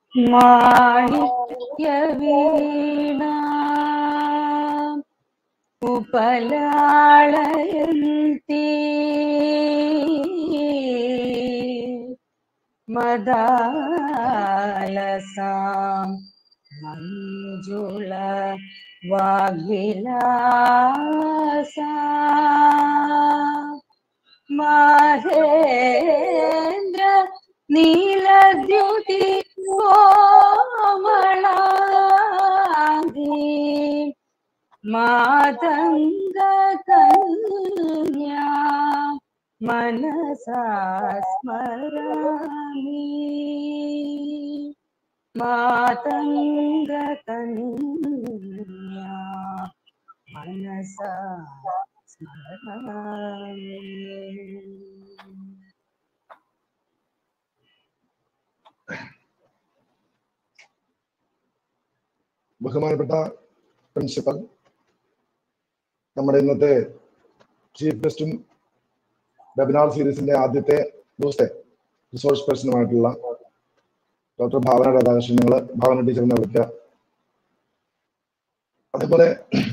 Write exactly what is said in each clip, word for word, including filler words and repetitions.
മാണിക്യവീണാ ഉപലാളയന്തി മദാലസാം മഞ്ജുള വാഗ്വിലാസാ മഹേന്ദ്ര നീലദ്യുതി കോമളാംഗി മാതംഗ കന്യാ മനസാ സ്മരാമി മാതംഗ കന്യാ മനസാ സ്മരാമി. ബഹുമാനപ്പെട്ട പ്രിൻസിപ്പൽ, നമ്മുടെ ഇന്നത്തെ ചീഫ് ഗസ്റ്റും വെബിനാർ സീരീസിന്റെ ആദ്യത്തെ ദിവസത്തെ റിസോഴ്സ് പേഴ്സണുമായിട്ടുള്ള ഡോക്ടർ ഭാവന രാധാകൃഷ്ണൻ, ഞങ്ങള് ഭാവന ടീച്ചറിനെ വിളിക്കുക. അതേപോലെ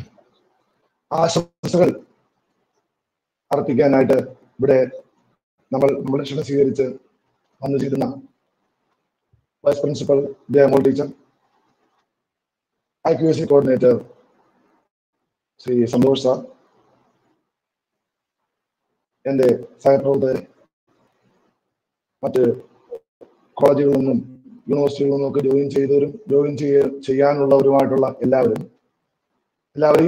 ആശംസകൾ അർപ്പിക്കാനായിട്ട് ഇവിടെ നമ്മൾ നമ്മുടെ ക്ഷണം സ്വീകരിച്ച് വന്നു ചേരുന്ന vice principal Jayamol teacher, I Q S C coordinator Shri Santhosh sir, എൻ്റെ സഹപ്രവർത്തകരെ, മറ്റ് കോളേജുകളിൽ നിന്നും യൂണിവേഴ്സിറ്റികളിൽ നിന്നും ഒക്കെ ജോയിൻ ചെയ്തവരും ജോയിൻ ചെയ്യ ചെയ്യാനുള്ളവരുമായിട്ടുള്ള എല്ലാവരും എല്ലാവരെയും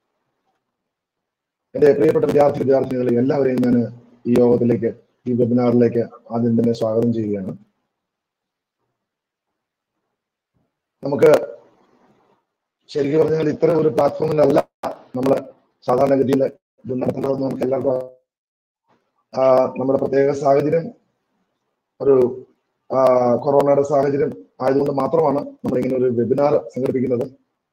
എൻ്റെ പ്രിയപ്പെട്ട വിദ്യാർത്ഥി വിദ്യാർത്ഥികളെയും എല്ലാവരെയും ഞാൻ ഈ യോഗത്തിലേക്ക്, ഈ വെബിനാറിലേക്ക് ആദ്യം തന്നെ സ്വാഗതം ചെയ്യുകയാണ്. നമുക്ക് ശരിക്കും പറഞ്ഞാൽ ഇത്തരം ഒരു പ്ലാറ്റ്ഫോമിലല്ല നമ്മൾ സാധാരണഗതിയിൽ ഇത് നടത്തേണ്ടതെന്ന് നമുക്ക് എല്ലാവർക്കും നമ്മുടെ പ്രത്യേക സാഹചര്യം ഒരു കൊറോണയുടെ സാഹചര്യം ആയതുകൊണ്ട് മാത്രമാണ് നമ്മൾ ഇങ്ങനെ ഒരു വെബിനാർ സംഘടിപ്പിക്കുന്നത്.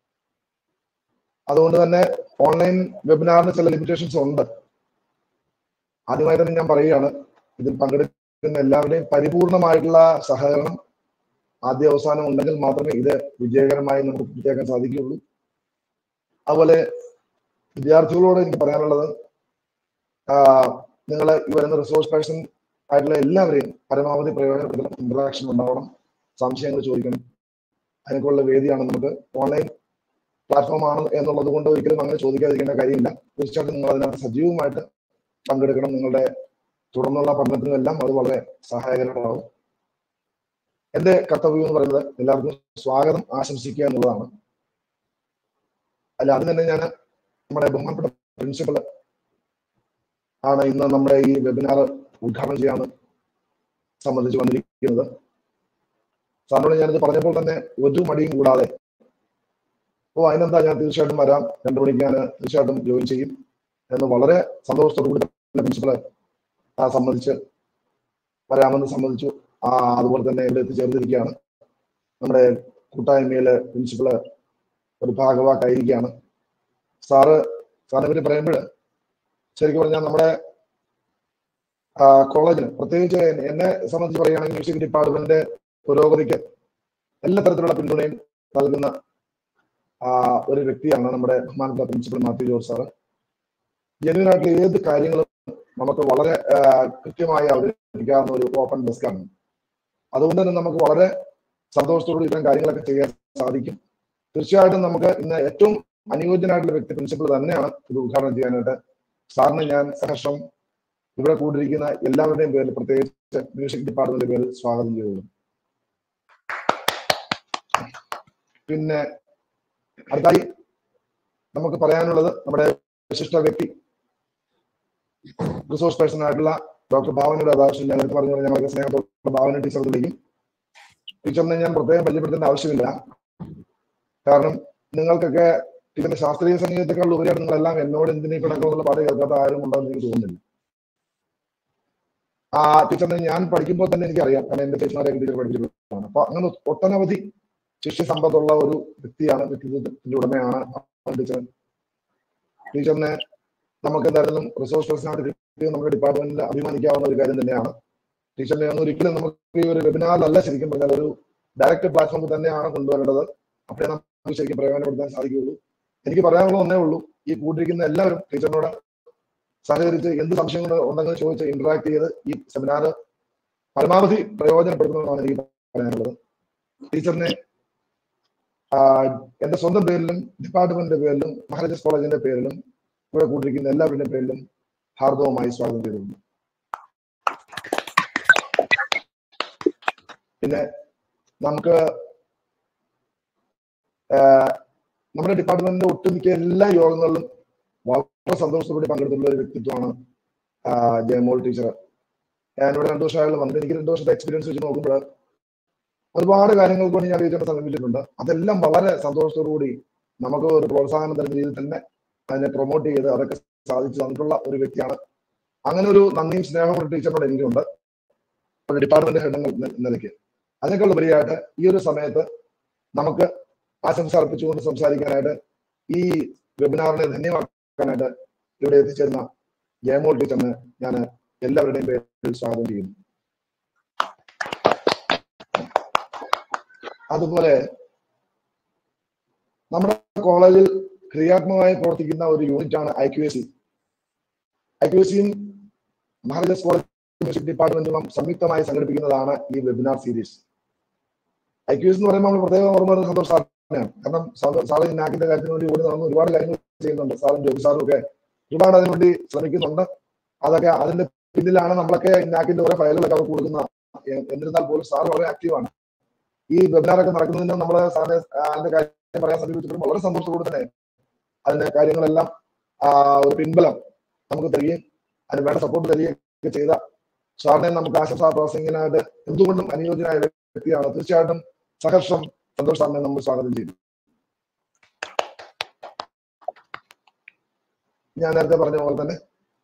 അതുകൊണ്ട് തന്നെ ഓൺലൈൻ വെബിനാറിന് ചില ലിമിറ്റേഷൻസ് ഉണ്ട്. ആദ്യമായി തന്നെ ഞാൻ പറയുകയാണ്, ഇതിൽ പങ്കെടുക്കുന്ന എല്ലാവരുടെയും പരിപൂർണമായിട്ടുള്ള സഹകരണം ആദ്യ അവസാനം ഉണ്ടെങ്കിൽ മാത്രമേ ഇത് വിജയകരമായി നമുക്ക് പൂർത്തിയാക്കാൻ സാധിക്കുകയുള്ളൂ. അതുപോലെ വിദ്യാർത്ഥികളോട് എനിക്ക് പറയാനുള്ളത്, നിങ്ങൾ ഈ വരുന്ന റിസോഴ്സ് പേഴ്സൺ ആയിട്ടുള്ള എല്ലാവരെയും പരമാവധി പ്രയോജനപ്പെടുത്തണം, ഇന്ററാക്ഷൻ ഉണ്ടാവണം, സംശയങ്ങൾ ചോദിക്കണം. അതിനൊക്കെയുള്ള വേദിയാണ് നമുക്ക്. ഓൺലൈൻ പ്ലാറ്റ്ഫോം ആണ് എന്നുള്ളത് കൊണ്ട് ഒരിക്കലും അങ്ങനെ ചോദിക്കാതിരിക്കേണ്ട കാര്യമില്ല. തീർച്ചയായിട്ടും നിങ്ങൾ അതിനകത്ത് സജീവമായിട്ട് പങ്കെടുക്കണം. നിങ്ങളുടെ തുടർന്നുള്ള പഠനത്തിനും എല്ലാം അത് വളരെ സഹായകരമാകും. എന്റെ കർത്തവ്യം എന്ന് പറയുന്നത് എല്ലാവർക്കും സ്വാഗതം ആശംസിക്കുക എന്നുള്ളതാണ്. അല്ല, അതിന് തന്നെ ഞാൻ നമ്മുടെ ബഹുമാനപ്പെട്ട പ്രിൻസിപ്പൽ ആണ് ഇന്ന് നമ്മുടെ ഈ വെബിനാർ ഉദ്ഘാടനം ചെയ്യാൻ സംബന്ധിച്ച് വന്നിരിക്കുന്നത്. സാറിനോട് ഞാനിത് പറഞ്ഞപ്പോൾ തന്നെ ഒരു മടിയും കൂടാതെ, ഓ അതിനെന്താ, ഞാൻ തീർച്ചയായിട്ടും വരാം, രണ്ടു മണിക്ക് ഞാൻ തീർച്ചയായിട്ടും ജോയിൻ ചെയ്യും എന്ന് വളരെ സന്തോഷത്തോടു കൂടി പ്രിൻസിപ്പളെ സംബന്ധിച്ച് വരാമെന്ന് സമ്മതിച്ചു. ആ അതുപോലെ തന്നെ ഇവിടെ എത്തിച്ചേർന്നിരിക്കുകയാണ്. നമ്മുടെ കൂട്ടായ്മയിലെ പ്രിൻസിപ്പള് ഒരു ഭാഗവാക്കായിരിക്കുകയാണ്. സാറ് സാറിനെ പറ്റി പറയുമ്പോൾ ശരിക്കും പറഞ്ഞാൽ നമ്മുടെ കോളേജിന്, പ്രത്യേകിച്ച് എന്നെ സംബന്ധിച്ച് പറയുകയാണെങ്കിൽ മ്യൂസിക് ഡിപ്പാർട്ട്മെന്റിന്റെ പുരോഗതിക്ക് എല്ലാ തരത്തിലുള്ള പിന്തുണയും നൽകുന്ന ഒരു വ്യക്തിയാണ് നമ്മുടെ ബഹുമാനപ്പെട്ട പ്രിൻസിപ്പൽ മാത്യു ജോർജ് സാറ്. ജനുവിനായിട്ടുള്ള ഏത് കാര്യങ്ങളും നമുക്ക് വളരെ കൃത്യമായി അവതരിപ്പിക്കാവുന്ന ഒരു ഓപ്പൺ ഡെസ്കാണ്. അതുകൊണ്ട് തന്നെ നമുക്ക് വളരെ സന്തോഷത്തോടെ ഇത്തരം കാര്യങ്ങളൊക്കെ ചെയ്യാൻ സാധിക്കും. തീർച്ചയായിട്ടും നമുക്ക് ഇന്ന് ഏറ്റവും അനുയോജ്യനായിട്ടുള്ള വ്യക്തി പ്രിൻസിപ്പൽ തന്നെയാണ് ഇത് ഉദ്ഘാടനം ചെയ്യാനായിട്ട്. സാറിന് ഞാൻ സഹർഷം ഇവിടെ കൂടിയിരിക്കുന്ന എല്ലാവരുടെയും പേരിൽ, പ്രത്യേകിച്ച് മ്യൂസിക് ഡിപ്പാർട്ട്മെന്റിന്റെ പേരിൽ സ്വാഗതം ചെയ്തു. പിന്നെ അടുത്തായി നമുക്ക് പറയാനുള്ളത് നമ്മുടെ വിശിഷ്ട വ്യക്തി റിസോഴ്സ് പേഴ്സൺ ആയിട്ടുള്ള ഡോക്ടർ ഭാവന രാധാകൃഷ്ണൻ. ഞങ്ങൾക്ക് പറഞ്ഞു ഞങ്ങൾക്ക് സ്നേഹത്തോടെ ഭാവന ടീച്ചർ വിളിക്കും. ടീച്ചറിനെ ഞാൻ പ്രത്യേകം പരിചയപ്പെടുത്തേണ്ട ആവശ്യമില്ല. കാരണം നിങ്ങൾക്കൊക്കെ ടീച്ചറിന്റെ ശാസ്ത്രീയ സംഗീതത്തെക്കാൾ ഉപരിയായിട്ട് നിങ്ങളെല്ലാം എന്നോട് എന്തിനീ കിടക്കുമെന്നുള്ള പാട്ട് കേൾക്കാത്ത ആരും ഉണ്ടെന്ന് എനിക്ക് തോന്നുന്നില്ല. ആ ടീച്ചറിനെ ഞാൻ പഠിക്കുമ്പോൾ തന്നെ എനിക്കറിയാം, കാരണം എന്റെ ടീച്ചർമാരെ ടീച്ചർ പഠിപ്പിച്ചിട്ടുള്ളതാണ്. അപ്പൊ അങ്ങനെ ഒട്ടനവധി ശിഷ്യ സമ്പത്തുള്ള ഒരു വ്യക്തിയാണ്, വ്യക്തിത്വത്തിന്റെ ഉടമയാണ് ടീച്ചർ. ടീച്ചറിനെ നമുക്ക് എന്തായാലും റിസോഴ്സ് പേഴ്സണായിട്ട് കിട്ടിയത് നമ്മുടെ ഡിപ്പാർട്ട്മെന്റിൽ അഭിമാനിക്കാവുന്ന ഒരു കാര്യം തന്നെയാണ്. ടീച്ചറിനെ ഒന്നും ഒരിക്കലും നമുക്ക് ഈ ഒരു വെബിനാറിലല്ല ശരിക്കും പറഞ്ഞാൽ ഒരു ഡയറക്റ്റ് പ്ലാറ്റ്ഫോമിൽ തന്നെയാണ് കൊണ്ടുവരേണ്ടത്. അപ്പോഴേ നമുക്ക് ശരിക്കും പ്രയോജനപ്പെടുത്താൻ സാധിക്കുകയുള്ളൂ. എനിക്ക് പറയാനുള്ള ഒന്നേ ഉള്ളൂ, ഈ കൂട്ടിരിക്കുന്ന എല്ലാവരും ടീച്ചറിനോട് സഹകരിച്ച് എന്ത് സംശയങ്ങൾ ഉണ്ടെന്ന് ചോദിച്ച് ഇന്ററാക്ട് ചെയ്ത് ഈ സെമിനാർ പരമാവധി പ്രയോജനപ്പെടുത്തണമെന്നാണ് എനിക്ക് പറയാനുള്ളത്. ടീച്ചറിനെ എന്റെ സ്വന്തം പേരിലും ഡിപ്പാർട്ട്മെന്റിന്റെ പേരിലും മഹാരാജാസ് കോളേജിന്റെ പേരിലും ഇവിടെ കൂട്ടിരിക്കുന്ന എല്ലാവരുടെ പേരിലും ഹാർദവമായി സ്വാഗതം ചെയ്തിട്ടുണ്ട്. പിന്നെ നമുക്ക് നമ്മുടെ ഡിപ്പാർട്ട്മെന്റിന്റെ ഒട്ടുമിക്ക എല്ലാ യോഗങ്ങളിലും വളരെ സന്തോഷത്തോടെ പങ്കെടുത്തിട്ടുള്ള ഒരു വ്യക്തിത്വമാണ് ജയമോൾ ടീച്ചർ. ഞാനിവിടെ രണ്ടു വർഷമായാലും വന്നിട്ട് എനിക്ക് രണ്ടു വർഷത്തെ എക്സ്പീരിയൻസ് വെച്ച് നോക്കുമ്പോൾ ഒരുപാട് കാര്യങ്ങൾക്ക് വേണ്ടി ഞാൻ ടീച്ചറിനെ സമീപിച്ചിട്ടുണ്ട്. അതെല്ലാം വളരെ സന്തോഷത്തോടുകൂടി നമുക്ക് ഒരു പ്രോത്സാഹനം തരുന്ന രീതിയിൽ തന്നെ അതിനെ പ്രൊമോട്ട് ചെയ്ത് അതൊക്കെ സാധിച്ചു തന്നിട്ടുള്ള ഒരു വ്യക്തിയാണ്. അങ്ങനെ ഒരു നന്ദിയും സ്നേഹവും ടീച്ചറിനോട് എനിക്കുണ്ട് ഡിപ്പാർട്ട്മെന്റ് ഹെഡ് എന്ന നിലയ്ക്ക്. അതിനേക്കാൾ ഉപരിയായിട്ട് ഈ ഒരു സമയത്ത് നമുക്ക് ആശംസ അർപ്പിച്ചുകൊണ്ട് സംസാരിക്കാനായിട്ട് ഈ വെബിനാറിനെ ധന്യമാക്കാനായിട്ട് ഇവിടെ എത്തിച്ചേരുന്ന ജയമോൾ ടീച്ചറിന് ഞാൻ എല്ലാവരുടെയും പേരിൽ സ്വാഗതം ചെയ്യുന്നു. അതുപോലെ നമ്മുടെ കോളേജിൽ ക്രിയാത്മകമായി പ്രവർത്തിക്കുന്ന ഒരു യൂണിറ്റാണ് I Q S C. I Q S സിയും മഹാരാജാസ് കോളേജ് മ്യൂസിക് ഡിപ്പാർട്ട്മെന്റും സംയുക്തമായി സംഘടിപ്പിക്കുന്നതാണ് ഈ webinar series. I Q S എന്ന് പറയുമ്പോൾ നമ്മൾ പ്രത്യേകം ഓർമ്മ വരുന്ന സന്തോഷ് സാറിനെയാണ്. കാരണം സാറ് നാക്കിന്റെ കാര്യത്തിന് വേണ്ടി ഓടി നടന്ന് ഒരുപാട് കാര്യങ്ങൾ ചെയ്യുന്നുണ്ട്. സാറും ജോബി സാറും ഒക്കെ ഒരുപാട് അതിനുവേണ്ടി ശ്രമിക്കുന്നുണ്ട്. അതൊക്കെ അതിന്റെ പിന്നിലാണ് നമ്മളൊക്കെ നാക്കിന്റെ ഓരോ ഫയലുകളൊക്കെ അവർ കൊടുക്കുന്ന. എന്നിരുന്നാൽ പോലും സാർ വളരെ ആക്റ്റീവാണ്. ഈ വെബിനാറൊക്കെ നടക്കുന്നതിന് നമ്മൾ സാറിനെ അതിന്റെ കാര്യം പറയാൻ സമീപിച്ചപ്പോഴും വളരെ സന്തോഷത്തോടെ തന്നെ അതിന്റെ കാര്യങ്ങളെല്ലാം ഒരു പിൻബലം നമുക്ക് തരികയും അതിന് വേണ്ട സപ്പോർട്ട് തരികയൊക്കെ ചെയ്ത സാറിനെ നമുക്ക് ആശംസാ പ്രസംഗിനായിട്ട് എന്തുകൊണ്ടും അനുയോജ്യനായ വ്യക്തിയാണ്. തീർച്ചയായിട്ടും സഹർഷം സന്തോഷ് സാറിനെ നമ്മൾ സ്വാഗതം ചെയ്തു. ഞാൻ നേരത്തെ പറഞ്ഞ പോലെ തന്നെ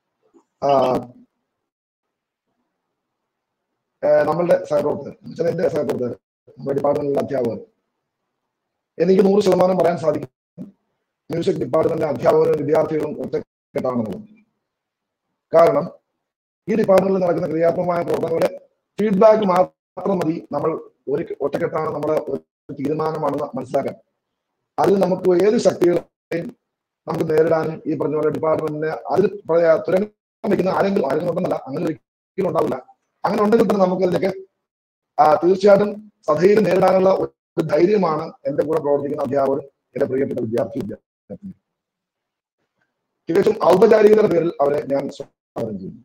നമ്മളുടെ സഹപ്രവർത്തകർ എന്നുവെച്ചാൽ എന്റെ സഹപ്രവർത്തകർ നമ്മുടെ ഡിപ്പാർട്ട്മെന്റിലെ അധ്യാപകർ എനിക്ക് നൂറ് ശതമാനം പറയാൻ സാധിക്കും മ്യൂസിക് ഡിപ്പാർട്ട്മെന്റിലെ അധ്യാപകരും വിദ്യാർത്ഥികളും ഒറ്റക്കെട്ടാണെന്നുള്ളത്. കാരണം ഈ ഡിപ്പാർട്ട്മെന്റിൽ നടക്കുന്ന ക്രിയാത്മകമായ പ്രവർത്തനങ്ങളുടെ ഫീഡ്ബാക്ക് മാത്രം മതി നമ്മൾ ഒരു ഒറ്റക്കെട്ടാണ് നമ്മുടെ ഒരു തീരുമാനമാണെന്ന് മനസ്സിലാക്കാൻ. അതിൽ നമുക്ക് ഏത് ശക്തികളെയും നമുക്ക് നേരിടാനും ഈ പറഞ്ഞ പോലെ ഡിപ്പാർട്ട്മെന്റിനെ അതിൽ തുരങ്കം വയ്ക്കുന്ന ആരെങ്കിലും ആരെങ്കിലും ഉണ്ടെന്നല്ല, അങ്ങനെ ഒരിക്കലും ഉണ്ടാവില്ല. അങ്ങനെ ഉണ്ടെങ്കിൽ തന്നെ നമുക്ക് അതിലേക്ക് തീർച്ചയായിട്ടും സധൈര്യം നേരിടാനുള്ള ഒരു ധൈര്യമാണ് എന്റെ കൂടെ പ്രവർത്തിക്കുന്ന അധ്യാപകരും എന്റെ പ്രിയപ്പെട്ട വിദ്യാർത്ഥി വിദ്യാർത്ഥി തികച്ചും ഔപചാരികതയുടെ പേരിൽ അവരെ ഞാൻ സ്വാഗതം ചെയ്യുന്നു.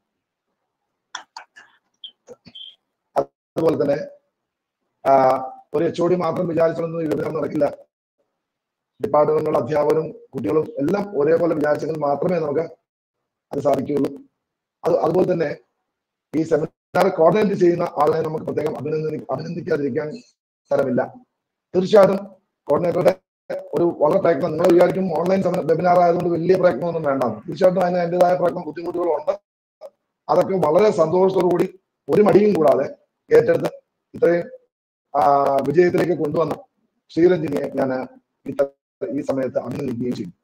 അതുപോലെ തന്നെ ഒരു എച്ച് ഒ ഡി മാത്രം വിചാരിച്ചൊന്നും ഈ വെബിനാർ നടക്കില്ല. ഡിപ്പാർട്ട്മെന്റിലുള്ള അധ്യാപകരും കുട്ടികളും എല്ലാം ഒരേപോലെ വിചാരിച്ചെങ്കിൽ മാത്രമേ നമുക്ക് അത് സാധിക്കുകയുള്ളൂ. അത് അതുപോലെ തന്നെ ഈ സെമിനാർ കോർഡിനേറ്റ് ചെയ്യുന്ന ആളെ നമുക്ക് പ്രത്യേകം അഭിനന്ദി അഭിനന്ദിക്കാതിരിക്കാൻ സ്ഥലമില്ല. തീർച്ചയായിട്ടും കോർഡിനേറ്ററുടെ ഒരു വളരെ പ്രയത്നം, നിങ്ങൾ വിചാരിക്കും ഓൺലൈൻ വെബിനാർ ആയതുകൊണ്ട് വലിയ പ്രയത്നമൊന്നും വേണ്ട. തീർച്ചയായിട്ടും അതിന് അതിൻ്റെതായ പ്രയത്നം ബുദ്ധിമുട്ടുകളുണ്ട്. അതൊക്കെ വളരെ സന്തോഷത്തോടു കൂടി ഒരു മടിയും കൂടാതെ ഏറ്റെടുത്ത് ഇത്രയും വിജയത്തിലേക്ക് കൊണ്ടുവന്ന ശ്രീരഞ്ജിനിയെ ഞാൻ ഈ സമയത്ത് അഭിനന്ദിക്കുകയും ചെയ്യും.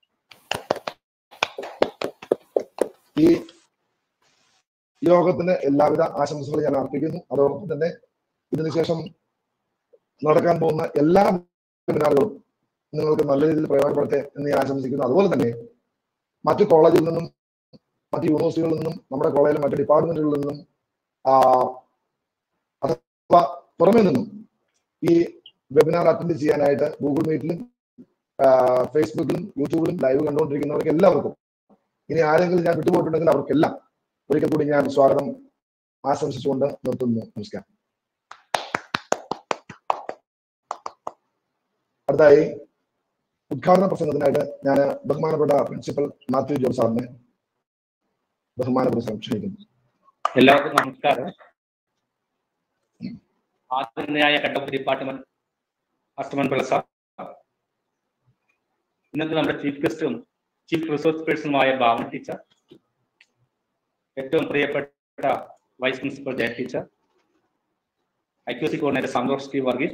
ഈ യോഗത്തിന് എല്ലാവിധ ആശംസകളും ഞാൻ അർപ്പിക്കുന്നു. അതോടൊപ്പം തന്നെ ഇതിനുശേഷം നടക്കാൻ പോകുന്ന എല്ലാ സെമിനാറുകളും നിങ്ങൾക്ക് നല്ല രീതിയിൽ പ്രയോജനപ്പെടുത്തേ എന്ന് ഞാൻ ആശംസിക്കുന്നു. അതുപോലെ തന്നെ മറ്റു കോളേജിൽ നിന്നും മറ്റു യൂണിവേഴ്സിറ്റികളിൽ നിന്നും നമ്മുടെ കോളേജിലെ മറ്റു ഡിപ്പാർട്ട്മെന്റുകളിൽ നിന്നും അഥവാ പുറമെ നിന്നും ഈ വെബിനാർ അറ്റൻഡ് ചെയ്യാനായിട്ട് ഗൂഗിൾ മീറ്റിലും ഫേസ്ബുക്കിലും യൂട്യൂബിലും ലൈവ് കണ്ടുകൊണ്ടിരിക്കുന്നവർക്ക് എല്ലാവർക്കും, ഇനി ആരെങ്കിലും ഞാൻ വിട്ടുപോയിട്ടുണ്ടെങ്കിൽ അവർക്കെല്ലാം ഒരിക്കൽ കൂടി ഞാൻ സ്വാഗതം ആശംസിച്ചുകൊണ്ട് നിർത്തുന്നു. നമസ്കാരം. അടുത്തായി ഉദ്ഘാടന പ്രസംഗത്തിനായിട്ട് ഞാൻ ബഹുമാനപ്പെട്ട പ്രിൻസിപ്പൽ മാത്യു ജോർജ് സാറിനെ ബഹുമാനപുരസ്സരം ക്ഷണിക്കുന്നു. എല്ലാവർക്കും നമസ്കാരം. ആദരണീയനായ കണ്ടം ഡിപ്പാർട്ട്മെന്റ് അസ്റ്റമൻ പ്രസാദ്, ഇന്നത്തെ നമ്മുടെ ചീഫ് ഗസ്റ്റും ചീഫ് റിസോഴ്സ് പേഴ്സണുമായ ഭാവന ടീച്ചർ, ഏറ്റവും പ്രിയപ്പെട്ട vice principal Jaya teacher, I Q C coordinator Santhosh T Varghese,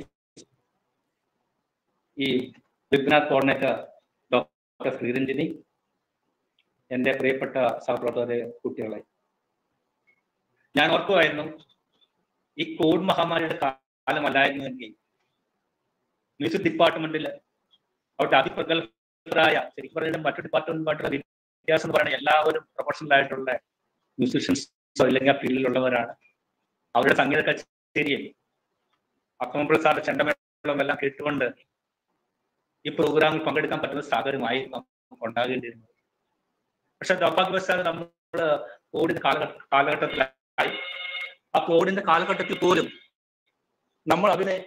ഈ വെബിനാർ കോർഡിനേറ്റർ ഡോക്ടർ ശ്രീരഞ്ജിനി, എൻ്റെ പ്രിയപ്പെട്ട സഹപ്രവർത്തകരെ, കുട്ടികളെ, ഞാൻ ഓർക്കുമായിരുന്നു ഈ കോവിഡ് മഹാമാരിയുടെ കാലമല്ലായിരുന്നുവെങ്കിൽ മ്യൂസിക് ഡിപ്പാർട്ട്മെന്റിൽ അവിടെ അതിപ്രഗത്ഭരായ ശരിക്കും പറയുന്നത് മറ്റു ഡിപ്പാർട്ട്മെന്റുമായിട്ടുള്ള വ്യത്യാസം എന്ന് പറയുന്നത് എല്ലാവരും പ്രൊഫഷണൽ ആയിട്ടുള്ള മ്യൂസീഷ്യൻസോ അല്ലെങ്കിൽ ആ ഫീൽഡിലുള്ളവരാണ്. അവരുടെ സംഗീത കച്ചേരിയും അക്രമ പ്രസാദ് ചെണ്ടമേളം എല്ലാം കേട്ടുകൊണ്ട് ഈ പ്രോഗ്രാമിൽ പങ്കെടുക്കാൻ പറ്റുന്ന സാഹചര്യമായിരുന്നു ഉണ്ടാകേണ്ടിയിരുന്നത്. പക്ഷെ ദൗർഭാഗ്യവശാൽ നമ്മൾ കോവിഡിന്റെ കാലഘട്ട കാലഘട്ടത്തിലായി ആ കോവിഡിന്റെ കാലഘട്ടത്തിൽ പോലും നമ്മൾ അതിനെ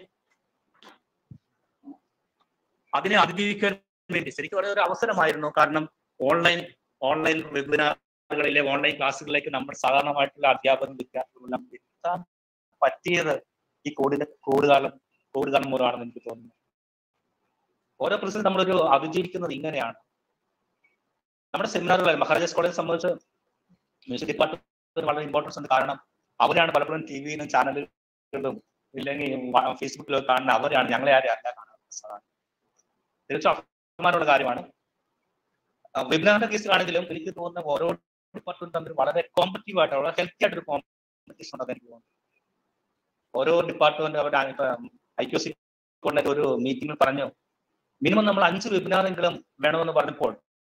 അതിനെ അതിജീവിക്കാൻ വേണ്ടി ശരിക്കും പറയുന്ന ഒരു അവസരമായിരുന്നു. കാരണം ഓൺലൈൻ ഓൺലൈൻ വെബിനാറുകളിലെ ഓൺലൈൻ ക്ലാസ്സുകളിലേക്ക് നമ്മൾ സാധാരണമായിട്ടുള്ള അധ്യാപകരും വിദ്യാർത്ഥികളെല്ലാം എത്താൻ പറ്റിയത് ഈ കോവിഡിന്റെ കോവിഡ് കാലം കോവിഡ് കാലം മൂലമാണെന്ന് എനിക്ക് തോന്നുന്നു. ഓരോ പ്രശ്നം നമ്മളൊരു അതിജീവിക്കുന്നത് ഇങ്ങനെയാണ്. നമ്മുടെ സെമിനാറുകൾ മഹാരാജാസ് കോളേജ് സംബന്ധിച്ച് മ്യൂസിക് ഡിപ്പാർട്ട്മെന്റ് വളരെ ഇമ്പോർട്ടൻസ് ഉണ്ട്. കാരണം അവരാണ് പലപ്പോഴും ടി വിയിലും ചാനലുകളിലും ഇല്ലെങ്കിൽ ഫേസ്ബുക്കിലൊക്കെ കാണുന്ന അവരാണ്, ഞങ്ങളെ ആരും അല്ല കാണുന്നത്. തീർച്ചയായും അഭിമാനമുള്ള കാര്യമാണ്. വെബിനാറിന്റെ കേസിലാണെങ്കിലും എനിക്ക് തോന്നുന്ന ഓരോ ഡിപ്പാർട്ട്മെന്റ് തമ്മിൽ വളരെ കോമ്പറ്റീവ് ആയിട്ട് വളരെ ഹെൽത്തി ആയിട്ടൊരു കോമ്പറ്റീഷൻ ഉണ്ടെന്ന് എനിക്ക് തോന്നുന്നു. ഓരോ ഡിപ്പാർട്ട്മെന്റ് അവരുടെ ഐ ക്യു സി ഒരു മീറ്റിംഗിൽ പറഞ്ഞു മിനിമം നമ്മൾ അഞ്ച് വെബിനാറെങ്കിലും വേണമെന്ന് പറഞ്ഞപ്പോൾ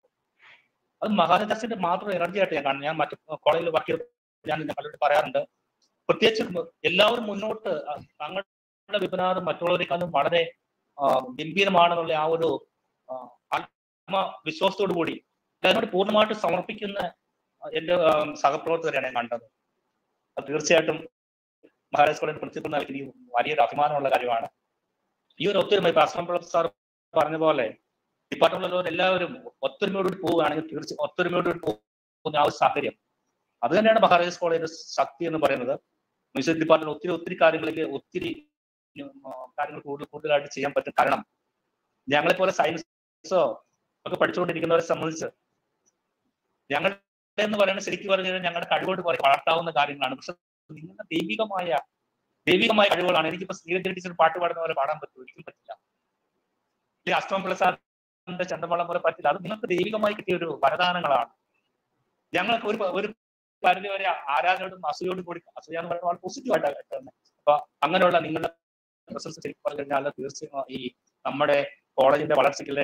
അത് മഹാരാജാസിന്റെ മാത്രം എനർജി ആയിട്ട് ഞാൻ കാണുന്നു. ഞാൻ മറ്റു കോളേജിൽ വർക്ക് ചെയ്ത് ഞാൻ പലരോട് പറയാറുണ്ട്, പ്രത്യേകിച്ച് എല്ലാവരും മുന്നോട്ട് തങ്ങളുടെ വെബിനാർ മറ്റുള്ളവരെക്കാളും വളരെ ഗംഭീരമാണെന്നുള്ള ആ ഒരു ആത്മവിശ്വാസത്തോടു കൂടി അതിനോട് പൂർണ്ണമായിട്ട് സമർപ്പിക്കുന്ന എന്റെ സഹപ്രവർത്തകരെയാണ് ഞാൻ കണ്ടത്. അത് തീർച്ചയായിട്ടും മഹാരാജാസ് കോളേജ് പ്രിൻസിപ്പൽ നൽകി വലിയൊരു അഭിമാനമുള്ള കാര്യമാണ്. ഈ ഒരു ഒത്തൊരുമ ഇപ്പൊ അസ്ലം സാർ പറഞ്ഞ പോലെ ഡിപ്പാർട്ട്മെന്റിലുള്ളവർ എല്ലാവരും ഒത്തൊരുമയോടുകൂടി പോവുകയാണെങ്കിൽ തീർച്ചയായും ഒത്തൊരുമയോടുകൂടി പോകുന്ന ആ ഒരു സാഹചര്യം അത് തന്നെയാണ് മഹാരാജാസ് കോളേജ് ശക്തി എന്ന് പറയുന്നത്. മ്യൂസിക് ഡിപ്പാർട്ട്മെന്റ് ഒത്തിരി ഒത്തിരി കാര്യങ്ങളിലേക്ക് ഒത്തിരി കാര്യങ്ങൾ കൂടുതൽ കൂടുതലായിട്ട് ചെയ്യാൻ പറ്റും. കാരണം ഞങ്ങളെ പോലെ സയൻസോ ഒക്കെ പഠിച്ചുകൊണ്ടിരിക്കുന്നവരെ സംബന്ധിച്ച് ഞങ്ങളുടെ എന്ന് പറയുന്നത് ശരിക്കും പറഞ്ഞു കഴിഞ്ഞാൽ ഞങ്ങളുടെ കഴിവോട് വളർത്താവുന്ന കാര്യങ്ങളാണ്. പക്ഷെ നിങ്ങളുടെ ദൈവികമായ ദൈവികമായ കഴിവുകളാണ്. എനിക്കിപ്പോ ശ്രീരഞ്ജന ടീച്ചർ പാട്ട് പാടുന്ന പോലെ പാടാൻ പറ്റും, ഒരിക്കലും പറ്റില്ല. അല്ലെങ്കിൽ അഷ്ടമം പ്രസാദിന്റെ ചണ്ടമേളം പോലെ പറ്റില്ല. അത് നിങ്ങൾക്ക് ദൈവികമായി കിട്ടിയ ഒരു വരദാനങ്ങളാണ്. ഞങ്ങൾക്ക് ഒരു ഒരു പരിധി വരെ ആരാധനയോടും അസൂയോടും കൂടി അസൂയ എന്ന് പറയുന്നത് വളരെ പോസിറ്റീവ് ആയിട്ടാണ്. അപ്പൊ അങ്ങനെയുള്ള നിങ്ങളുടെ പ്രസൻസ് ശരിക്കും പറഞ്ഞു കഴിഞ്ഞാൽ തീർച്ചയായും ഈ നമ്മുടെ കോളേജിന്റെ വളർച്ചയ്ക്കുള്ള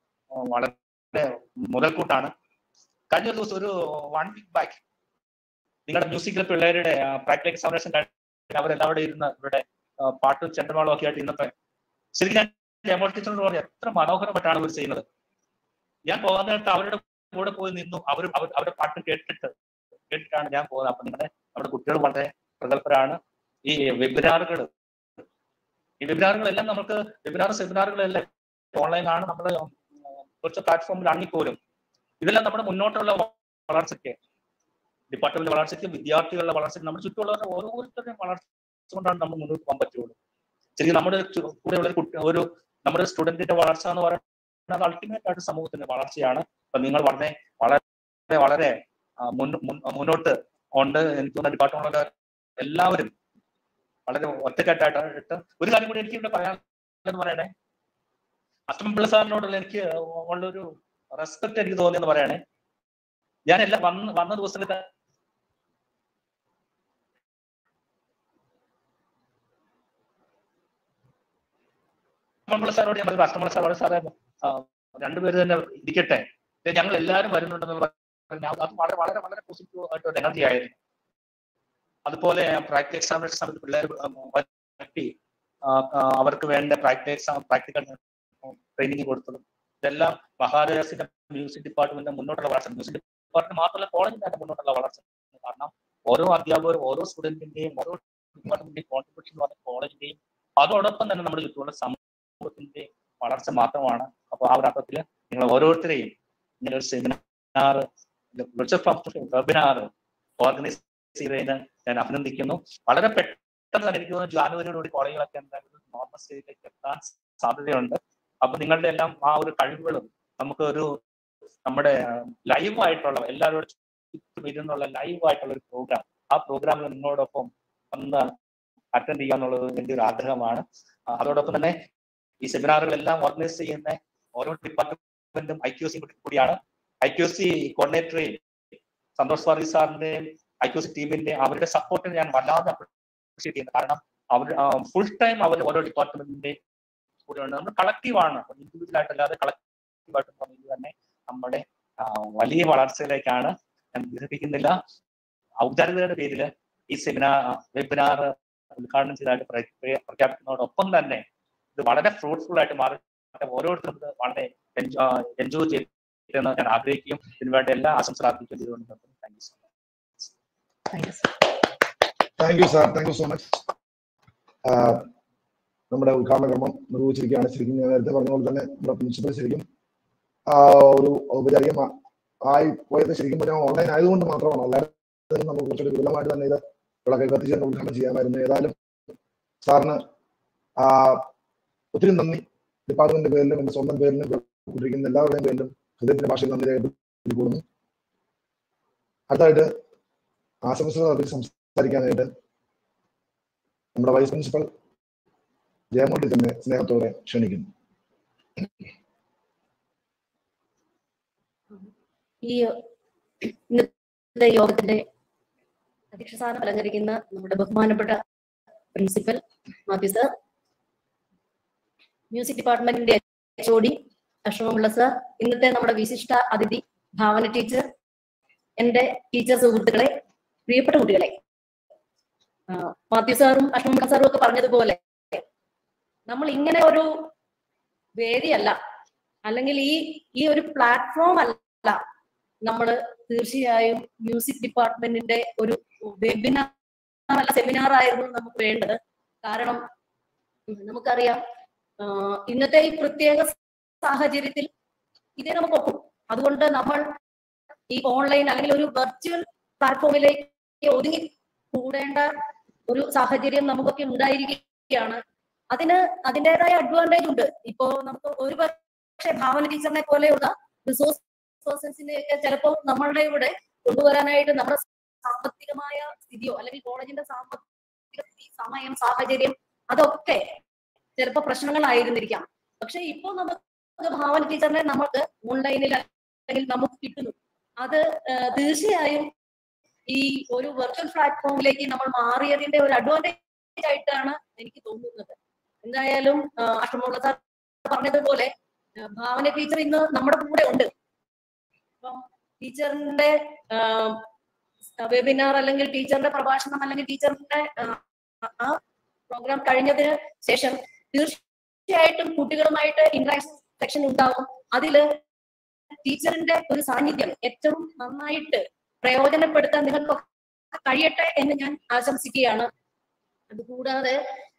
വളരെ മുതൽക്കൂട്ടാണ്. കഴിഞ്ഞ ഒരു ദിവസം ഒരു വൺ വീക്ക് ബാക്ക് നിങ്ങളുടെ മ്യൂസിക്കിലെ പിള്ളേരുടെ പ്രാക്ടിക്കൽ എക്സാമിനേഷൻ കഴിഞ്ഞ് അവരെല്ലാവരും ഇരുന്ന് ഇവരുടെ പാട്ടും ചെണ്ടമേളവും ഒക്കെ ആയിട്ട് ഇന്നത്തെ ശരിക്കും ഞാൻ ജയമോൾ ടീച്ചറിനോട് പറഞ്ഞു എത്ര മനോഹരമായിട്ടാണ് ഇവർ ചെയ്യുന്നത്. ഞാൻ പോകാൻ നേരത്ത് അവരുടെ കൂടെ പോയി നിന്നു. അവർ അവരുടെ പാട്ട് കേട്ടിട്ട് കേട്ടിട്ടാണ് ഞാൻ പോകുന്നത്. അപ്പൊ നിങ്ങളുടെ നമ്മുടെ കുട്ടികൾ വളരെ പ്രഗത്ഭരാണ്. ഈ വെബിനാറുകൾ ഈ വെബിനാറുകളെല്ലാം നമുക്ക് വെബിനാർ സെമിനാറുകളെല്ലാം ഓൺലൈനാണ്. നമ്മൾ കുറച്ച് പ്ലാറ്റ്ഫോമിലാണെങ്കിൽ പോലും ഇതെല്ലാം നമ്മുടെ മുന്നോട്ടുള്ള വളർച്ചയ്ക്ക് ഡിപ്പാർട്ട്മെന്റ് വളർച്ചയ്ക്ക് വിദ്യാർത്ഥികളുടെ വളർച്ചയ്ക്ക് നമ്മുടെ ചുറ്റുമുള്ളവരുടെ ഓരോരുത്തരുടെയും വളർച്ച കൊണ്ടാണ് നമ്മൾ മുന്നോട്ട് പോകാൻ പറ്റുള്ളൂ. ശരിക്കും നമ്മുടെ കൂടെയുള്ള കുട്ടി ഒരു നമ്മുടെ സ്റ്റുഡന്റിന്റെ വളർച്ച എന്ന് പറയുന്നത് അൾട്ടിമേറ്റ് ആയിട്ട് സമൂഹത്തിന്റെ വളർച്ചയാണ്. അപ്പൊ നിങ്ങൾ വളരെ വളരെ വളരെ മുന്നോട്ട് ഉണ്ട്. എനിക്ക് തോന്നുന്ന ഡിപ്പാർട്ട്മെന്റിലെ എല്ലാവരും വളരെ ഒറ്റക്കെട്ടായിട്ട് ഒരു കാര്യം കൂടി എനിക്ക് ഇവിടെ പറയാനെന്ന് പറയണേ, അഷ്ടമം പിള്ള സാറിനോടുള്ള എനിക്ക് ഉള്ളൊരു റെസ്പെക്ട് എനിക്ക് തോന്നിയെന്ന് പറയണേ. ഞാൻ എല്ലാം വന്ന് വന്ന ദിവസത്തിൽ സാറോട് ഞാൻ പറഞ്ഞു, അഷ്ടമം സാറോട് സാറേ രണ്ടുപേര് തന്നെ ഇരിക്കട്ടെ, ഞങ്ങൾ എല്ലാവരും വരുന്നുണ്ടെന്നുള്ള അത് വളരെ വളരെ വളരെ പോസിറ്റീവ് ആയിട്ടൊരു എനർജി ആയിരുന്നു. അതുപോലെ പ്രാക്ടിക്കൽ എക്സാമിനേഷൻ സമയത്ത് പിള്ളേർ പറ്റി അവർക്ക് വേണ്ട പ്രാക്ടിക്കൽ എക്സാം പ്രാക്ടിക്കൽ ട്രെയിനിങ് കൊടുത്തതും ഇതെല്ലാം മഹാരാജാസിന്റെ മ്യൂസിക് ഡിപ്പാർട്ട്മെന്റിന്റെ മുന്നോട്ടുള്ള വളർച്ച, മ്യൂസിക് ഡിപ്പാർട്ട്മെന്റ് മാത്രമല്ല കോളേജിന്റെ മുന്നോട്ടുള്ള വളർച്ച. കാരണം ഓരോ അധ്യാപകരും ഓരോ സ്റ്റുഡന്റിന്റെയും ഓരോ ഡിപ്പാർട്ട്മെന്റിന്റെയും കോൺട്രിബ്യൂഷൻ എന്ന് പറഞ്ഞ കോളേജിന്റെയും അതോടൊപ്പം തന്നെ നമ്മുടെ ചുറ്റുമുള്ള സമൂഹത്തിന്റെ വളർച്ച മാത്രമാണ്. അപ്പോൾ ആ ഒരു അർത്ഥത്തിൽ നിങ്ങൾ ഓരോരുത്തരെയും ഇങ്ങനെ ഒരു സെമിനാർ വെബിനാർ ഓർഗനൈസ് ചെയ്തതിന് ഞാൻ അഭിനന്ദിക്കുന്നു. വളരെ പെട്ടെന്ന് തന്നെ എനിക്ക് തോന്നുന്നു ജാനുവരിയോടുകൂടി കോളേജുകളൊക്കെ എന്തായാലും നോർമൽ സ്റ്റേജിലേക്ക് എത്താൻ സാധ്യതയുണ്ട്. അപ്പൊ നിങ്ങളുടെ എല്ലാം ആ ഒരു കഴിവുകളും നമുക്ക് ഒരു നമ്മുടെ ലൈവായിട്ടുള്ള എല്ലാവരോടും ചുറ്റും ഇരുന്നുള്ള ലൈവായിട്ടുള്ള ഒരു പ്രോഗ്രാം, ആ പ്രോഗ്രാമിൽ നിങ്ങളോടൊപ്പം ഒന്ന് അറ്റൻഡ് ചെയ്യാന്നുള്ളത് എൻ്റെ ഒരു ആഗ്രഹമാണ്. അതോടൊപ്പം തന്നെ ഈ സെമിനാറുകളെല്ലാം ഓർഗനൈസ് ചെയ്യുന്ന ഓരോ ഡിപ്പാർട്ട്മെന്റും ഐ ക്യു സി കൂടിയാണ്. ഐ ക്യു സി കോർഡിനേറ്ററെയും സന്തോഷ് പാർവി സാറിന്റെയും ഐ ക്യു സി ടീമിന്റെ അവരുടെ സപ്പോർട്ടിന് ഞാൻ വല്ലാതെ അപ്രീഷിയേറ്റ് ചെയ്യുന്നു. കാരണം അവർ ഫുൾ ടൈം അവർ ഓരോ ഡിപ്പാർട്ട്മെന്റിന്റെ കൂടെയുണ്ട്. നമ്മൾ കളക്റ്റീവാണ്, ഇൻഡിവിജ്വൽ ആയിട്ടല്ലാതെ കളക്റ്റീവായിട്ട് പറഞ്ഞത് തന്നെ നമ്മുടെ വലിയ വളർച്ചയിലേക്കാണ്. ഞാൻ ദീർഘിപ്പിക്കുന്നില്ല. ഔപചാരികതയുടെ പേരിൽ ഈ സെമിനാർ വെബിനാർ ഉദ്ഘാടനം ചെയ്തതായിട്ട് പ്രഖ്യാപിക്കുന്നതോടൊപ്പം തന്നെ ഇത് വളരെ ഫ്രൂട്ട്ഫുൾ ആയിട്ട് മാറി ഓരോരുത്തരും വളരെ എൻജോയ് ചെയ്തെന്ന് ഞാൻ ആഗ്രഹിക്കുകയും ഇതിനുവേണ്ടി എല്ലാ ആശംസകൾ അർപ്പിക്കുകയും ചെയ്തുകൊണ്ട് thank you so much. Thank you sir, thank you so much. നമ്മുടെ ഉദ്ഘാടന കർമ്മം നിർവഹിച്ചിരിക്കുകയാണ്. ശരിക്കും ഞാൻ നേരത്തെ പറഞ്ഞ പോലെ തന്നെ നമ്മുടെ പ്രിൻസിപ്പൽ ശരിക്കും ഒരു ഔപചാരികം ആയി പോയത് ശരിക്കും പറഞ്ഞാൽ ഓൺലൈൻ ആയതുകൊണ്ട് മാത്രമാണ്. അല്ലാതെ നമുക്ക് കുറച്ചുകൂടി വിപുലമായിട്ട് തന്നെ ഇത് വിളക്കെ കത്തിച്ച് തന്നെ ഉദ്ഘാടനം ചെയ്യാമായിരുന്നു. ഏതായാലും സാറിന് ഒത്തിരി നന്ദി. ഡിപ്പാർട്ട്മെന്റിന്റെ പേരിലും എന്റെ സ്വന്തം പേരിലും കൊണ്ടിരിക്കുന്ന എല്ലാവരുടെയും പേരിലും ഹൃദയത്തിന്റെ ഭാഷയിൽ നന്ദി രേഖപ്പെടുത്തിക്കൊള്ളുന്നു. അടുത്തായിട്ട് ആശംസകൾ അർപ്പിച്ച് സംസാരിക്കാനായിട്ട് നമ്മുടെ വൈസ് പ്രിൻസിപ്പൽ ജയമോൾ തന്നെ സ്നേഹത്തോടെ ക്ഷണിക്കുന്നു. ഈ ഇന്നത്തെ യോഗത്തിന്റെ അധ്യക്ഷസ്ഥാനം അലങ്കരിക്കുന്ന നമ്മുടെ ബഹുമാനപ്പെട്ട പ്രിൻസിപ്പൽ മാത്യു സർ, മ്യൂസിക് ഡിപ്പാർട്ട്മെന്റിന്റെ എച്ച് ഒ ഡി അശ്വമുള്ള സർ, ഇന്നത്തെ നമ്മുടെ വിശിഷ്ട അതിഥി ഭാവന ടീച്ചർ, എന്റെ ടീച്ചർ സുഹൃത്തുക്കളെ, പ്രിയപ്പെട്ട കുട്ടികളെ, മാത്യു സാറും അശ്വമുള്ള സാറും ഒക്കെ പറഞ്ഞതുപോലെ നമ്മൾ ഇങ്ങനെ ഒരു വേദിയല്ല, അല്ലെങ്കിൽ ഈ ഈ ഒരു പ്ലാറ്റ്ഫോം അല്ല നമ്മൾ തീർച്ചയായും മ്യൂസിക് ഡിപ്പാർട്ട്മെന്റിന്റെ ഒരു വെബിനാർ അല്ല സെമിനാർ ആയിരുന്നു നമുക്ക് വേണ്ടത്. കാരണം നമുക്കറിയാം ഇന്നത്തെ ഈ പ്രത്യേക സാഹചര്യത്തിൽ ഇതേ നമുക്ക് ഒക്കും. അതുകൊണ്ട് നമ്മൾ ഈ ഓൺലൈൻ അല്ലെങ്കിൽ ഒരു വെർച്വൽ പ്ലാറ്റ്ഫോമിലേക്ക് ഒതുങ്ങി കൂടേണ്ട ഒരു സാഹചര്യം നമുക്കൊക്കെ ഉണ്ടായിരിക്കുകയാണ്. അതിന് അതിൻ്റെതായ അഡ്വാൻറ്റേജ് ഉണ്ട്. ഇപ്പോ നമുക്ക് ഒരു പക്ഷേ ഭാവന ടീച്ചറിനെ പോലെയുള്ള റിസോഴ്സ് പേഴ്സൺസിനെ ഒക്കെ ചിലപ്പോൾ നമ്മളുടെ ഇവിടെ കൊണ്ടുവരാനായിട്ട് നമ്മുടെ സാമ്പത്തികമായ സ്ഥിതിയോ അല്ലെങ്കിൽ കോളേജിന്റെ സാമ്പത്തിക സ്ഥിതി, സമയം, സാഹചര്യം അതൊക്കെ ചിലപ്പോൾ പ്രശ്നങ്ങളായിരുന്നിരിക്കാം. പക്ഷെ ഇപ്പൊ നമുക്ക് ഭാവന ടീച്ചറിനെ നമുക്ക് ഓൺലൈനിൽ അല്ലെങ്കിൽ നമുക്ക് കിട്ടുന്നു. അത് തീർച്ചയായും ഈ ഒരു വെർച്വൽ പ്ലാറ്റ്ഫോമിലേക്ക് നമ്മൾ മാറിയതിന്റെ ഒരു അഡ്വാൻറ്റേജ് ആയിട്ടാണ് എനിക്ക് തോന്നുന്നത്. എന്തായാലും അഷ്ടമുള്ള സാർ പറഞ്ഞതുപോലെ ഭാവന ടീച്ചർ ഇന്ന് നമ്മുടെ കൂടെ ഉണ്ട്. അപ്പം ടീച്ചറിന്റെ വെബിനാർ അല്ലെങ്കിൽ ടീച്ചറിന്റെ പ്രഭാഷണം അല്ലെങ്കിൽ ടീച്ചറിന്റെ ആ പ്രോഗ്രാം കഴിഞ്ഞതിന് ശേഷം തീർച്ചയായിട്ടും കുട്ടികളുമായിട്ട് ഇന്ററാക്ഷൻ സെക്ഷൻ ഉണ്ടാവും. അതില് ടീച്ചറിന്റെ ഒരു സാന്നിധ്യം ഏറ്റവും നന്നായിട്ട് പ്രയോജനപ്പെടുത്താൻ നിങ്ങൾക്ക് കഴിയട്ടെ എന്ന് ഞാൻ ആശംസിക്കുകയാണ്. അതുകൂടാതെ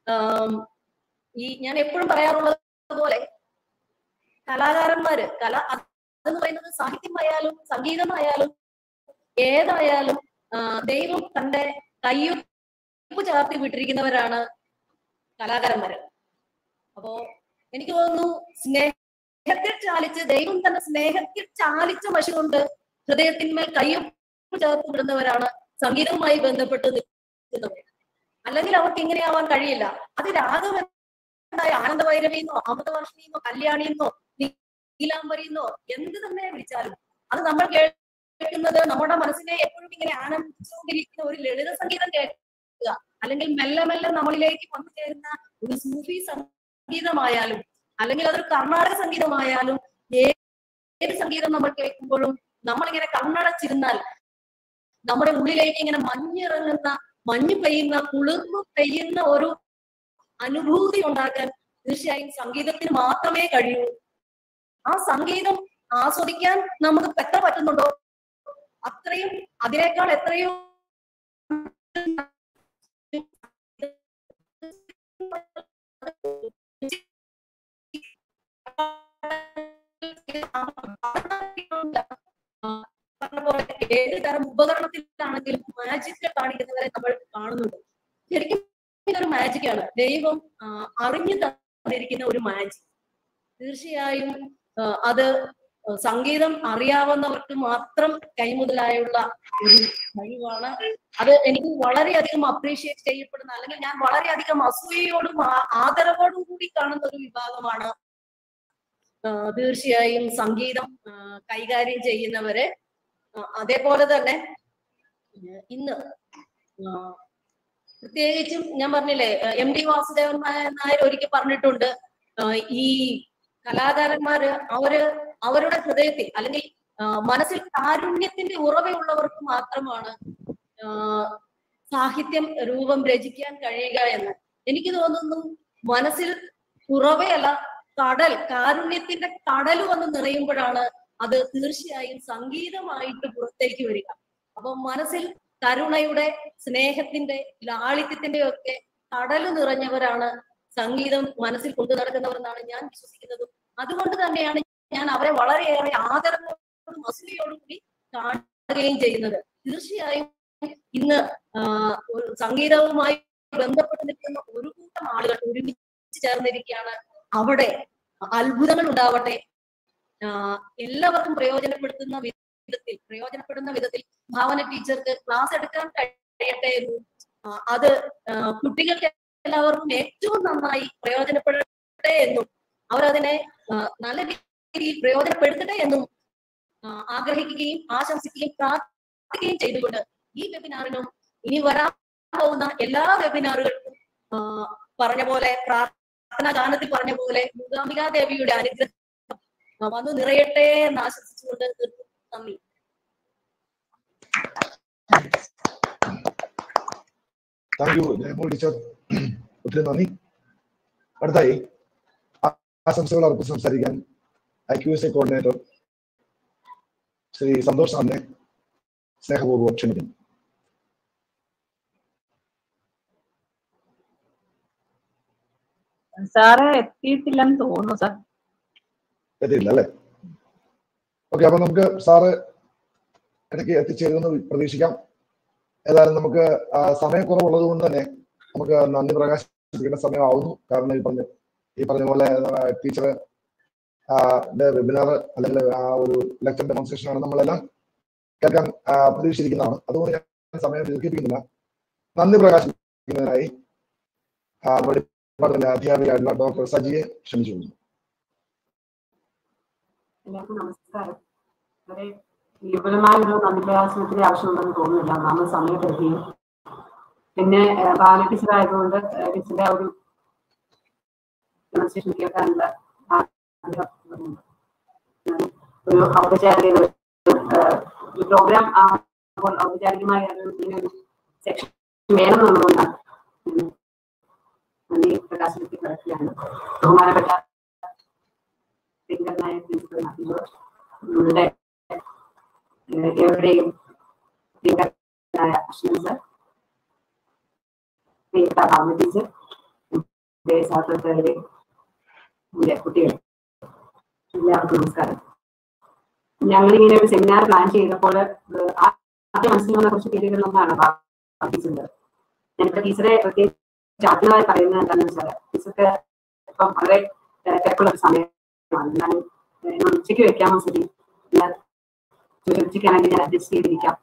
ഈ ഞാൻ എപ്പോഴും പറയാറുള്ളത് പോലെ കലാകാരന്മാര് കല അതെന്ന് പറയുന്നത് സാഹിത്യമായാലും സംഗീതമായാലും ഏതായാലും ദൈവം തന്റെ കയ്യൊപ്പ് ചാർത്തി വിട്ടിരിക്കുന്നവരാണ് കലാകാരന്മാര്. അപ്പോ എനിക്ക് തോന്നുന്നു സ്നേഹത്തിൽ ചാലിച്ച് ദൈവം തന്റെ സ്നേഹത്തിൽ ചാലിച്ച വശം കൊണ്ട് ഹൃദയത്തിന്മേൽ കയ്യൊപ്പ് ചേർത്ത് വിടുന്നവരാണ് സംഗീതവുമായി ബന്ധപ്പെട്ട് നിൽക്കുന്നവർ. അല്ലെങ്കിൽ അവർക്ക് ഇങ്ങനെയാവാൻ കഴിയില്ല. അത് രാഗമെന്തായ ആനന്ദഭൈരവിന്നോ അമൃതവർഷിണിന്നോ കല്യാണിന്നോ നീലാംബരിന്നോ എന്ത് തന്നെ വിളിച്ചാലും അത് നമ്മൾ കേൾക്കുന്നത് നമ്മുടെ മനസ്സിനെ എപ്പോഴും ഇങ്ങനെ ആനന്ദിച്ചുകൊണ്ടിരിക്കുന്ന ഒരു ലളിത സംഗീതം കേൾക്കുക, അല്ലെങ്കിൽ മെല്ലെ മെല്ലെ നമ്മളിലേക്ക് വന്നു ചേരുന്ന ഒരു സൂഫി സംഗീതമായാലും അല്ലെങ്കിൽ അതൊരു കർണാടക സംഗീതമായാലും ഏത് സംഗീതം നമ്മൾ കേൾക്കുമ്പോഴും നമ്മളിങ്ങനെ കണ്ണടച്ചിരുന്നാൽ നമ്മുടെ ഉള്ളിലേക്ക് ഇങ്ങനെ മഞ്ഞിറങ്ങുന്ന മഞ്ഞ് പെയ്യുന്ന കുളിർമ പെയ്യുന്ന ഒരു അനുഭൂതി ഉണ്ടാക്കാൻ തീർച്ചയായും സംഗീതത്തിന് മാത്രമേ കഴിയൂ. ആ സംഗീതം ആസ്വദിക്കാൻ നമുക്ക് എത്ര പറ്റുന്നുണ്ടോ അത്രയും അതിനേക്കാൾ എത്രയോ ഏത് തരം ഉപകരണത്തിലാണെങ്കിലും മാജിക് കാണിക്കുന്നവരെ നമ്മൾ കാണുന്നുണ്ട്. ശരിക്കും ഇതൊരു മാജിക്കാണ്. ദൈവം അറിഞ്ഞു തന്നിരിക്കുന്ന ഒരു മാജിക്. തീർച്ചയായും അത് സംഗീതം അറിയാവുന്നവർക്ക് മാത്രം കൈമുതലായുള്ള ഒരു കഴിവാണ്. അത് എനിക്ക് വളരെയധികം അപ്രീഷിയേറ്റ് ചെയ്യപ്പെടുന്ന, അല്ലെങ്കിൽ ഞാൻ വളരെയധികം അസൂയയോടും ആദരവോടും കൂടി കാണുന്ന ഒരു വിഭാഗമാണ് തീർച്ചയായും സംഗീതം കൈകാര്യം ചെയ്യുന്നവരെ. അതേപോലെ തന്നെ ഇന്ന് പ്രത്യേകിച്ചും ഞാൻ പറഞ്ഞില്ലേ, എം ഡി വാസുദേവൻ നായർ ഒരിക്കൽ പറഞ്ഞിട്ടുണ്ട്, ഈ കലാകാരന്മാര് അവര് അവരുടെ ഹൃദയത്തിൽ അല്ലെങ്കിൽ മനസ്സിൽ കാരുണ്യത്തിന്റെ ഉറവയുള്ളവർക്ക് മാത്രമാണ് സാഹിത്യം രൂപം രചിക്കാൻ കഴിയുക എന്ന്. എനിക്ക് തോന്നുന്നു മനസ്സിൽ ഉറവയല്ല, കടൽ, കാരുണ്യത്തിന്റെ കടൽ വന്ന് നിറയുമ്പോഴാണ് അത് തീർച്ചയായും സംഗീതമായിട്ട് പുറത്തേക്ക് വരിക. അപ്പൊ മനസ്സിൽ കരുണയുടെ, സ്നേഹത്തിന്റെ, ലാളിത്യത്തിന്റെ ഒക്കെ കടല് നിറഞ്ഞവരാണ് സംഗീതം മനസ്സിൽ കൊണ്ടു നടക്കുന്നവരെന്നാണ് ഞാൻ വിശ്വസിക്കുന്നത്. അതുകൊണ്ട് തന്നെയാണ് ഞാൻ അവരെ വളരെയേറെ ആദരവോടും അസൂയയോടും കൂടി കാണുകയും ചെയ്യുന്നത്. തീർച്ചയായും ഇന്ന് സംഗീതവുമായി ബന്ധപ്പെട്ട് നിൽക്കുന്ന ഒരു കൂട്ടം ആളുകൾ ഒരുമിച്ച് ചേർന്നിരിക്കുകയാണ്. അവിടെ അത്ഭുതങ്ങൾ ഉണ്ടാവട്ടെ, എല്ലാവർക്കും പ്രയോജനപ്പെടുത്തുന്ന വിധത്തിൽ പ്രയോജനപ്പെടുന്ന വിധത്തിൽ ഭാവന ടീച്ചർക്ക് ക്ലാസ് എടുക്കാൻ കഴിയട്ടെ എന്നും അത് കുട്ടികൾക്ക് എല്ലാവർക്കും ഏറ്റവും നന്നായി പ്രയോജനപ്പെടട്ടെ എന്നും അവരതിനെ നല്ല രീതിയിൽ പ്രയോജനപ്പെടുത്തട്ടെ എന്നും ആഗ്രഹിക്കുകയും ആശംസിക്കുകയും പ്രാർത്ഥിക്കുകയും ചെയ്തുകൊണ്ട് ഈ വെബിനാറിനും ഇനി വരാൻ പോകുന്ന എല്ലാ വെബിനാറുകൾക്കും പറഞ്ഞ പോലെ, പ്രാർത്ഥനാ ഗാനത്തിൽ പറഞ്ഞ പോലെ മൂകാംബികാ ദേവിയുടെ അനുഗ്രഹം വന്നു നിറയട്ടെ എന്ന് ആശംസിച്ചുകൊണ്ട് നന്ദി. താങ്ക് യു ജയമോൾ ടീച്ചർ, ഒത്തിരി നന്ദി. അടുത്തായി ആശംസകൾ അർപ്പിച്ച് സംസാരിക്കാൻ I Q S A coordinator Shri Santhosh സാറിനെ സ്നേഹപൂർവ്വം ക്ഷണിക്കുന്നു. സാറ് എത്തിയിട്ടില്ലെന്ന് തോന്നുന്നു സാർ. എത്തിയില്ല അല്ലേ? ഓക്കെ, അപ്പൊ നമുക്ക് സാറ് ഇടയ്ക്ക് എത്തിച്ചേരുമെന്ന് പ്രതീക്ഷിക്കാം. ഏതായാലും നമുക്ക് സമയക്കുറവുള്ളത് കൊണ്ട് തന്നെ നമുക്ക് നന്ദി പ്രകാശിപ്പിക്കേണ്ട സമയമാവുന്നു. കാരണം ഈ പറഞ്ഞ ഈ പറഞ്ഞ പോലെ ടീച്ചർ വെബിനാർ അല്ലെങ്കിൽ ആ ഒരു ലെക്ചർ ഡെമോൺസ്ട്രേഷൻ ആണ് നമ്മളെല്ലാം കേൾക്കാൻ പ്രതീക്ഷിച്ചിരിക്കുന്നതാണ്. അതുകൊണ്ട് ഞാൻ സമയം ദീർഘിപ്പിക്കുന്നില്ല. നന്ദി പ്രകാശിപ്പിക്കുന്നതിനായി ഡിപ്പാർട്ട്മെന്റ് അധ്യാപികയായിട്ടുള്ള ഡോക്ടർ സജിയെ ക്ഷണിച്ചു. എല്ലാവർക്കും നമസ്കാരം. വളരെ വിപുലമായ ഒരു നന്ദി പ്രകാശനത്തിന്റെ ആവശ്യമുണ്ടെന്ന് തോന്നുന്നില്ല. നമ്മൾ സമയപ്പെടുകയും പിന്നെ ഭാവന ടീച്ചർ ആയതുകൊണ്ട് ടീച്ചറുടെ ഒരു ഡെമോൺസ്ട്രേഷൻ കേൾക്കാനുള്ള ഒരു ഔപചാരിക പ്രോഗ്രാം ആകുമ്പോൾ ഔപചാരികമായ ഒരു സെക്ഷൻ വേണമെന്നുള്ളതുകൊണ്ടാണ് നന്ദി പ്രകാശനത്തിൽ കിടക്കുകയാണ്. ബഹുമാനപ്പെട്ട നമ്മുടെ എവിടെയും അശ്വിൻ സർ, പ്രിയപ്പെട്ട ഭാവന ടീച്ചർ, സഹപ്രവർത്തകരെ, കുട്ടികൾ, എല്ലാവർക്കും നമസ്കാരം. ഞങ്ങളിങ്ങനെ ഒരു സെമിനാർ പ്ലാൻ ചെയ്തപ്പോൾ ആദ്യം മനസ്സിൽ വന്ന കുറച്ച് പേരുകളിലൊന്നാണ് ഭാവന ടീച്ചറിന്റെ. ഞാനിവിടെ ടീച്ചറെ പ്രത്യേകിച്ച് ആത്മീയമായി പറയുന്നത് എന്താണെന്ന് വെച്ചാൽ, ടീച്ചർക്ക് ഇപ്പം വളരെ തിരക്കുള്ള ഒരു സമയം എന്നാലും ഉച്ചയ്ക്ക് വെക്കാമോ ശരി, ഉച്ചയ്ക്കാണെങ്കിൽ ഞാൻ അഡ്ജസ്റ്റ് ചെയ്തിരിക്കാം.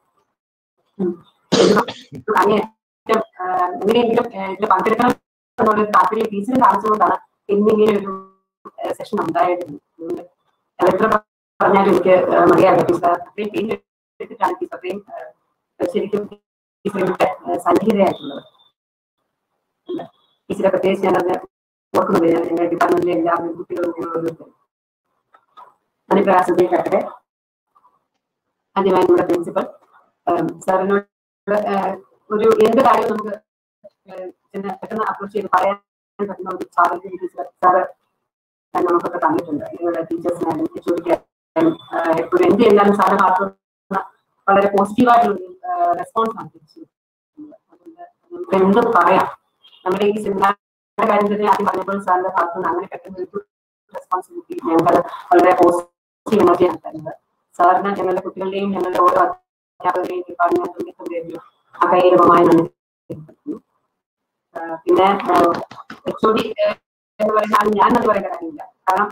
അങ്ങേയറ്റം എങ്ങനെയെങ്കിലും ഇതിൽ പങ്കെടുക്കണം എന്നുള്ള താല്പര്യം ടീച്ചർ കാണിച്ചുകൊണ്ടാണ് ഇന്നിങ്ങനെ ഒരു സെഷൻ ഉണ്ടായിരുന്നത്. എത്ര പറഞ്ഞാലും എനിക്ക് മതിയാകും. ടീച്ചർ അത്രയും പേര് എടുത്തിട്ടാണ് ടീച്ചർ അത്രയും ശരിക്കും ടീച്ചറുടെ സന്നിഹിതയായിട്ടുള്ളത്. ടീച്ചറെ പ്രത്യേകിച്ച് ഞാനത് ഓർക്കുന്നത് ഞങ്ങളുടെ ഡിപ്പാർട്ട്മെന്റിലെ എല്ലാവരും കുട്ടികളും അനുപ്രകാശത്തിൽ കട്ടെ. ആദ്യമായി നമ്മുടെ പ്രിൻസിപ്പൽ സാറിനോട് ഒരു എന്ത് കാര്യം നമുക്ക് പെട്ടെന്ന് അപ്രോച്ച് ചെയ്ത് പറയാൻ പറ്റുന്ന ഒരു സാഹചര്യം ടീച്ചർ സാറ് നമുക്കൊക്കെ തന്നിട്ടുണ്ട്. നിങ്ങളുടെ ടീച്ചേഴ്സിനായാലും ചോദിക്കാനും എപ്പോഴും എന്ത് ചെയ്യാനും സാറ് ഭാഗത്തുനിന്ന് വളരെ പോസിറ്റീവായിട്ടുള്ളൊരു റെസ്പോൺസ് ആണ് തിരിച്ചു. അതുകൊണ്ട് നമുക്ക് എന്തും പറയാം. നമ്മുടെ ഈ സെമിനാറിന്റെ കാര്യം തന്നെ ആദ്യം പറഞ്ഞപ്പോൾ സാറിന്റെ ഭാഗത്തുനിന്ന് അങ്ങനെ പെട്ടെന്ന് ഒരു റെസ്പോൺസിബിലിറ്റി ഞങ്ങൾക്ക് വളരെ പോസിറ്റീവ് എനർജിയാണ് തരുന്നത്. സാറിന് ഞങ്ങളുടെ കുട്ടികളുടെയും ഞങ്ങളുടെ ഓരോ അധ്യാപകരെയും ഡിപ്പാർട്ട്മെന്റിന്റെയും ആ കൈരൂപമായി നന്ദി. പിന്നെ എച്ച് ഒ ഡി എന്ന് പറയുന്നത് ഞാൻ അത് പറയേണ്ട കാര്യമില്ല. കാരണം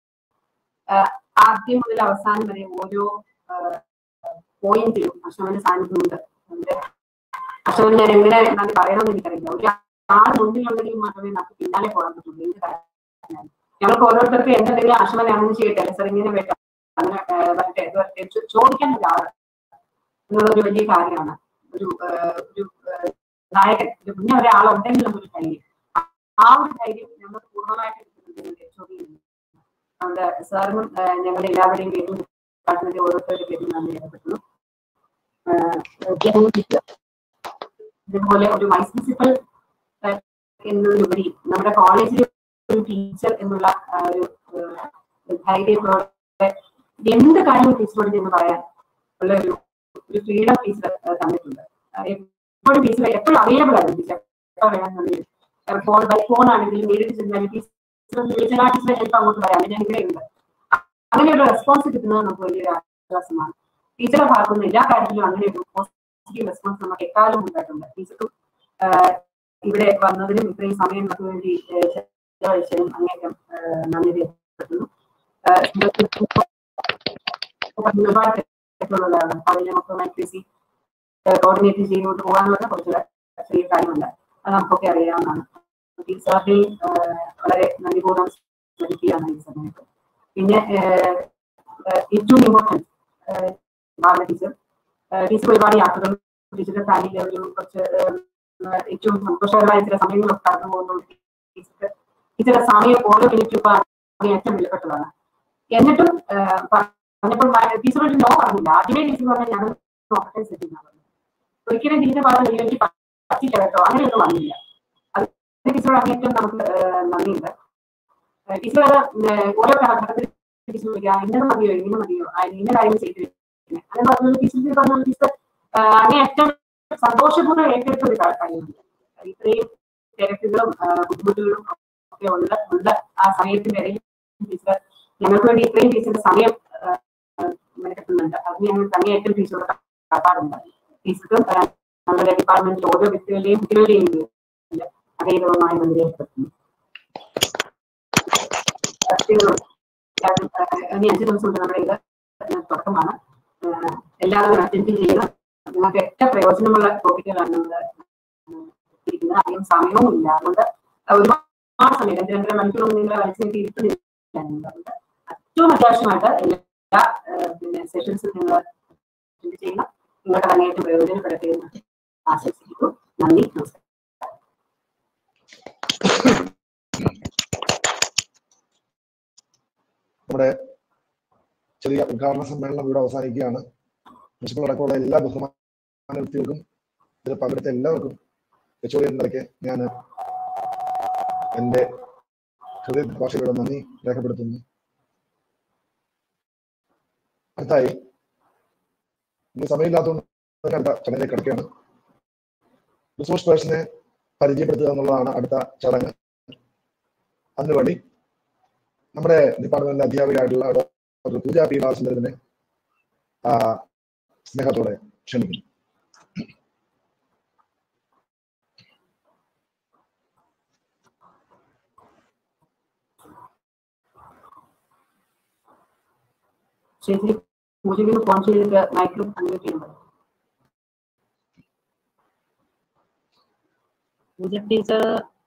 ആദ്യം മുതൽ അവസാനം വരെ ഓരോ പോയിന്റിലും അശ്വന്റെ സാന്നിധ്യമുണ്ട്. അശ്വന് ഞാൻ എങ്ങനെ നന്ദി പറയണമെന്ന് എനിക്കറിയില്ല. ഒരു ആൾ മുന്നിലുണ്ടെങ്കിൽ മാത്രമേ നമുക്ക് പിന്നാലെ പോകാൻ പറ്റുള്ളൂ. എന്ത് കാര്യം ഞങ്ങൾക്ക് ഓരോരുത്തർക്കും എന്തെങ്കിലും അശ്വനാണെന്ന് ചെയ്യട്ടെ, സാർ ഇങ്ങനെ വേണ്ട അങ്ങനെ വരട്ടെ വരട്ടെ ചോദിക്കാൻ ഒരാൾ എന്നുള്ളൊരു വലിയ കാര്യമാണ്. ഒരു ഒരു നായകൻ പിന്നെ ഒരാളുണ്ടെങ്കിൽ നമുക്കൊരു ധൈര്യം, ആ ഒരു ധൈര്യം നമുക്ക് പൂർണ്ണമായിട്ട് കിട്ടുന്നുണ്ട്. നമ്മുടെ സാറിനും ഞങ്ങളുടെ എല്ലാവരുടെയും പേരും ഡിപ്പാർട്ട്മെന്റ് ഓരോരുത്തരുടെ പേരും നന്ദി രേഖപ്പെടുത്തുന്നു. ഇതുപോലെ ഒരു വൈസ് പ്രിൻസിപ്പൽ എന്നതിലുപരി നമ്മുടെ കോളേജിൽ ഒരു ടീച്ചർ എന്നുള്ള ഒരു ധൈര്യത്തോടെ എന്ത് കാര്യവും ടീച്ചറോട് എന്ന് പറയാൻ ഉള്ള ഒരു ഒരു ഫ്രീഡം ടീച്ചർ തന്നിട്ടുണ്ട്. എപ്പോഴും ടീച്ചർ എപ്പോഴും അവൈലബിൾ ആണ്. ടീച്ചർ എപ്പോൾ വേണമെന്നുണ്ടെങ്കിൽ ഫോൺ ബൈ ഫോൺ ആണെങ്കിലും നേരിട്ട് ചെന്നാൽ ടീച്ചർ വിളിച്ചാൽ ടീച്ചറെ ഹെൽപ്പ് അങ്ങോട്ട് പറയാം, ഞാൻ ഇവിടെയുണ്ട്. അങ്ങനെയുള്ള റെസ്പോൺസ് കിട്ടുന്നത് നമുക്ക് വലിയൊരു ആശ്വാസമാണ്. ടീച്ചറുടെ ഭാഗത്തു നിന്ന് എല്ലാ കാര്യത്തിലും അങ്ങനെ ഒരു പോസിറ്റീവ് റെസ്പോൺസ് നമുക്ക് എക്കാലം ഉണ്ടായിട്ടുണ്ട്. ടീച്ചർക്കും ഇവിടെ വന്നതിനും ഇത്രയും സമയം നമുക്ക് വേണ്ടി ചെലവഴിച്ചതിനും അങ്ങേറ്റം നന്ദി രേഖപ്പെടുത്തുന്നു. ഒരുപാട് തെറ്റുള്ളതാണ്. അതിനെ മൊത്തമായി കോർഡിനേറ്റ് ചെയ്തുകൊണ്ട് പോകാനുള്ള കുറച്ച് ചെറിയ കാര്യമുണ്ട്, അത് നമുക്കൊക്കെ അറിയാവുന്നതാണ്. ടീച്ചറുടെയും വളരെ നന്ദിപൂർവ്വം ശ്രമിക്കുകയാണ് ഈ സമയത്ത്. പിന്നെ ഏറ്റവും ഇമ്പോർട്ടൻറ്റ് ബാല ടീച്ചർ ടീച്ചർ ഒരുപാട് യാത്രകളും ടീച്ചറുടെ ഫാമിലി ഒരു കുറച്ച് ഏറ്റവും സന്തോഷകരമായ ചില സമയങ്ങളൊക്കെ കടന്നു പോകുന്നുണ്ട്. ടീച്ചർക്ക് ടീച്ചറുടെ സമയം ഓരോ മിനിറ്റും ഇപ്പൊ ഏറ്റവും വിലപ്പെട്ടതാണ്. എന്നിട്ടും പറഞ്ഞപ്പോൾ ടീച്ചറോട് നോ പറഞ്ഞില്ല. ആദ്യമേ ടീച്ചർ പറഞ്ഞാൽ ഞാൻ നോക്കട്ടെ സെറ്റ് ചെയ്യുന്ന ഒരിക്കലും ടീച്ചർ പറഞ്ഞു എനിക്ക് പറ്റില്ല കേട്ടോ, അങ്ങനെയൊന്നും വന്നില്ല. അത് ടീച്ചറോട് അങ്ങേറ്റവും നമുക്ക് നന്ദിയുണ്ട്. ടീച്ചർ ഓരോ കാലഘട്ടത്തിൽ ടീച്ചർ വിളിക്കുക, ഇന്നത് മതിയോ ഇങ്ങനെ മതിയോ ഇന്ന കാര്യം ചെയ്തു അങ്ങനെ പറഞ്ഞത് ടീച്ചർ പറഞ്ഞ ടീച്ചർ അങ്ങേയറ്റം സന്തോഷപൂർവ്വം ഏറ്റെടുത്ത ഒരു കാര്യമുണ്ട്. ഇത്രയും തിരക്കുകളും ബുദ്ധിമുട്ടുകളും ഒക്കെ ഉള്ള ഉള്ള ആ സമയത്തിന്റെ ഇടയിൽ ടീച്ചർ ഞങ്ങൾക്ക് വേണ്ടി ഇത്രയും ടീച്ചറുടെ സമയം മെനക്കെട്ടുന്നുണ്ട്. അത് ഞങ്ങൾക്ക് അങ്ങേയറ്റം ടീച്ചറുടെ കാപ്പാടുണ്ട്. ടീച്ചർക്കും നമ്മുടെ ഡിപ്പാർട്ട്മെന്റിലെ ഓരോ വ്യക്തികളുടെയും കുട്ടികളുടെയും അതേപരമായി നന്ദി രേഖപ്പെടുത്തുന്നു. ഇനി അഞ്ചു ദിവസം കൊണ്ട് നമ്മുടെ ഇത് തുടക്കമാണ്. എല്ലാവരും അറ്റൻഡ് ചെയ്യണം. നിങ്ങൾക്ക് ഏറ്റവും പ്രയോജനമുള്ള ടോപ്പിക്കുകളാണ് നമ്മൾ ഇരിക്കുന്നത്. അധികം സമയവും ഇല്ല, അതുകൊണ്ട് ഒരുപാട് സമയം രണ്ട് രണ്ടര മണിക്കൂറൊന്നും നിങ്ങളെ വലിച്ചു ഇരുത്തുന്നില്ല. അതുകൊണ്ട് ഏറ്റവും അത്യാവശ്യമായിട്ട് എല്ലാ പിന്നെ സെഷൻസും നിങ്ങൾ അറ്റൻഡ് ചെയ്യണം. നിങ്ങൾക്ക് അങ്ങേയറ്റം പ്രയോജനപ്പെടട്ടെ എന്ന് ആശംസിക്കുന്നു. നന്ദി, നമസ്കാരം. നമ്മുടെ ചെറിയ ഉദ്ഘാടന സമ്മേളനം ഇവിടെ അവസാനിക്കുകയാണ്. പ്രിൻസിപ്പൽ അടക്കമുള്ള എല്ലാ ബഹുമാന വ്യക്തികൾക്കും ഇതിൽ പങ്കെടുത്ത എല്ലാവർക്കും എച്ച് ഒ ഡി എന്ന നിലയ്ക്ക് ഞാൻ എൻ്റെ ഹൃദയ ഭാഷയുടെ നന്ദി രേഖപ്പെടുത്തുന്നു. അടുത്തായി ഇന്ന് സമയമില്ലാത്തതുകൊണ്ട് അടുത്ത ചടങ്ങിലേക്ക് കിടക്കുകയാണ്. റിസോഴ്സ് പേഴ്സണെ പരിചയപ്പെടുത്തുക എന്നുള്ളതാണ് അടുത്ത ചടങ്ങ്. അതിനുവേണ്ടി നമ്മുടെ ഡിപ്പാർട്ട്മെന്റിലെ അധ്യാപികയായിട്ടുള്ള ഡോക്ടർ പൂജ പി ബാലചന്ദ്രനെ സ്നേഹത്തോടെ ക്ഷണിക്കുന്നു. ശരി, പൂജയ്ക്ക് ഫോൺ ചെയ്തിട്ട് മൈക്രോ അൺമ്യൂട്ട് ചെയ്യുന്നത്. Pooja teacher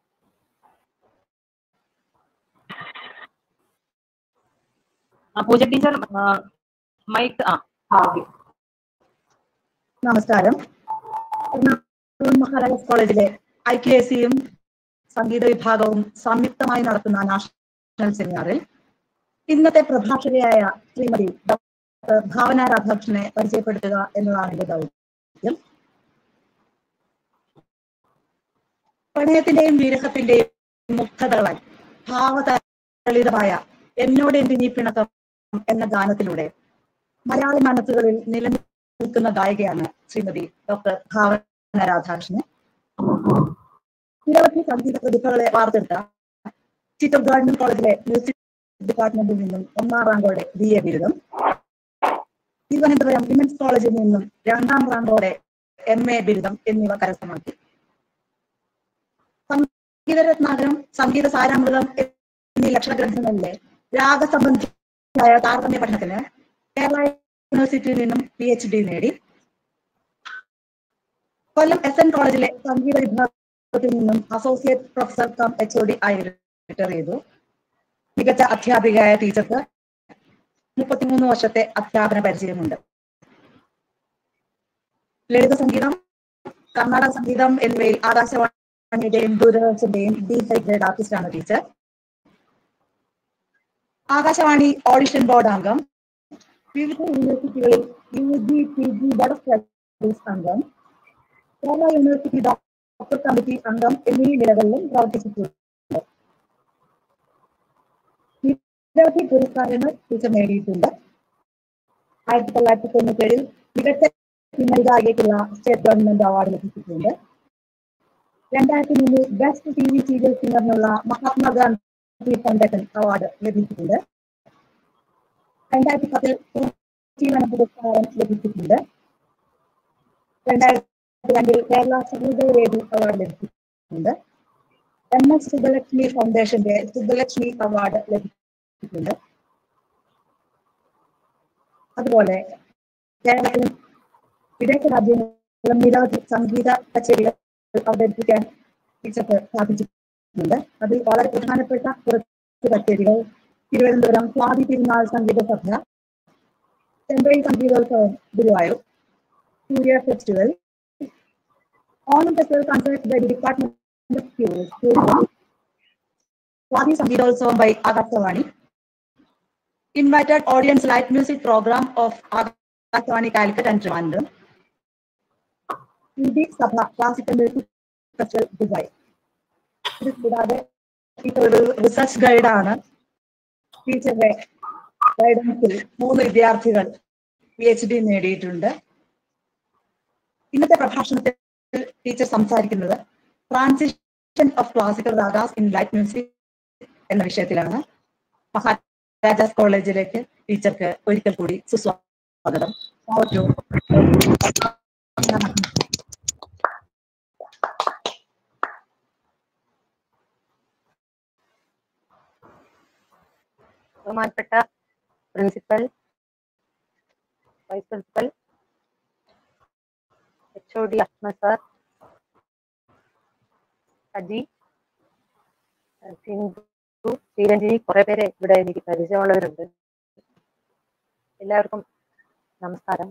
Pooja teacher mike ആ നമസ്കാരം. മഹാരാജാസ് കോളേജിലെ ഐ കെ എസ് സിയും സംഗീത വിഭാഗവും സംയുക്തമായി നടത്തുന്ന നാഷണൽ സെമിനാറിൽ ഇന്നത്തെ പ്രഭാഷകയായ ശ്രീമതി ഡോക്ടർ ഭാവന രാധാകൃഷ്ണനെ പരിചയപ്പെടുത്തുക എന്നതാണ് എന്റെ ദൗത്യം. പ്രണയത്തിന്റെയും വിരഹത്തിന്റെയും മുക്തകളായി ഭാവതളിതമായ എന്നോട് എന്തിനീ പിണക്കം എന്ന ഗാനത്തിലൂടെ മലയാളി മനസ്സുകളിൽ നിലനിൽക്കുന്ന ഗായികയാണ് ശ്രീമതി ഡോക്ടർ ഭാവന രാധാകൃഷ്ണൻ. നിരവധി സംഗീത പ്രതിഭകളെ വാർത്തെടുത്ത ചിറ്റൂർ ഗവൺമെന്റ് കോളേജിലെ മ്യൂസിക് ഡിപ്പാർട്ട്മെന്റിൽ നിന്നും ഒന്നാം റാങ്കോടെ ബി എ ബിരുദം, തിരുവനന്തപുരം വിമൻസ് കോളേജിൽ നിന്നും രണ്ടാം റാങ്കോടെ എം എ ബിരുദം എന്നിവ കരസ്ഥമാക്കി. സംഗീതരത്നാകരം, സംഗീത സാരാമൃതം എന്നീ ലക്ഷണഗ്രന്ഥങ്ങളിലെ രാഗസംബന്ധിയായ താരതമ്യ പഠനത്തിന് കേരള യൂണിവേഴ്സിറ്റിയിൽ നിന്നും പി എച്ച് ഡി നേടി. കൊല്ലം എസ് എൻ കോളേജിലെ സംഗീത വിഭാഗത്തിൽ നിന്നും associate professor cum H O D ആയി റിട്ടയർ ചെയ്തു. മികച്ച അധ്യാപികയായ ടീച്ചർക്ക് മുപ്പത്തിമൂന്ന് വർഷത്തെ അധ്യാപന പരിചയമുണ്ട്. ലളിത സംഗീതം, കർണാടക സംഗീതം എന്നിവയിൽ ആകാശവാണിയുടെയും ദൂരദർശന്റെയും ഡി ഹൈ ഗ്രേഡ് ആർട്ടിസ്റ്റാണ് ടീച്ചർ. ആകാശവാണി ഓഡിഷൻ ബോർഡ് അംഗം, വിവിധ യൂണിവേഴ്സിറ്റികളിൽ U G P G board of studies അംഗം, കേരള യൂണിവേഴ്സിറ്റി ഡോക്ടർ കമ്മിറ്റി അംഗം എന്നീ നിലകളിലും പ്രവർത്തിച്ചിട്ടുണ്ട്. നിരവധി പുരസ്കാരങ്ങൾ ടീച്ചർ നേടിയിട്ടുണ്ട്. ആയിരത്തി തൊള്ളായിരത്തി തൊണ്ണൂറ്റി ഏഴിൽ മികച്ച പിന്നണികാരിക്കുള്ള സ്റ്റേറ്റ് ഗവൺമെന്റ് അവാർഡ് ലഭിച്ചിട്ടുണ്ട്. രണ്ടായിരത്തി മൂന്നിൽ ബെസ്റ്റ് ടി വി സീരിയൽ സിംഗറിനുള്ള മഹാത്മാഗാന്ധി ഫൗണ്ടേഷൻ അവാർഡ് ലഭിച്ചിട്ടുണ്ട്. രണ്ടായിരത്തി പത്തിൽ ജീവന പുരസ്കാരം ലഭിച്ചിട്ടുണ്ട്. രണ്ടായിരത്തി രണ്ടിൽ കേരള സംഗീതവേദി അവാർഡ് ലഭിച്ചിട്ടുണ്ട്. എം എസ് സുബ്ബലക്ഷ്മി ഫൗണ്ടേഷന്റെ സുബ്ബലക്ഷ്മി അവാർഡ് ലഭിച്ചിട്ടുണ്ട്. അതുപോലെ കേരളത്തിലും വിദേശ രാജ്യങ്ങളിലും നിരവധി സംഗീത കച്ചേരികൾ അവതരിപ്പിക്കാൻ ടീച്ചർക്ക് സാധിച്ചിട്ടുണ്ട്. അതിൽ വളരെ പ്രധാനപ്പെട്ട കുറച്ച് കച്ചേരികൾ Thiruvananthapuram Swathi Thirunal Sangeetha Sabha, Chembai Sangeethotsavam Guruvayur, Surya festival, Onam festival concert by the department of tourism, Swathi Sangeethotsavam by Akashvani, invited audience light music program of Akashvani Calicut and Trivandrum, T V Sabha Classical Music Festival Dubai. ഇത് കൂടാതെ ഒരു റിസർച്ച് ഗൈഡാണ്. ടീച്ചറുടെ ഗൈഡൻസിൽ മൂന്ന് വിദ്യാർത്ഥികൾ പി എച്ച് ഡി നേടിയിട്ടുണ്ട്. ഇന്നത്തെ പ്രഭാഷണത്തിൽ ടീച്ചർ സംസാരിക്കുന്നത് transition of classical ragas in light music എന്ന വിഷയത്തിലാണ്. മഹാരാജാസ് കോളേജിലേക്ക് ടീച്ചർക്ക് ഒരിക്കൽ കൂടി സുസ്വാഗതം. ബഹുമാനപ്പെട്ട principal, vice principal, H O D Ahmad sir, Aji, Sindhu, Sreeranjini, കുറെ പേരെ ഇവിടെ എനിക്ക് പരിചയമുള്ളവരുണ്ട്. എല്ലാവർക്കും നമസ്കാരം.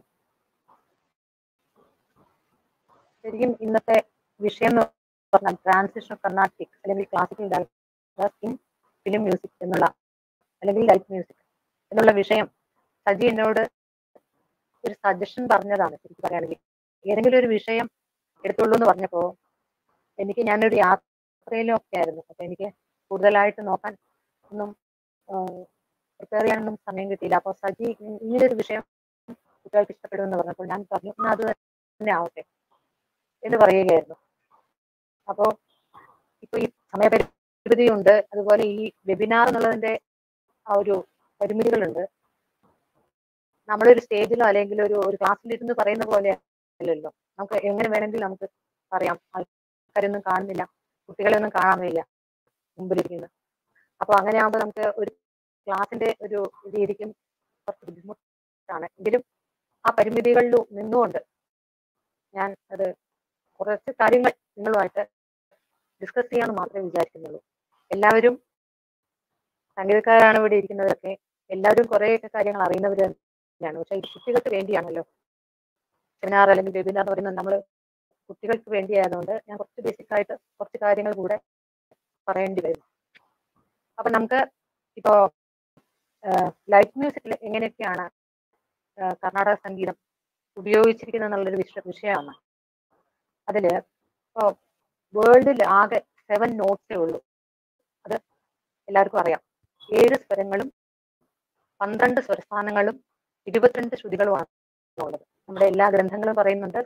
ശരിക്കും ഇന്നത്തെ വിഷയം എന്ന് പറഞ്ഞാൽ ട്രാൻസിഷൻ ഓഫ് കർണാട്ടിക് അല്ലെങ്കിൽ classical dance in film music എന്നുള്ള അല്ലെങ്കിൽ ലൈറ്റ് മ്യൂസിക് എന്നുള്ള വിഷയം സജി എന്നോട് ഒരു സജഷൻ പറഞ്ഞതാണ്. ശരിക്കും പറയുകയാണെങ്കിൽ ഏതെങ്കിലും ഒരു വിഷയം എടുത്തുള്ളൂ എന്ന് പറഞ്ഞപ്പോൾ എനിക്ക് ഞാനൊരു യാത്രയിലും ഒക്കെ ആയിരുന്നു. അപ്പൊ എനിക്ക് കൂടുതലായിട്ട് നോക്കാൻ ഒന്നും പ്രിപ്പയർ ചെയ്യാനൊന്നും സമയം കിട്ടിയില്ല. അപ്പോൾ സജി ഇങ്ങനൊരു വിഷയം കുട്ടികൾക്ക് ഇഷ്ടപ്പെടുമെന്ന് പറഞ്ഞപ്പോൾ ഞാൻ പറഞ്ഞു എന്നാൽ അത് തന്നെ ആവട്ടെ എന്ന് പറയുകയായിരുന്നു. അപ്പോൾ ഇപ്പൊ ഈ സമയപരിമിതിയുണ്ട്, അതുപോലെ ഈ വെബിനാർ എന്നുള്ളതിന്റെ ആ ഒരു പരിമിതികളുണ്ട്. നമ്മളൊരു സ്റ്റേജിലോ അല്ലെങ്കിൽ ഒരു ഒരു ക്ലാസ്സിലിരുന്ന് പറയുന്ന പോലെ അല്ലല്ലോ. നമുക്ക് എങ്ങനെ വേണമെങ്കിലും നമുക്ക് പറയാം. ആൾക്കാരൊന്നും കാണുന്നില്ല, കുട്ടികളെ ഒന്നും കാണാനില്ല മുമ്പിലിരിക്കുന്നത്. അപ്പൊ അങ്ങനെ ആകുമ്പോൾ നമുക്ക് ഒരു ക്ലാസിന്റെ ഒരു രീതിക്കും കുറച്ച് ബുദ്ധിമുട്ടാണ്. എങ്കിലും ആ പരിമിതികളിൽ നിന്നുകൊണ്ട് ഞാൻ അത് കുറച്ച് കാര്യങ്ങൾ നിങ്ങളുമായിട്ട് ഡിസ്കസ് ചെയ്യാമെന്ന് മാത്രമേ വിചാരിക്കുന്നുള്ളൂ. എല്ലാവരും സംഗീതക്കാരാണ് ഇവിടെ ഇരിക്കുന്നവരൊക്കെ, എല്ലാവരും കുറേയൊക്കെ കാര്യങ്ങൾ അറിയുന്നവർ തന്നെയാണ്. പക്ഷെ ഇത് കുട്ടികൾക്ക് വേണ്ടിയാണല്ലോ സെമിനാർ അല്ലെങ്കിൽ വെബിനാർ എന്ന് പറയുന്നത്. നമ്മൾ കുട്ടികൾക്ക് വേണ്ടിയായതുകൊണ്ട് ഞാൻ കുറച്ച് ബേസിക് ആയിട്ട് കുറച്ച് കാര്യങ്ങൾ കൂടെ പറയേണ്ടി വരും. അപ്പൊ നമുക്ക് ഇപ്പോ ലൈറ്റ് മ്യൂസിക്കിൽ എങ്ങനെയൊക്കെയാണ് കർണാടക സംഗീതം ഉപയോഗിച്ചിരിക്കുന്നത് എന്നുള്ളൊരു വിഷ വിഷയമാണ് അതില് ഇപ്പോ വേൾഡിൽ ആകെ സെവൻ നോട്ട്സേ ഉള്ളൂ. അത് എല്ലാവർക്കും അറിയാം. ഏഴ് സ്വരങ്ങളും പന്ത്രണ്ട് സ്വരസ്ഥാനങ്ങളും ഇരുപത്തിരണ്ട് ശ്രുതികളുമാണ് ഉള്ളത്. നമ്മുടെ എല്ലാ ഗ്രന്ഥങ്ങളും പറയുന്നുണ്ട്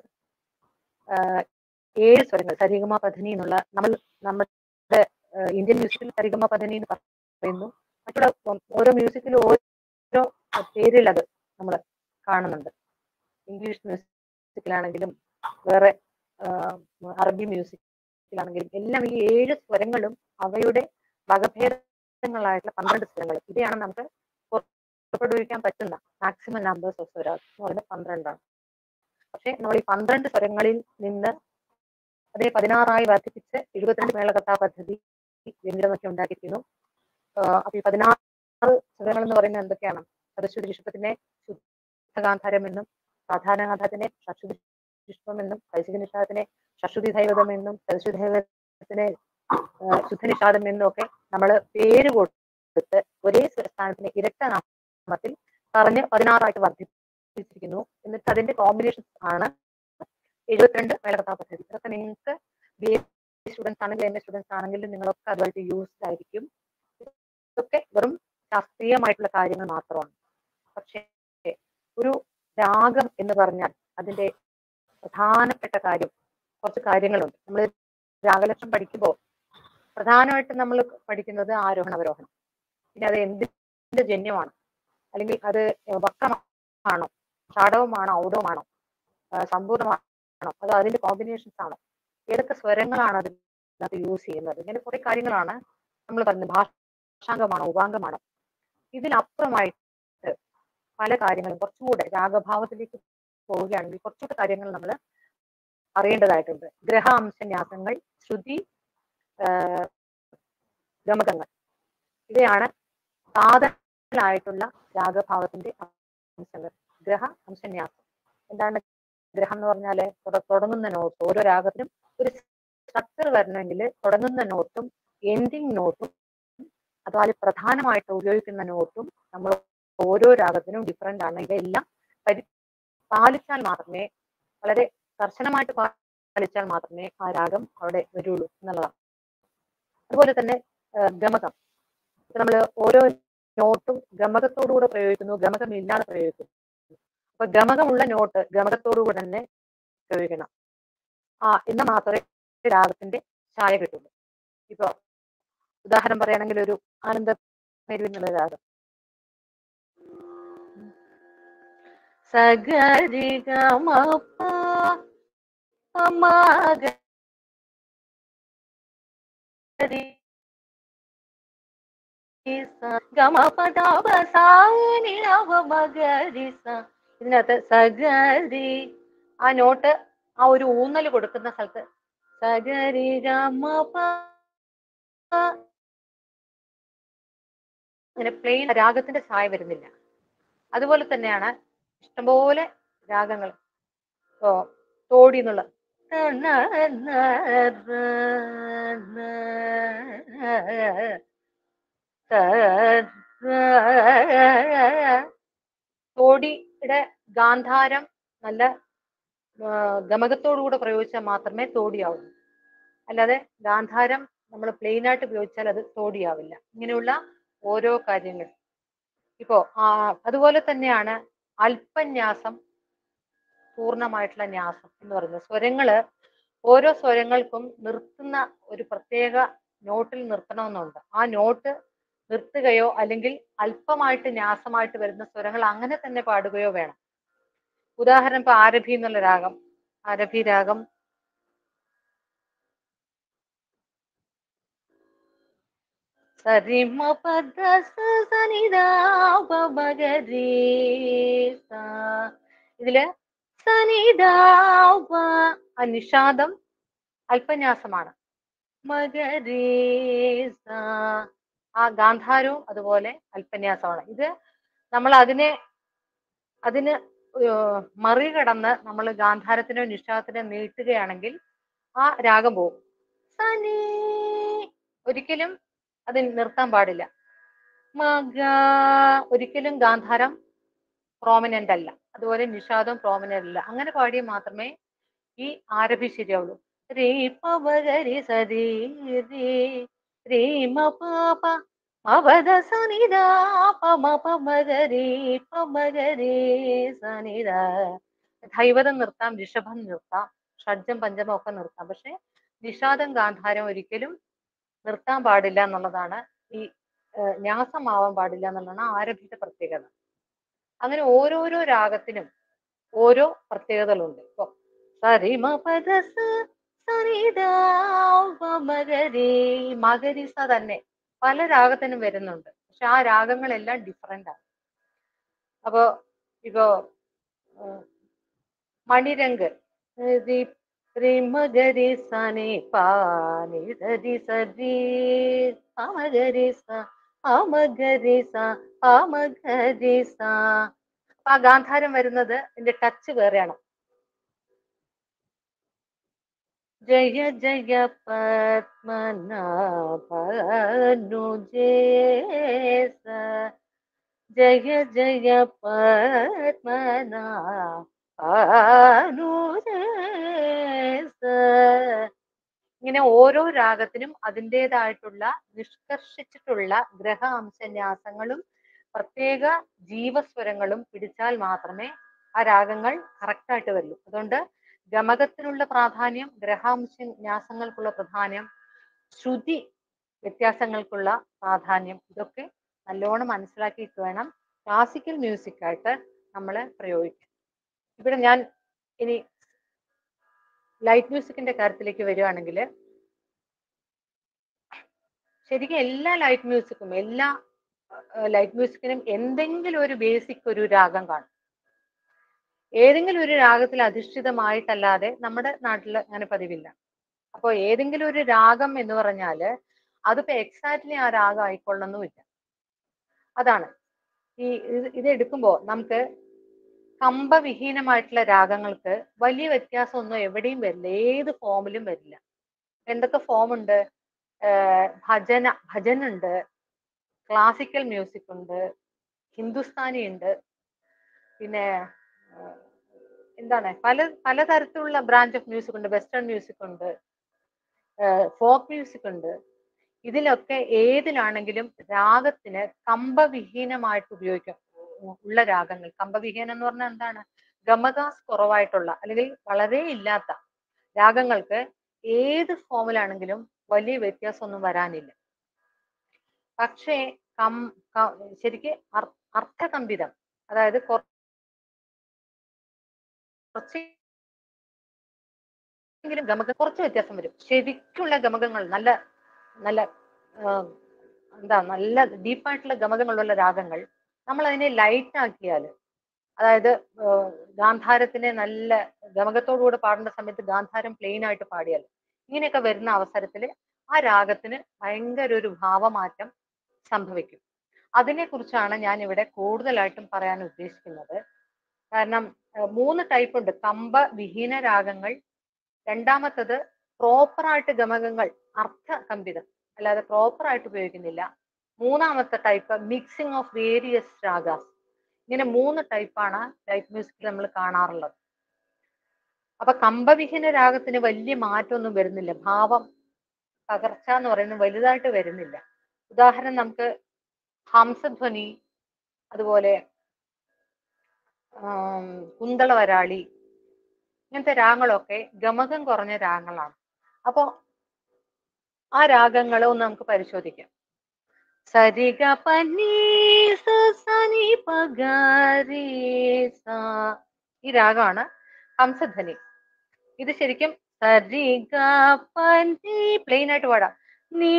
ഏഴ് സ്വരങ്ങൾ സരിഗമ പധനി എന്നുള്ള, നമ്മൾ നമ്മുടെ ഇന്ത്യൻ മ്യൂസിക്കിൽ സരിഗമ പധനി എന്ന് പറയുന്നു. മറ്റുള്ള ഓരോ മ്യൂസിക്കിലും ഓരോ പേരിൽ അത് നമ്മൾ കാണുന്നുണ്ട്. ഇംഗ്ലീഷ് മ്യൂസിക്കിലാണെങ്കിലും വേറെ അറബി മ്യൂസിക്കിലാണെങ്കിലും എല്ലാം ഈ ഏഴ് സ്വരങ്ങളും അവയുടെ വകഭേദങ്ങളായിട്ടുള്ള പന്ത്രണ്ട് സ്വരങ്ങൾ, ഇവയാണ് നമുക്ക് പുറപ്പെടുവിക്കാൻ പറ്റുന്ന മാക്സിമം നമ്പേഴ്സ് ഓഫ് സ്വരാസ് എന്ന് പറയുന്നത് പന്ത്രണ്ടാണ്. പക്ഷെ നമ്മൾ ഈ പന്ത്രണ്ട് സ്വരങ്ങളിൽ നിന്ന് അതിനെ പതിനാറായി വർദ്ധിപ്പിച്ച് എഴുപത്തിരണ്ട് മേളകർത്താ പദ്ധതി വെങ്കിടമൊക്കെ ഉണ്ടാക്കിയിരിക്കുന്നു. അപ്പൊ ഈ പതിനാറ് സ്വരങ്ങൾ എന്ന് പറയുന്നത് എന്തൊക്കെയാണ്? സരസ്വതി ഋഷഭത്തിനെ ശുദ്ധഗാന്ധാരം എന്നും സാധാരണ ഗാന്ധാരത്തിനെ ഷഡ്ശുദ്ധ വിശ്വമെന്നും കൈശിക നിഷാദത്തിനെ ശശ്രുതി ദൈവതമെന്നും ശശ്രുതി ദൈവത്തിനെ ശുദ്ധനിഷാദം എന്നും ഒക്കെ നമ്മൾ പേര് കൊടുത്ത് ഒരേ സ്ഥാനത്തിന് ഇരട്ട നാമത്തിൽ പറഞ്ഞ് പതിനാറായിട്ട് വർദ്ധിപ്പിച്ചിരിക്കുന്നു. എന്നിട്ട് അതിന്റെ കോമ്പിനേഷൻ ആണ് എഴുപത്തിരണ്ട് മേളകഥാ പദ്ധതി. ഇതൊക്കെ നിങ്ങൾക്ക് ബി എ സ്റ്റുഡൻസ് ആണെങ്കിൽ എം എ സ്റ്റുഡൻസ് ആണെങ്കിലും നിങ്ങളൊക്കെ അതുമായിട്ട് യൂസ്ഡ് ആയിരിക്കും. ഇതൊക്കെ വെറും ശാസ്ത്രീയമായിട്ടുള്ള കാര്യങ്ങൾ മാത്രമാണ്. പക്ഷേ ഒരു രാഗം എന്ന് പറഞ്ഞാൽ അതിന്റെ പ്രധാനപ്പെട്ട കാര്യം കുറച്ച് കാര്യങ്ങളുണ്ട്. നമ്മൾ രാഗലക്ഷണം പഠിക്കുമ്പോൾ പ്രധാനമായിട്ടും നമ്മൾ പഠിക്കുന്നത് ആരോഹണ അവരോഹണം. പിന്നെ അത് എന്തിന്റെ ജന്യമാണ്, അല്ലെങ്കിൽ അത് വക്രമാണോ, ഷാഡവമാണോ, ഔഡവമാണോ, സമ്പൂർണ്ണമാണോ, അതോ അതിന്റെ കോമ്പിനേഷൻസ് ആണോ, ഏതൊക്കെ സ്വരങ്ങളാണ് അതിനകത്ത് യൂസ് ചെയ്യുന്നത്, ഇങ്ങനെ കുറെ കാര്യങ്ങളാണ് നമ്മൾ പറയുന്നത്. ഭാഷാംഗമാണോ, ഉപാംഗമാണോ, ഇതിനപ്പുറമായിട്ട് പല കാര്യങ്ങളും കുറച്ചുകൂടെ രാഗഭാവത്തിലേക്ക് പോവുകയാണെങ്കിൽ കുറച്ചുകൂടെ കാര്യങ്ങൾ നമ്മൾ അറിയേണ്ടതായിട്ടുണ്ട്. ഗ്രഹ അംശന്യാസങ്ങൾ, ശ്രുതി, ഗമകങ്ങൾ, ഇവയാണ് സാധനമായിട്ടുള്ള രാഗഭാവത്തിന്റെ അംശങ്ങൾ. ഗ്രഹ അംശന്യാസം എന്താണ്? ഗ്രഹം എന്ന് പറഞ്ഞാല് തുടങ്ങുന്ന നോട്ട്, ഓരോ രാഗത്തിനും ഒരു സ്ട്രക്ചർ വരണമെങ്കിൽ തുടങ്ങുന്ന നോട്ടും എൻഡിങ് നോട്ടും അതുപോലെ പ്രധാനമായിട്ട് ഉപയോഗിക്കുന്ന നോട്ടും നമ്മൾ ഓരോ രാഗത്തിനും ഡിഫറെന്റ് ആണ്. ഇവയെല്ലാം പരി പാലിച്ചാൽ മാത്രമേ, വളരെ കർശനമായിട്ട് പാലിച്ചാൽ മാത്രമേ ആ രാഗം അവിടെ വരുള്ളൂ എന്നുള്ളതാണ്. അതുപോലെ തന്നെ ഗമകം, നമ്മൾ ഓരോ നോട്ടും ഗമകത്തോടുകൂടെ പ്രയോഗിക്കുന്നു, ഗമകം ഇല്ലാതെ പ്രയോഗിക്കുന്നു. അപ്പൊ ഗമകമുള്ള നോട്ട് ഗമകത്തോടുകൂടെ തന്നെ പ്രയോഗിക്കണം. ആ എന്ന് മാത്രമേ രാഗത്തിന്റെ ഛായ കിട്ടുള്ളൂ. ഇപ്പൊ ഉദാഹരണം പറയുകയാണെങ്കിൽ ഒരു ആനന്ദ എന്നുള്ള രാഗം സഗരി ഗമ ഇതിനകത്ത് സഗരി ആ നോട്ട് ആ ഒരു ഊന്നൽ കൊടുക്കുന്ന സ്ഥലത്ത് സഗരി ഗമ അങ്ങനെ പ്ലെയിൻ രാഗത്തിന്റെ ഛായ വരുന്നില്ല. അതുപോലെ തന്നെയാണ് ഇഷ്ടംപോലെ രാഗങ്ങൾ. ഓ തോടി എന്നുള്ള തോടിയുടെ ഗാന്ധാരം നല്ല ഗമകത്തോടുകൂടെ പ്രയോഗിച്ചാൽ മാത്രമേ തോടിയാവൂ. അല്ലാതെ ഗാന്ധാരം നമ്മൾ പ്ലെയിൻ ആയിട്ട് ഉപയോഗിച്ചാൽ അത് തോടിയാവില്ല. ഇങ്ങനെയുള്ള ഓരോ കാര്യങ്ങൾ. ഇപ്പോ ആ അതുപോലെ തന്നെയാണ് അല്പന്യാസം, പൂർണ്ണമായിട്ടുള്ള ന്യാസം എന്ന് പറയുന്നത്. സ്വരങ്ങള് ഓരോ സ്വരങ്ങൾക്കും നിർത്തുന്ന ഒരു പ്രത്യേക നോട്ടിൽ നിർത്തണമെന്നുണ്ട്. ആ നോട്ട് നിർത്തുകയോ അല്ലെങ്കിൽ അല്പമായിട്ട് ന്യാസമായിട്ട് വരുന്ന സ്വരങ്ങൾ അങ്ങനെ തന്നെ പാടുകയോ വേണം. ഉദാഹരണം ഇപ്പൊ ആരഭി എന്നുള്ള രാഗം, ആരഭി രാഗം സരിമ പദ സനിദാപമഗരി ഇതില് സനിദാപ ആ നിഷാദം അല്പന്യാസമാണ്. മഗരീസ ആ ഗാന്ധാരവും അതുപോലെ അല്പന്യാസമാണ്. ഇത് നമ്മൾ അതിനെ അതിന് മറികടന്ന് നമ്മൾ ഗാന്ധാരത്തിനോ നിഷാദത്തിനോ നീട്ടുകയാണെങ്കിൽ ആ രാഗം പോകും. സനി ഒരിക്കലും അത് നിർത്താൻ പാടില്ല. മഗ ഒരിക്കലും ഗാന്ധാരം പ്രോമിനന്റ് അല്ല, അതുപോലെ നിഷാദം പ്രോമിനന്റ് അല്ല. അങ്ങനെ പാടിയാൽ മാത്രമേ ഈ ആരഭി ശരിയാവുള്ളൂ. രീ പവഗരി സരി രീ മ പാപ അവധ സനിദ പമ പമഗരി പമഗരി സനിദ. ധൈവതം നിർത്താം, ഋഷഭം നിർത്താം, ഷഡ്ജം പഞ്ചമം ഒക്കെ നിർത്താം. പക്ഷെ നിഷാദം ഗാന്ധാരം ഒരിക്കലും നിർത്താൻ പാടില്ല എന്നുള്ളതാണ്, ഈ ന്യാസമാവാൻ പാടില്ല എന്നുള്ളതാണ് ആരഭിയുടെ പ്രത്യേകത. അങ്ങനെ ഓരോരോ രാഗത്തിനും ഓരോ പ്രത്യേകതകളുണ്ട്. ഇപ്പൊ സരിമ പദസ സരിദാപമഗരി മഗരിസ തന്നെ പല രാഗത്തിനും വരുന്നുണ്ട്. പക്ഷെ ആ രാഗങ്ങളെല്ലാം ഡിഫറെന്റ് ആണ്. അപ്പോ ഇപ്പോ മണിരംഗ് മഗരി സനി പാനി സരി സരി പമഗരിസ പമഗരിസ പമഗരിസ. ആ ഗാന്ധാരം വരുന്നത് ഇതിന്റെ ടച്ച് വേറെയാണ്. ജയ ജയ പത്മനാഭനുജേസ ജയ ജയ പത്മനാഭനുജേസ. ഇങ്ങനെ ഓരോ രാഗത്തിനും അതിൻ്റെതായിട്ടുള്ള നിഷ്കർഷിച്ചിട്ടുള്ള ഗ്രഹ അംശന്യാസങ്ങളും പ്രത്യേക ജീവസ്വരങ്ങളും പിടിച്ചാൽ മാത്രമേ ആ രാഗങ്ങൾ കറക്റ്റായിട്ട് വരുള്ളൂ. അതുകൊണ്ട് ഗമകത്തിനുള്ള പ്രാധാന്യം, ഗ്രഹാംശന്യാസങ്ങൾക്കുള്ള പ്രാധാന്യം, ശ്രുതി വ്യത്യാസങ്ങൾക്കുള്ള പ്രാധാന്യം, ഇതൊക്കെ നല്ലോണം മനസ്സിലാക്കിയിട്ട് വേണം ക്ലാസിക്കൽ മ്യൂസിക് ആയിട്ട് നമ്മൾ പ്രയോഗിക്കാൻ. ഇവിടെ ഞാൻ ഇനി ലൈറ്റ് മ്യൂസിക്കിന്റെ കാര്യത്തിലേക്ക് വരികയാണെങ്കിൽ, ശരിക്കും എല്ലാ ലൈറ്റ് മ്യൂസിക്കും എല്ലാ ലൈറ്റ് മ്യൂസിക്കിനും എന്തെങ്കിലും ഒരു ബേസിക് ഒരു രാഗം കാണും. ഏതെങ്കിലും ഒരു രാഗത്തിൽ അധിഷ്ഠിതമായിട്ടല്ലാതെ നമ്മുടെ നാട്ടിൽ അങ്ങനെ പതിവില്ല. അപ്പോൾ ഏതെങ്കിലും ഒരു രാഗം എന്ന് പറഞ്ഞാല് അതിപ്പോ എക്സാക്ട്ലി ആ രാഗം ആയിക്കൊള്ളണമെന്നില്ല. അതാണ് ഈ ഇത് എടുക്കുമ്പോൾ നമുക്ക് കമ്പവിഹീനമായിട്ടുള്ള രാഗങ്ങൾക്ക് വലിയ വ്യത്യാസമൊന്നും എവിടെയും വരില്ല, ഏത് ഫോമിലും വരില്ല. എന്തൊക്കെ ഫോം ഉണ്ട്? ഭജന ഭജനുണ്ട്, ക്ലാസിക്കൽ മ്യൂസിക് ഉണ്ട്, ഹിന്ദുസ്ഥാനി ഉണ്ട്, പിന്നെ എന്താണ് പല പലതരത്തിലുള്ള ബ്രാഞ്ച് ഓഫ് മ്യൂസിക് ഉണ്ട്, വെസ്റ്റേൺ മ്യൂസിക് ഉണ്ട്, ഫോക്ക് മ്യൂസിക് ഉണ്ട്. ഇതിലൊക്കെ ഏതിലാണെങ്കിലും രാഗത്തിന് കമ്പവിഹീനമായിട്ട് ഉപയോഗിക്കും ഉള്ള രാഗങ്ങൾ. കമ്പവിഹീനം എന്ന് പറഞ്ഞാൽ എന്താണ്? ഗമകാസ് കുറവായിട്ടുള്ള അല്ലെങ്കിൽ വളരെ ഇല്ലാത്ത രാഗങ്ങൾക്ക് ഏത് ഫോമിലാണെങ്കിലും വലിയ വ്യത്യാസമൊന്നും വരാനില്ല. പക്ഷേ കം ശരിക്ക് അർത്ഥകമ്പിതം, അതായത് കുറച്ചെങ്കിലും ഗമക കുറച്ച് വ്യത്യാസം വരും. ശരിക്കുള്ള ഗമകങ്ങൾ, നല്ല നല്ല എന്താ നല്ല ഡീപ്പായിട്ടുള്ള ഗമകങ്ങളുള്ള രാഗങ്ങൾ നമ്മൾ അതിനെ ലൈറ്റ് ആക്കിയാൽ, അതായത് ഗാന്ധാരത്തിനെ നല്ല ഗമകത്തോടുകൂടെ പാടേണ്ട സമയത്ത് ഗാന്ധാരം പ്ലെയിൻ ആയിട്ട് പാടിയാൽ, ഇങ്ങനെയൊക്കെ വരുന്ന അവസരത്തിൽ ആ രാഗത്തിന് ഭയങ്കര ഒരു ഭാവമാറ്റം സംഭവിക്കും. അതിനെ കുറിച്ചാണ് ഞാൻ ഇവിടെ കൂടുതലായിട്ടും പറയാൻ ഉദ്ദേശിക്കുന്നത്. കാരണം മൂന്ന് ടൈപ്പ് ഉണ്ട് കമ്പ വിഹീന രാഗങ്ങൾ. രണ്ടാമത്തത് പ്രോപ്പറായിട്ട് ഗമകങ്ങൾ അർത്ഥകമ്പിതം, അല്ലാതെ പ്രോപ്പറായിട്ട് ഉപയോഗിക്കുന്നില്ല. മൂന്നാമത്തെ type mixing of various ragas. ഇങ്ങനെ മൂന്ന് ടൈപ്പാണ് ലൈറ്റ് മ്യൂസിക്കിൽ നമ്മൾ കാണാറുള്ളത്. അപ്പൊ കമ്പവിഹീന രാഗത്തിന് വലിയ മാറ്റമൊന്നും വരുന്നില്ല, ഭാവം പകർച്ച എന്ന് പറയുന്നത് വലുതായിട്ട് വരുന്നില്ല. ഉദാഹരണം നമുക്ക് ഹംസധ്വനി, അതുപോലെ കുന്തളവരാളി, ഇങ്ങനത്തെ രാഗങ്ങളൊക്കെ ഗമകം കുറഞ്ഞ രാഗങ്ങളാണ്. അപ്പോ ആ രാഗങ്ങളെ ഒന്ന് നമുക്ക് പരിശോധിക്കാം. സരിഗ പനി സനി പഗരി സ, ഈ രാഗമാണ് ഹംസധ്വനി. ഇത് ശരിക്കും സരിഗ പനി പ്ലെയിൻ ആയിട്ട് പാടാം. നീ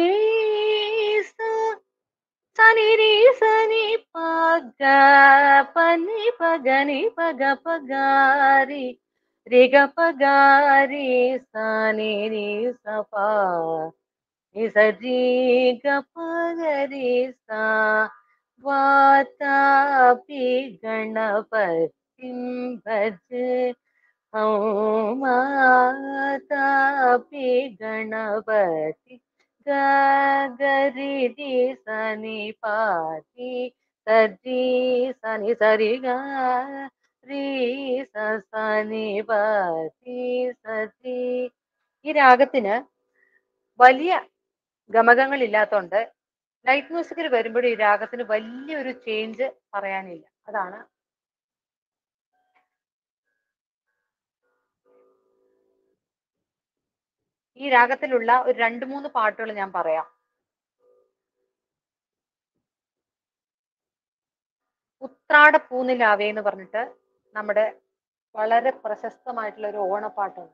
സനി രി സനി പഗ പനി പഗനി പഗ പഗാരി രിഗ പഗാരി സനി രി സപ നി സരി ഗ പഗരി സ വാതാപി ഗണപതിം ഭജ മാതാപി ഗണപതി ഗരി രി സനി പാതി സരി സനി സരി ഗ രി സനി പാതി സരി. ഈ രാഗത്തിന് വലിയ ഗമകങ്ങൾ ഇല്ലാത്തതുകൊണ്ട് ലൈറ്റ് മ്യൂസിക്കിൽ വരുമ്പോഴും ഈ രാഗത്തിന് വലിയൊരു ചേഞ്ച് പറയാനില്ല. അതാണ് ഈ രാഗത്തിലുള്ള ഒരു രണ്ട് മൂന്ന് പാട്ടുകൾ ഞാൻ പറയാം. ഉത്രാട പൂനിലാവേ എന്ന് പറഞ്ഞിട്ട് നമ്മുടെ വളരെ പ്രശസ്തമായിട്ടുള്ള ഒരു ഓണപ്പാട്ടുണ്ട്.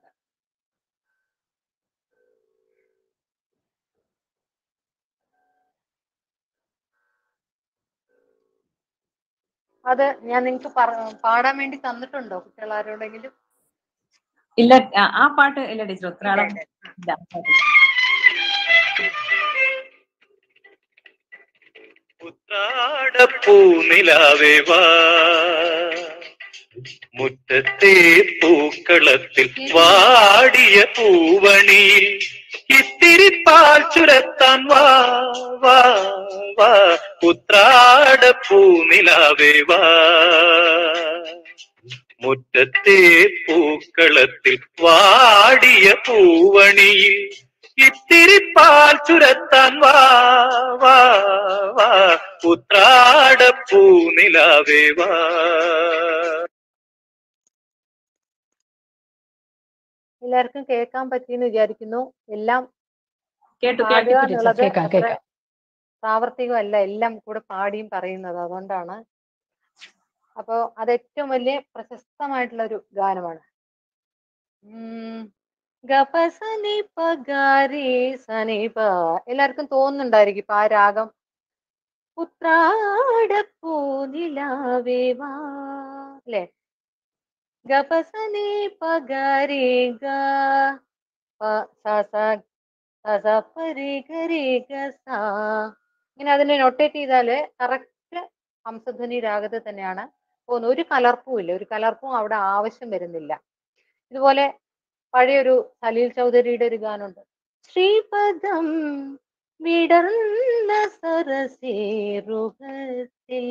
അത് ഞാൻ നിങ്ങൾക്ക് പാടാൻ വേണ്ടി തന്നിട്ടുണ്ടോ കുട്ടികൾ ആരോടെങ്കിലും? ഇല്ല, ആ പാട്ട് ഇല്ല ടീച്ചർ. ഉത്രാടം ഉത്രാട പൂനിലാവേ വാ മുറ്റത്തെ പൂക്കളത്തിൽ വാടിയ പൂവണിയിൽ ഇത്തിരി പാൽ ചുരത്താൻ വാ വാ വാ ഉത്രാട പൂനിലാവേ വാ. മുറ്റത്തെ പൂക്കളത്തിൽ വാടിയ പൂവണിയിൽ ഇത്തിരി പാൽ ചുരത്താൻ വാ വാ വാ ഉത്രാട പൂനിലാവേ വാ. എല്ലാവർക്കും കേൾക്കാൻ പറ്റിയെന്ന് വിചാരിക്കുന്നു. എല്ലാം കേട്ടു പാടുക കേട്ടു എന്നുള്ളത് കേൾക്കാം അത്ര കേൾക്കാം. പ്രാവർത്തികമല്ല, എല്ലാം കൂടെ പാടിയും പറയുന്നത്. അതുകൊണ്ടാണ്. അപ്പോ അത് ഏറ്റവും വലിയ പ്രശസ്തമായിട്ടുള്ള ഒരു ഗാനമാണ്. ഉം ഗപസനി പഗാരി സനിപ. എല്ലാവർക്കും തോന്നുന്നുണ്ടായിരിക്കും ഇപ്പൊ ആ രാഗം. ഉത്രാടപ്പൂനിലാവേ വാ അല്ലേ? ഗപസനി പഗാരി ഗ പ സ സ സ സ പരി ഗരി ഗ സ. ഇങ്ങനെ അതിനെ നൊട്ടേറ്റ് ചെയ്താല് കറക്റ്റ് ഹംസധ്വനി രാഗത്തിൽ തന്നെയാണ് പോകുന്നത്. ഒരു കലർപ്പും ഇല്ല, ഒരു കലർപ്പും അവിടെ ആവശ്യം വരുന്നില്ല. ഇതുപോലെ പഴയൊരു സലീൽ ചൗധരിയുടെ ഒരു ഗാനമുണ്ട്. ശ്രീപദം വിടർന്ന സരസേറുഹത്തിൽ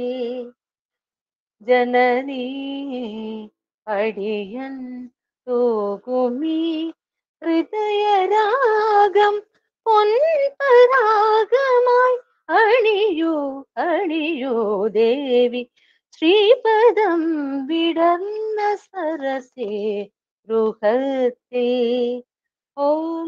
ജനനീ അടിയൻ തോകുമി ഹൃദയരാഗം പൊൻപരാഗമായി അണിയൂ അണിയൂ ദേവി. ശ്രീപദം വിടർന്ന സരസേ ൃഹത്തിൽ ഓം.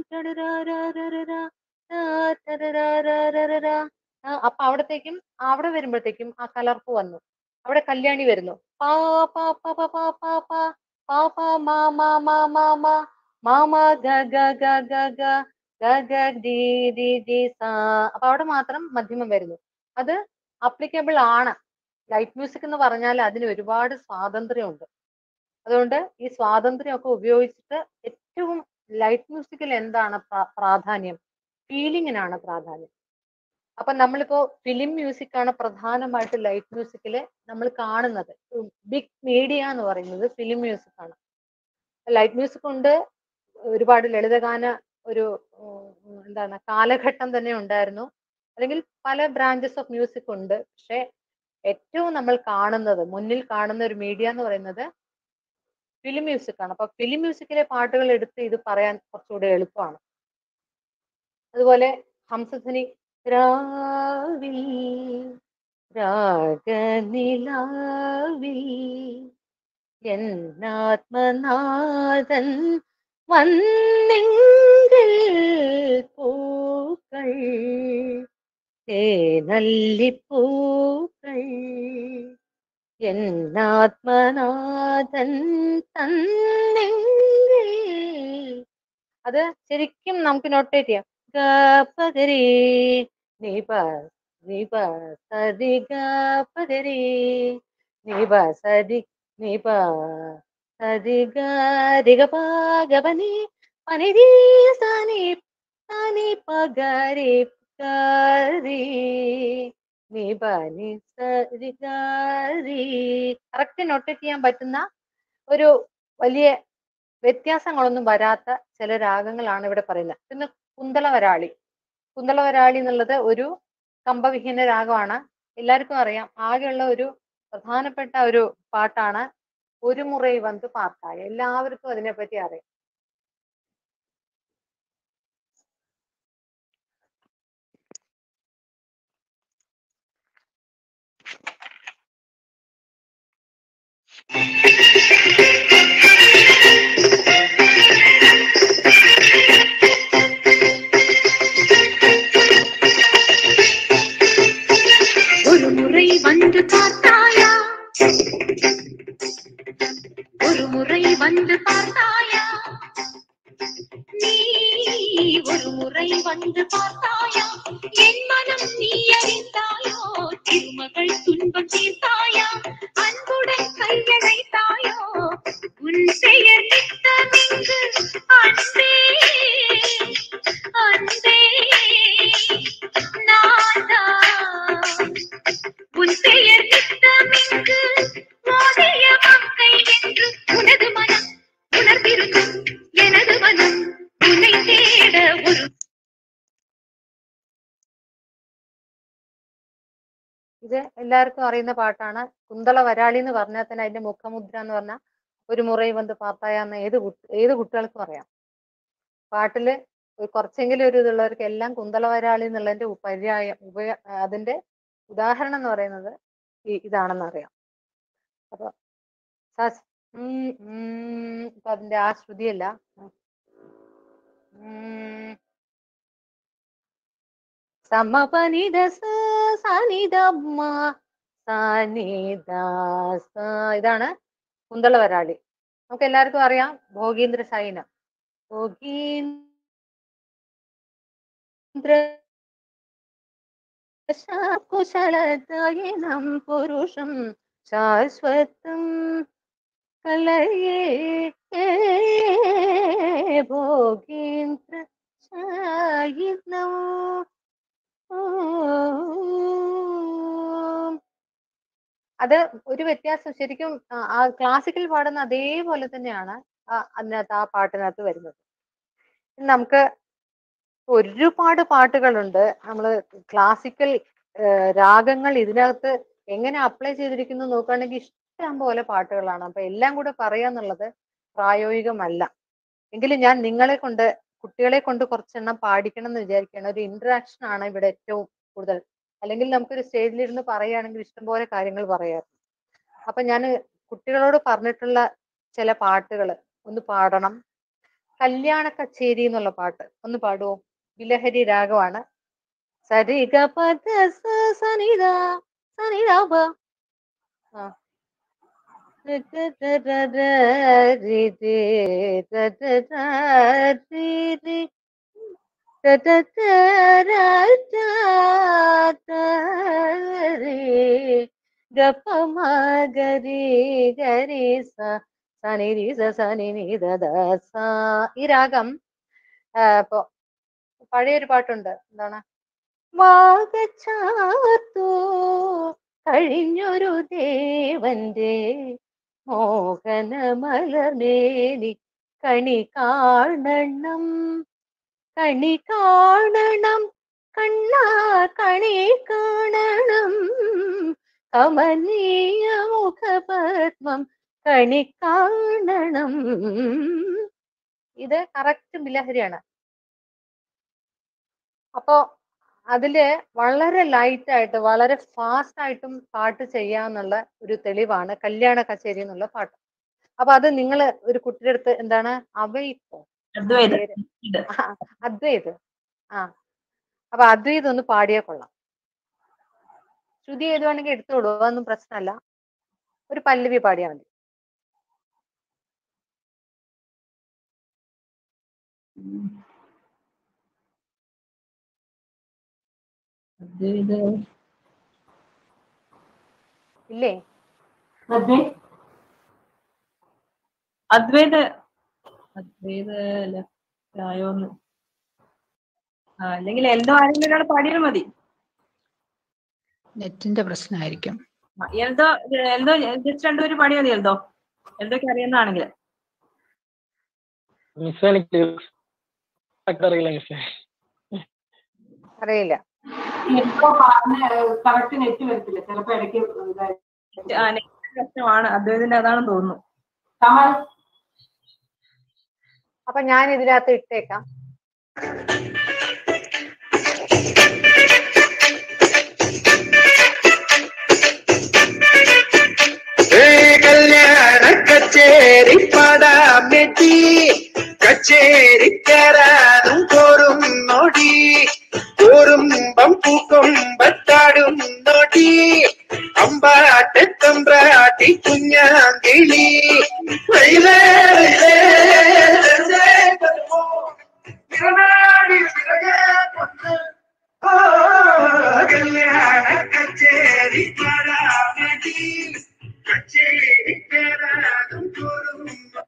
അപ്പൊ അവിടത്തേക്കും അവിടെ വരുമ്പോഴത്തേക്കും ആ കലർപ്പ് വന്നു. അവിടെ കല്യാണി വരുന്നു. പാ പാ പാ പാ പാ പാ പാ പാ പാ മാ മാ മാ മാ മാ മാ മാ ഗ ഗ ഗ ഗ ഗ ഗ ഗ ഡി ഡി ഡി സാ. അപ്പൊ അവിടെ മാത്രം മധ്യമം വരുന്നു. അത് അപ്ലിക്കബിൾ ആണ്. ലൈറ്റ് മ്യൂസിക് എന്ന് പറഞ്ഞാൽ അതിന് ഒരുപാട് സ്വാതന്ത്ര്യമുണ്ട്. അതുകൊണ്ട് ഈ സ്വാതന്ത്ര്യമൊക്കെ ഉപയോഗിച്ചിട്ട് ഏറ്റവും ലൈറ്റ് മ്യൂസിക്കിൽ എന്താണ് പ്രാധാന്യം? ഫീലിങ്ങിനാണ് പ്രാധാന്യം. അപ്പൊ നമ്മളിപ്പോ ഫിലിം മ്യൂസിക് ആണ് പ്രധാനമായിട്ട് ലൈറ്റ് മ്യൂസിക്കില് നമ്മൾ കാണുന്നത്. ബിഗ് മീഡിയ എന്ന് പറയുന്നത് ഫിലിം മ്യൂസിക് ആണ്. ലൈറ്റ് മ്യൂസിക് കൊണ്ട് ഒരുപാട് ലളിതഗാന ഒരു എന്താണ് കാലഘട്ടം തന്നെ ഉണ്ടായിരുന്നു. അല്ലെങ്കിൽ പല ബ്രാഞ്ചസ് ഓഫ് മ്യൂസിക് ഉണ്ട്. പക്ഷെ ഏറ്റവും നമ്മൾ കാണുന്നത്, മുന്നിൽ കാണുന്ന ഒരു മീഡിയ എന്ന് പറയുന്നത് ഫിലിം മ്യൂസിക് ആണ്. അപ്പൊ ഫിലിം മ്യൂസിക്കിലെ പാട്ടുകൾ എടുത്ത് ഇത് പറയാൻ കുറച്ചുകൂടെ എളുപ്പമാണ്. അതുപോലെ ഹംസധ്വനി രാവിൽ രാഗനിലാവിൽ എന്നാത്മനാഥൻ വന്നെങ്കിൽ പൂക്കൾ തേനല്ലിപ്പൂക്കൾ എന്നാത്മനാഥൻ തന്നെങ്കിൽ. അത് ശരിക്കും നമുക്ക് നോട്ടേറ്റ് ചെയ്യാം. ഗപഗരി നിപ നിപ സരി ഗപഗരി നിപ സരി നിപ സരി ഗരി ഗപ ഗപനി പനിരി സനി സനി പഗരി ഗരി നിപനി സരി ഗരി. കറക്റ്റ് നോട്ടേറ്റ് ചെയ്യാൻ പറ്റുന്ന ഒരു വലിയ വ്യത്യാസങ്ങളൊന്നും വരാത്ത ചില രാഗങ്ങളാണ് ഇവിടെ പറയുന്നത്. പിന്നെ കുന്തളവരാളി. കുന്തളവരാളി എന്നുള്ളത് ഒരു കമ്പവിഹീന രാഗമാണ്. എല്ലാവർക്കും അറിയാം. ആകെയുള്ള ഒരു പ്രധാനപ്പെട്ട ഒരു പാട്ടാണ് ഒരു മുറൈ വന്ന് പാർത്തായ. എല്ലാവർക്കും അതിനെപ്പറ്റി അറിയാം. ஒரு முறை வந்து பார்த்தாயா, ஒரு முறை வந்து பார்த்தாயா, நீ ஒரு முறை வந்து பார்த்தாயா, என் மனம் நீ அறிந்தாயோ, திருமகள் துன்பம் தீர்த்தாயா, அன்புடன் கையழைத்தாயோ, உன் பெயர் நித்தமிங்கு அன்பே அன்பே நாதா, உன் பெயர் நித்தமிங்கு மோதிய மங்கை ഇത് എല്ലാവർക്കും അറിയുന്ന പാട്ടാണ്. കുന്തള വരാളി എന്ന് പറഞ്ഞാൽ തന്നെ അതിന്റെ മുഖമുദ്ര എന്ന് പറഞ്ഞാൽ ഒരു മുറൈ വന്ന് പാത്തായെന്ന് ഏത് ഏത് കുട്ടികൾക്കും അറിയാം. പാട്ടില് കുറച്ചെങ്കിലും ഒരു ഇതുള്ളവർക്ക് എല്ലാം കുന്തള വരാളി എന്നുള്ളതിന്റെ പര്യായം ഉപയ അതിന്റെ ഉദാഹരണം എന്ന് പറയുന്നത് ഈ ഇതാണെന്ന് അറിയാം. അപ്പൊ ഇപ്പൊ അതിന്റെ ആ ശ്രുതിയല്ല, സമപനിത സനിതമ്മ സനിദാസ, ഇതാണ് കുന്തള വരാളി. നമുക്ക് എല്ലാവർക്കും അറിയാം ഭോഗീന്ദ്ര ശൈന. ഭോഗീന്ദ്ര കുശലദയനം പുരുഷം ശാശ്വതം കലയേ ഭോഗീന്ദ്ര ശൈനം. അത് ഒരു വ്യത്യാസം ശരിക്കും ആ ക്ലാസിക്കൽ പാടുന്ന അതേപോലെ തന്നെയാണ് അതിനകത്ത് ആ പാട്ടിനകത്ത് വരുന്നത്. നമുക്ക് ഒരുപാട് പാട്ടുകളുണ്ട്. നമ്മള് ക്ലാസിക്കൽ രാഗങ്ങൾ ഇതിനകത്ത് എങ്ങനെ അപ്ലൈ ചെയ്തിരിക്കുന്നു നോക്കുകയാണെങ്കിൽ ഇഷ്ടം പോലെ പാട്ടുകളാണ്. അപ്പൊ എല്ലാം കൂടെ പറയാന്നുള്ളത് പ്രായോഗികമല്ല. എങ്കിലും ഞാൻ നിങ്ങളെ കൊണ്ട് കുട്ടികളെ കൊണ്ട് കുറച്ചെണ്ണം പാടിക്കണം എന്ന് വിചാരിക്കുകയാണ്. ഒരു ഇന്ററാക്ഷൻ ആണ് ഇവിടെ ഏറ്റവും കൂടുതൽ. അല്ലെങ്കിൽ നമുക്കൊരു സ്റ്റേജിലിരുന്ന് പറയുകയാണെങ്കിൽ ഇഷ്ടംപോലെ കാര്യങ്ങൾ പറയാറുണ്ട്. അപ്പൊ ഞാൻ കുട്ടികളോട് പറഞ്ഞിട്ടുള്ള ചില പാട്ടുകൾ ഒന്ന് പാടണം. കല്യാണ കച്ചേരി എന്നുള്ള പാട്ട് ഒന്ന് പാടുവോ? ബിലഹരി രാഗമാണ്. സരിഗ പദ സനിദ സനിദ ആ ഗപ മഗരി ഗരി സ സനി രി സ സനി നി ദ ദ സ. ഈ രാഗം ഇപ്പൊ പഴയൊരു പാട്ടുണ്ട്, എന്താണ്? വാഗച്ചാർത്തു കഴിഞ്ഞൊരു ദേവന്റെ മോഹന മലർമേനി കണി കാണണം കണി കാണണം കണ്ണാ കണി കാണണം കമനീയ മുഖപത്മം കണി കാണണം. ഇത് കറക്റ്റ് ബിലഹരിയാണ്. അപ്പോ അതില് വളരെ ലൈറ്റ് ആയിട്ട് വളരെ ഫാസ്റ്റ് ആയിട്ടും പാട്ട് ചെയ്യാന്നുള്ള ഒരു തെളിവാണ് കല്യാണ കച്ചേരി എന്നുള്ള പാട്ട്. അപ്പൊ അത് നിങ്ങൾ ഒരു കുട്ടിയുടെ അടുത്ത് എന്താണ് അവയിപ്പോ അദ്വൈത് ആ അപ്പൊ അദ്വൈത് ഒന്ന് പാടിയാൽ കൊള്ളാം. ശ്രുതി ഏത് വേണമെങ്കിൽ എടുത്തോളൂ, അതൊന്നും പ്രശ്നമല്ല. ഒരു പല്ലവി പാടിയാൽ മതി. ഇല്ലേ? അദ്വൈത് അദ്വൈത് ആയോന്ന് അല്ലെങ്കിൽ എൽദോ ആരെങ്കിലും ഒരാൾ പാടിയാൽ മതി. നെറ്റിന്റെ പ്രശ്നമായിരിക്കും. എൽദോ എൽദോ ജസ്റ്റ് രണ്ടുപേരും പാടിയാൽ മതി. എൽദോ എൽദോക്ക് അറിയുന്നതാണെങ്കിൽ. അറിയില്ല. പ്രശ്നമാണ് അദ്വൈതിന്റെ, അതാണെന്ന് തോന്നുന്നു. അപ്പൊ ഞാൻ ഇതിനകത്ത് ഇട്ടേക്കാം. കല്യാണ കച്ചേരി പാടാമെത്തി കച്ചേരിക്കരാതും കോറും നോടി കോറുമ്പം പൂക്കൊമ്പത്താടും നോടി അമ്പാട്ടെത്തമ്പ്രാട്ടി കുഞ്ഞാങ്കിളി കല്യാണ കച്ചേരി പാടാമെത്തി കച്ചേരിക്കരാതും കോറും.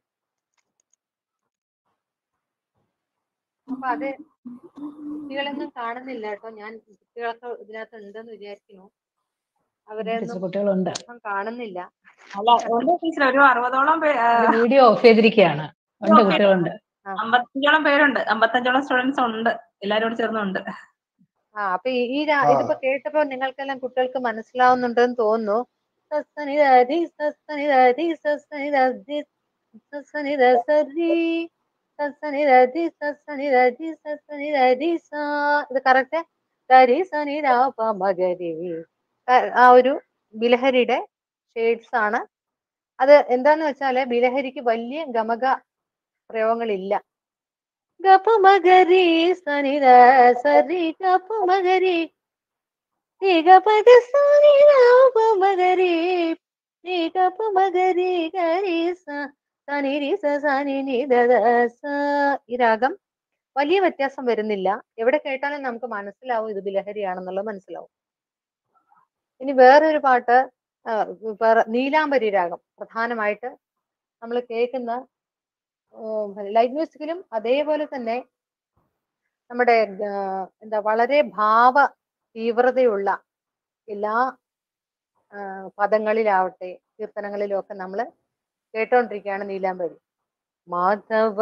അപ്പൊ അത് കുട്ടികളൊന്നും കാണുന്നില്ല കേട്ടോ. ഞാൻ കുട്ടികളൊക്കെ ഇതിനകത്ത് ഉണ്ടെന്ന് വിചാരിക്കുന്നു. അവരെ കുട്ടികളുണ്ട്, കാണുന്നില്ല. ഒരു അറുപതോളം വീഡിയോ ഓഫ് ചെയ്തിരിക്കുകയാണ്. ഉണ്ട്, കുട്ടികളുണ്ട്. അമ്പത്തഞ്ചോളം പേരുണ്ട്, അമ്പത്തഞ്ചോളം സ്റ്റുഡൻസ് ഉണ്ട്, എല്ലാരോടും ചേർന്നുണ്ട്. ആ അപ്പൊ ഈ ഈ രാ- ആ ഇതിപ്പോ കേട്ടപ്പോ നിങ്ങൾക്കെല്ലാം കുട്ടികൾക്ക് മനസ്സിലാവുന്നുണ്ടെന്ന് തോന്നുന്നു. സസ്സനിധി സസ്സനിധി സസ്സനിധി സസ്സനിധ സരി സസ്സനിധി സസ്സനിധി സസ്സനിധി സാ. ഇത് കറക്റ്റ് സരി സനി രാപ മകരി. ആ ഒരു ബിലഹരിയുടെ ഷെയ്ഡ്സ് ആണ് അത്. എന്താന്ന് വെച്ചാല് ബിലഹരിക്ക് വലിയ ഗമക പ്രയോഗങ്ങളില്ല. ഗപ മകരി സനിധ സരി ഗപ മകരി ഗപ സനി രാപ മകരി ഗപ മകരി ഗരി സനി രി സനി നി ദ സ. ഈ രാഗം വലിയ വ്യത്യാസം വരുന്നില്ല. എവിടെ കേട്ടാലും നമുക്ക് മനസ്സിലാവും ഇത് ബിലഹരിയാണെന്നുള്ളത് മനസ്സിലാവും. ഇനി വേറൊരു പാട്ട് ആ, വേറെ നീലാംബരി രാഗം പ്രധാനമായിട്ട് നമ്മൾ കേൾക്കുന്ന ലൈറ്റ് മ്യൂസിക്കിലും അതേപോലെ തന്നെ നമ്മുടെ ആ, എന്താ വളരെ ഭാവ തീവ്രതയുള്ള എല്ലാ ആ, പദങ്ങളിലാവട്ടെ കീർത്തനങ്ങളിലും ഒക്കെ നമ്മൾ കേട്ടോണ്ടിരിക്കുകയാണ് നീലാംബരി. മാധവ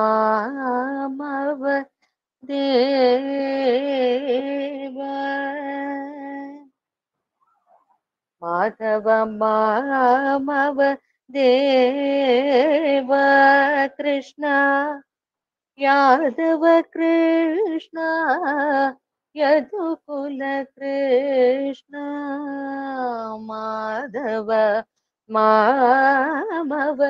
മാമവ ദേവ മാധവ മാമവ ദേവ കൃഷ്ണ യാദവ കൃഷ്ണ യദുകുല കൃഷ്ണ മാധവ മാമവ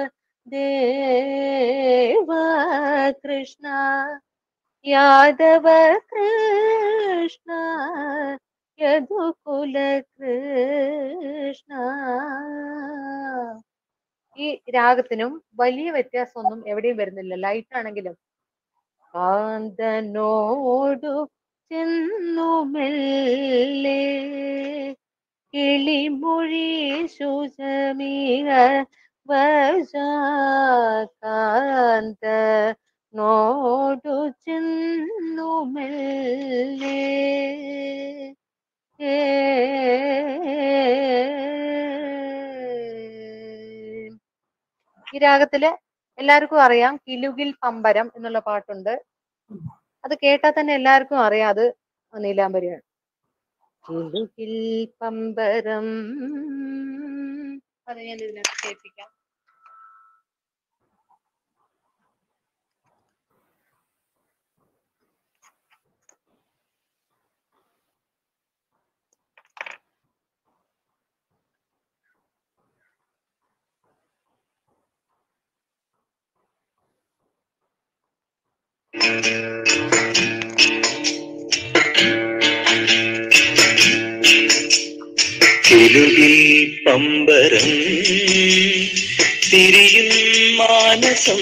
ദേവ കൃഷ്ണ യാദവ കൃഷ്ണ യദുകുല കൃഷ്ണ. ഈ രാഗത്തിനും വലിയ വ്യത്യാസമൊന്നും എവിടെയും വരുന്നില്ല. ലൈറ്റ് ആണെങ്കിലും കാന്തനോടു ചെന്നു മെല്ലെ കിളിമൊഴി സുജമിക വജ കാന്ത നോടു ചെന്നു മെല്ലെ. ഈ രാഗത്തില് എല്ലാവർക്കും അറിയാം കിലുകിൽ പമ്പരം എന്നുള്ള പാട്ടുണ്ട്. അത് കേട്ടാൽ തന്നെ എല്ലാവർക്കും അറിയാം അത് നീലാംബരിയാണ്. കിലുകിൽ പമ്പരം അത് ഞാൻ ഇതിനകത്ത് കേൾപ്പിക്കാം. കിലുകിൽ പമ്പരം തിരിയും മാനസം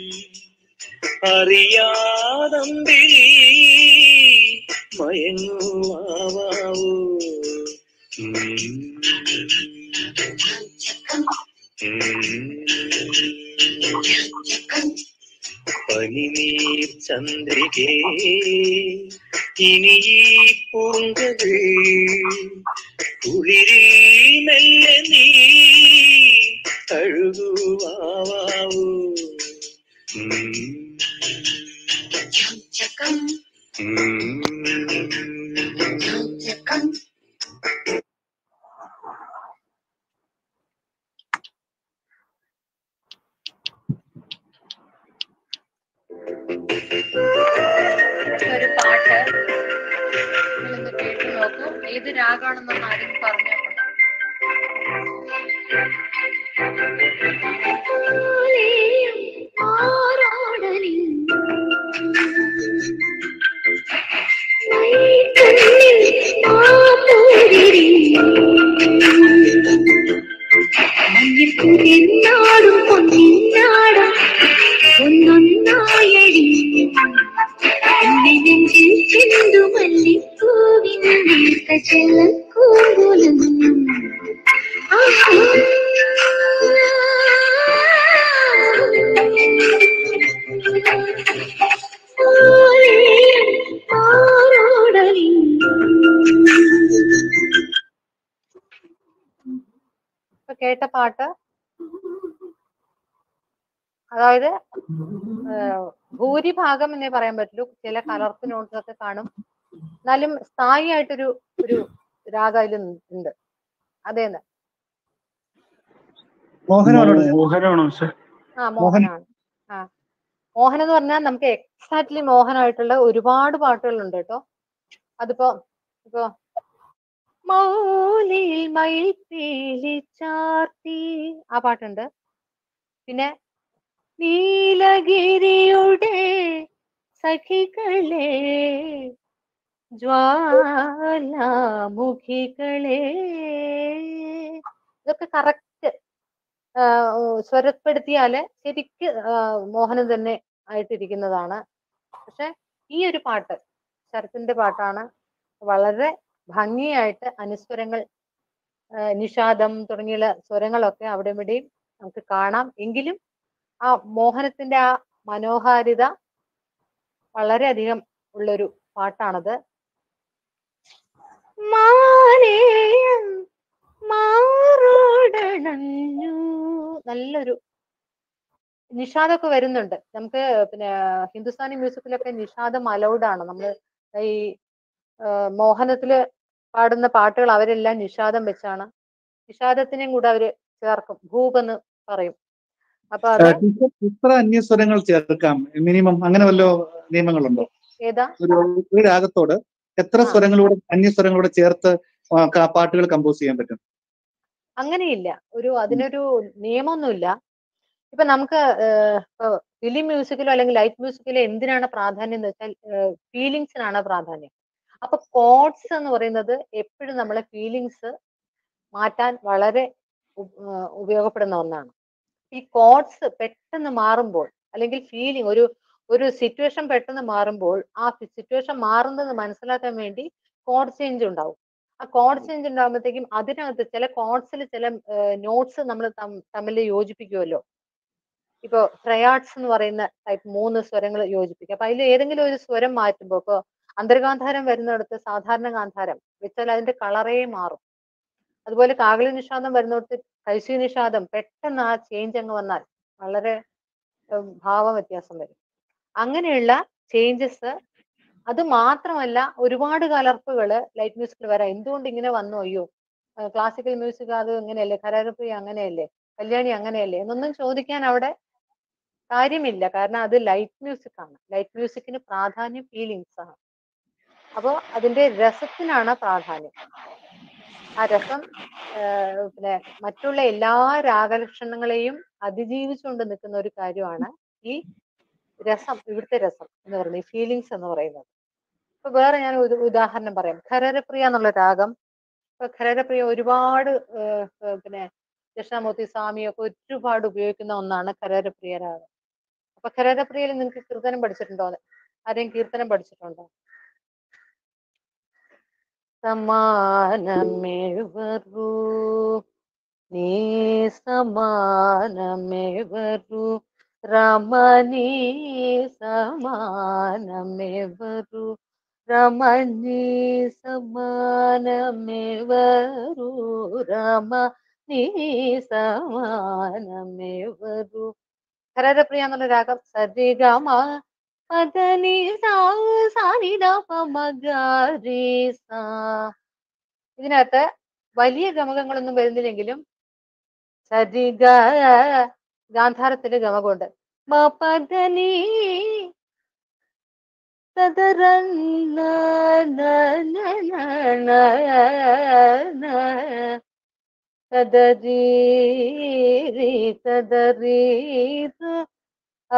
അറിയാതമ്പിളി മയങ്ങുവാവൂ. പനിനീർ ചന്ദ്രികേ ഇനി ഈ പൂങ്കകൾ കുളിരിൽ മെല്ലെ നീ കഴുകുവാവൂ. ഒരു പാട്ട് നിങ്ങളൊന്ന് കേട്ടു നോക്കൂ. ഏത് രാഗാണെന്നൊന്ന് ആരും പറഞ്ഞോ. മഞ്ഞിപ്പൂതിന്നാടും പൊന്നിന്നാടും ഒന്നൊന്നായടി എന്നെ നെഞ്ചിൽ ചെന്തു മല്ലിപ്പൂവിൻ നീർത്ത ചെല്ലക്കൂടുലം. ഇപ്പൊ കേട്ട പാട്ട് അതായത് ഭൂരിഭാഗം എന്നേ പറയാൻ പറ്റുള്ളൂ. ചില കലർപ്പ് നോട്ട്സ് ഒക്കെ കാണും, എന്നാലും സ്ഥായിയായിട്ടൊരു ഒരു രാഗം അതിൽ ഉണ്ട്. അതേന്ന് മോഹനമാണോ മിസ്സേ? ആ മോഹനാണ്. ആ മോഹൻ എന്ന് പറഞ്ഞാൽ നമുക്ക് എക്സാക്ട്ലി മോഹനായിട്ടുള്ള ഒരുപാട് പാട്ടുകളുണ്ട് കേട്ടോ. അതിപ്പോ ഇപ്പൊ മൗലിൽ മയിൽ പീലി ചാർത്തി ആ പാട്ടുണ്ട്. പിന്നെ നീലഗിരിയുടെ സഖികളെ ജ്വാലാമുഖികളെ, ഇതൊക്കെ കറക്റ്റ് സ്വരപ്പെടുത്തിയാല് ശരിക്ക് മോഹനം തന്നെ ആയിട്ടിരിക്കുന്നതാണ്. പക്ഷെ ഈ ഒരു പാട്ട് ശരത്തിന്റെ പാട്ടാണ്. വളരെ ഭംഗിയായിട്ട് അനുസ്വരങ്ങൾ, നിഷാദം തുടങ്ങിയുള്ള സ്വരങ്ങളൊക്കെ അവിടെ ഇവിടെയും നമുക്ക് കാണാം. എങ്കിലും ആ മോഹനത്തിന്റെ ആ മനോഹാരിത വളരെയധികം ഉള്ളൊരു പാട്ടാണത്. മാലേയം മാറോടണഞ്ഞു, നല്ലൊരു നിഷാദമൊക്കെ വരുന്നുണ്ട് നമുക്ക്. പിന്നെ ഹിന്ദുസ്ഥാനി മ്യൂസിക്കിലൊക്കെ നിഷാദം അലൗഡ് ആണ്. നമ്മൾ ഈ മോഹനത്തില് പാടുന്ന പാട്ടുകൾ അവരെല്ലാം നിഷാദം വെച്ചാണ്. നിഷാദത്തിനെയും കൂടെ അവര് ചേർക്കും, ഭൂപ് എന്ന് പറയും. അപ്പൊ അത് എത്ര അന്യസ്വരങ്ങൾ ചേർക്കാം മിനിമം, അങ്ങനെ വല്ല നിയമങ്ങളുണ്ടോ? ഏതാ ഒരു രാഗത്തോട് എത്ര സ്വരങ്ങളോട് അന്യസ്വരങ്ങളോട് ചേർത്ത് പാട്ടുകൾ കമ്പോസ് ചെയ്യാൻ പറ്റും? അങ്ങനെയില്ല, ഒരു അതിനൊരു നിയമമൊന്നുമില്ല. ഇപ്പൊ നമുക്ക് ഫിലിം മ്യൂസിക്കിലോ അല്ലെങ്കിൽ ലൈറ്റ് മ്യൂസിക്കിലോ എന്തിനാണ് പ്രാധാന്യം എന്ന് വെച്ചാൽ ഫീലിങ്സിനാണ് പ്രാധാന്യം. അപ്പൊ കോഡ്സ് എന്ന് പറയുന്നത് എപ്പോഴും നമ്മളെ ഫീലിങ്സ് മാറ്റാൻ വളരെ ഉപയോഗപ്പെടുന്ന ഒന്നാണ്. ഈ കോഡ്സ് പെട്ടെന്ന് മാറുമ്പോൾ അല്ലെങ്കിൽ ഫീലിംഗ് ഒരു ഒരു സിറ്റുവേഷൻ പെട്ടെന്ന് മാറുമ്പോൾ ആ സിറ്റുവേഷൻ മാറുന്നത് മനസ്സിലാക്കാൻ വേണ്ടി കോഡ് ചേഞ്ച് ഉണ്ടാവും. ആ കോഡ് ചേഞ്ച് ഉണ്ടാകുമ്പോഴത്തേക്കും അതിനകത്ത് ചില കോഡ്സിൽ ചില നോട്ട്സ് നമ്മൾ തമ്മിൽ യോജിപ്പിക്കുമല്ലോ. ഇപ്പൊ ട്രയാഡ്സ് എന്ന് പറയുന്ന ടൈപ്പ് മൂന്ന് സ്വരങ്ങൾ യോജിപ്പിക്കുക. അപ്പൊ അതിൽ ഏതെങ്കിലും ഒരു സ്വരം മാറ്റുമ്പോൾ, ഇപ്പൊ അന്തർഗാന്ധാരം വരുന്നിടത്ത് സാധാരണ ഗാന്ധാരം വെച്ചാൽ അതിന്റെ കളറേ മാറും. അതുപോലെ കാകലി നിഷാദം വരുന്നിടത്ത് കൈശി നിഷാദം പെട്ടെന്ന് ആ ചേഞ്ച് അങ്ങ് വന്നാൽ വളരെ ഭാവ വ്യത്യാസം വരും. അങ്ങനെയുള്ള ചേഞ്ചസ്. അത് മാത്രമല്ല ഒരുപാട് കലർപ്പുകള് ലൈറ്റ് മ്യൂസിക്കിൽ വരാം. എന്തുകൊണ്ട് ഇങ്ങനെ വന്നു, അയ്യോ ക്ലാസിക്കൽ മ്യൂസിക് അത് ഇങ്ങനെയല്ലേ, കരാരപ്രിയ അങ്ങനെയല്ലേ, കല്യാണി അങ്ങനെയല്ലേ എന്നൊന്നും ചോദിക്കാൻ അവിടെ കാര്യമില്ല. കാരണം അത് ലൈറ്റ് മ്യൂസിക് ആണ്. ലൈറ്റ് മ്യൂസിക്കിന് പ്രാധാന്യം ഫീലിങ്സ് ആണ്. അപ്പോ അതിന്റെ രസത്തിനാണ് പ്രാധാന്യം. ആ രസം പിന്നെ മറ്റുള്ള എല്ലാ രാഗലക്ഷണങ്ങളെയും അതിജീവിച്ചുകൊണ്ട് നിൽക്കുന്ന ഒരു കാര്യമാണ് ഈ രസം, ഇവിടുത്തെ രസം എന്ന് പറയുന്നത്, ഈ ഫീലിങ്സ് എന്ന് പറയുന്നത്. ഇപ്പൊ വേറെ ഞാൻ ഒരു ഉദാഹരണം പറയാം. ഖരരപ്രിയ എന്നുള്ള രാഗം. ഇപ്പൊ ഖരരപ്രിയ ഒരുപാട് പിന്നെ ദക്ഷിണാമൂർത്തി സ്വാമിയൊക്കെ ഒരുപാട് ഉപയോഗിക്കുന്ന ഒന്നാണ് ഖരരപ്രിയ രാഗം. അപ്പൊ ഖരരപ്രിയയിൽ നിങ്ങൾക്ക് കീർത്തനം പഠിച്ചിട്ടുണ്ടോ? ആരെയും കീർത്തനം പഠിച്ചിട്ടുണ്ടോ? സമാനമേവരു നീ സമാനമേവരു രമണീ സമാനമേവരു രമണീ സമാനമേവരു രമണീ സമാനമേവരു. ഖരരപ്രിയ എന്നുള്ള രാഗം സരിഗമ പദനി സാനിദപമഗരിസ. ഇതിനകത്ത് വലിയ ഗമകങ്ങളൊന്നും വരുന്നില്ലെങ്കിലും സരിഗ ഗാന്ധാരത്തിന്റെ ഗമകമുണ്ട്. മപദനി തദരന്ന തദരീ തദരീത ആ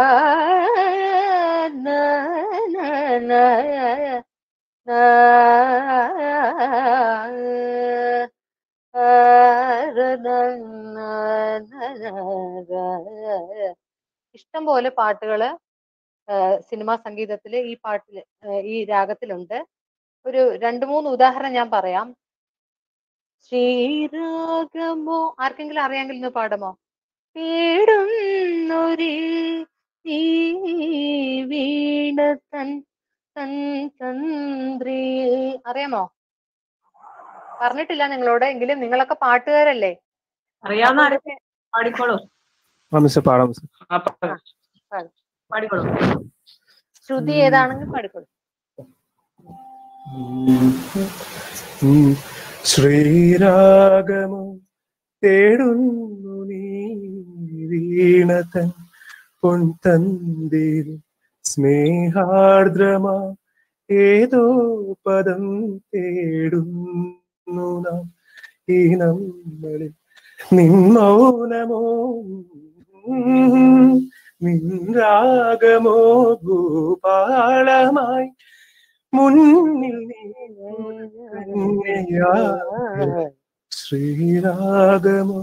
ന ന ന ഇഷ്ടം പോലെ പാട്ടുകള് സിനിമാ സംഗീതത്തില് ഈ പാട്ടില് ഈ രാഗത്തിലുണ്ട്. ഒരു രണ്ട് മൂന്ന് ഉദാഹരണം ഞാൻ പറയാം. ശ്രീരാഗമോ ആർക്കെങ്കിലും അറിയാമെങ്കിൽ ഒന്ന് പാടുമോ? പേടുന്നൊരി വീണ തൻ തൻ തന്ത്രി. അറിയാമോ? പറഞ്ഞിട്ടില്ല നിങ്ങളോട്, എങ്കിലും നിങ്ങളൊക്കെ പാട്ടുകാരല്ലേ, അറിയാവുന്ന പാടിക്കോളൂ. പാടിക്കോളൂ. ശ്രുതി ഏതാണെങ്കിൽ പാടിക്കോളൂ. ശ്രീരാഗമോ തേടുന്നു നീ വീണതൻ പൊൻതന്തിൽ സ്നേഹാർദ്രമാ ഏതോ പദം തേടുന്നു നാം ഈ നമ്മളിൽ നിൻ മൗനമോ നിൻ രാഗമോ ഭൂപാളമായി മുന്നിൽ ശ്രീരാഗമോ.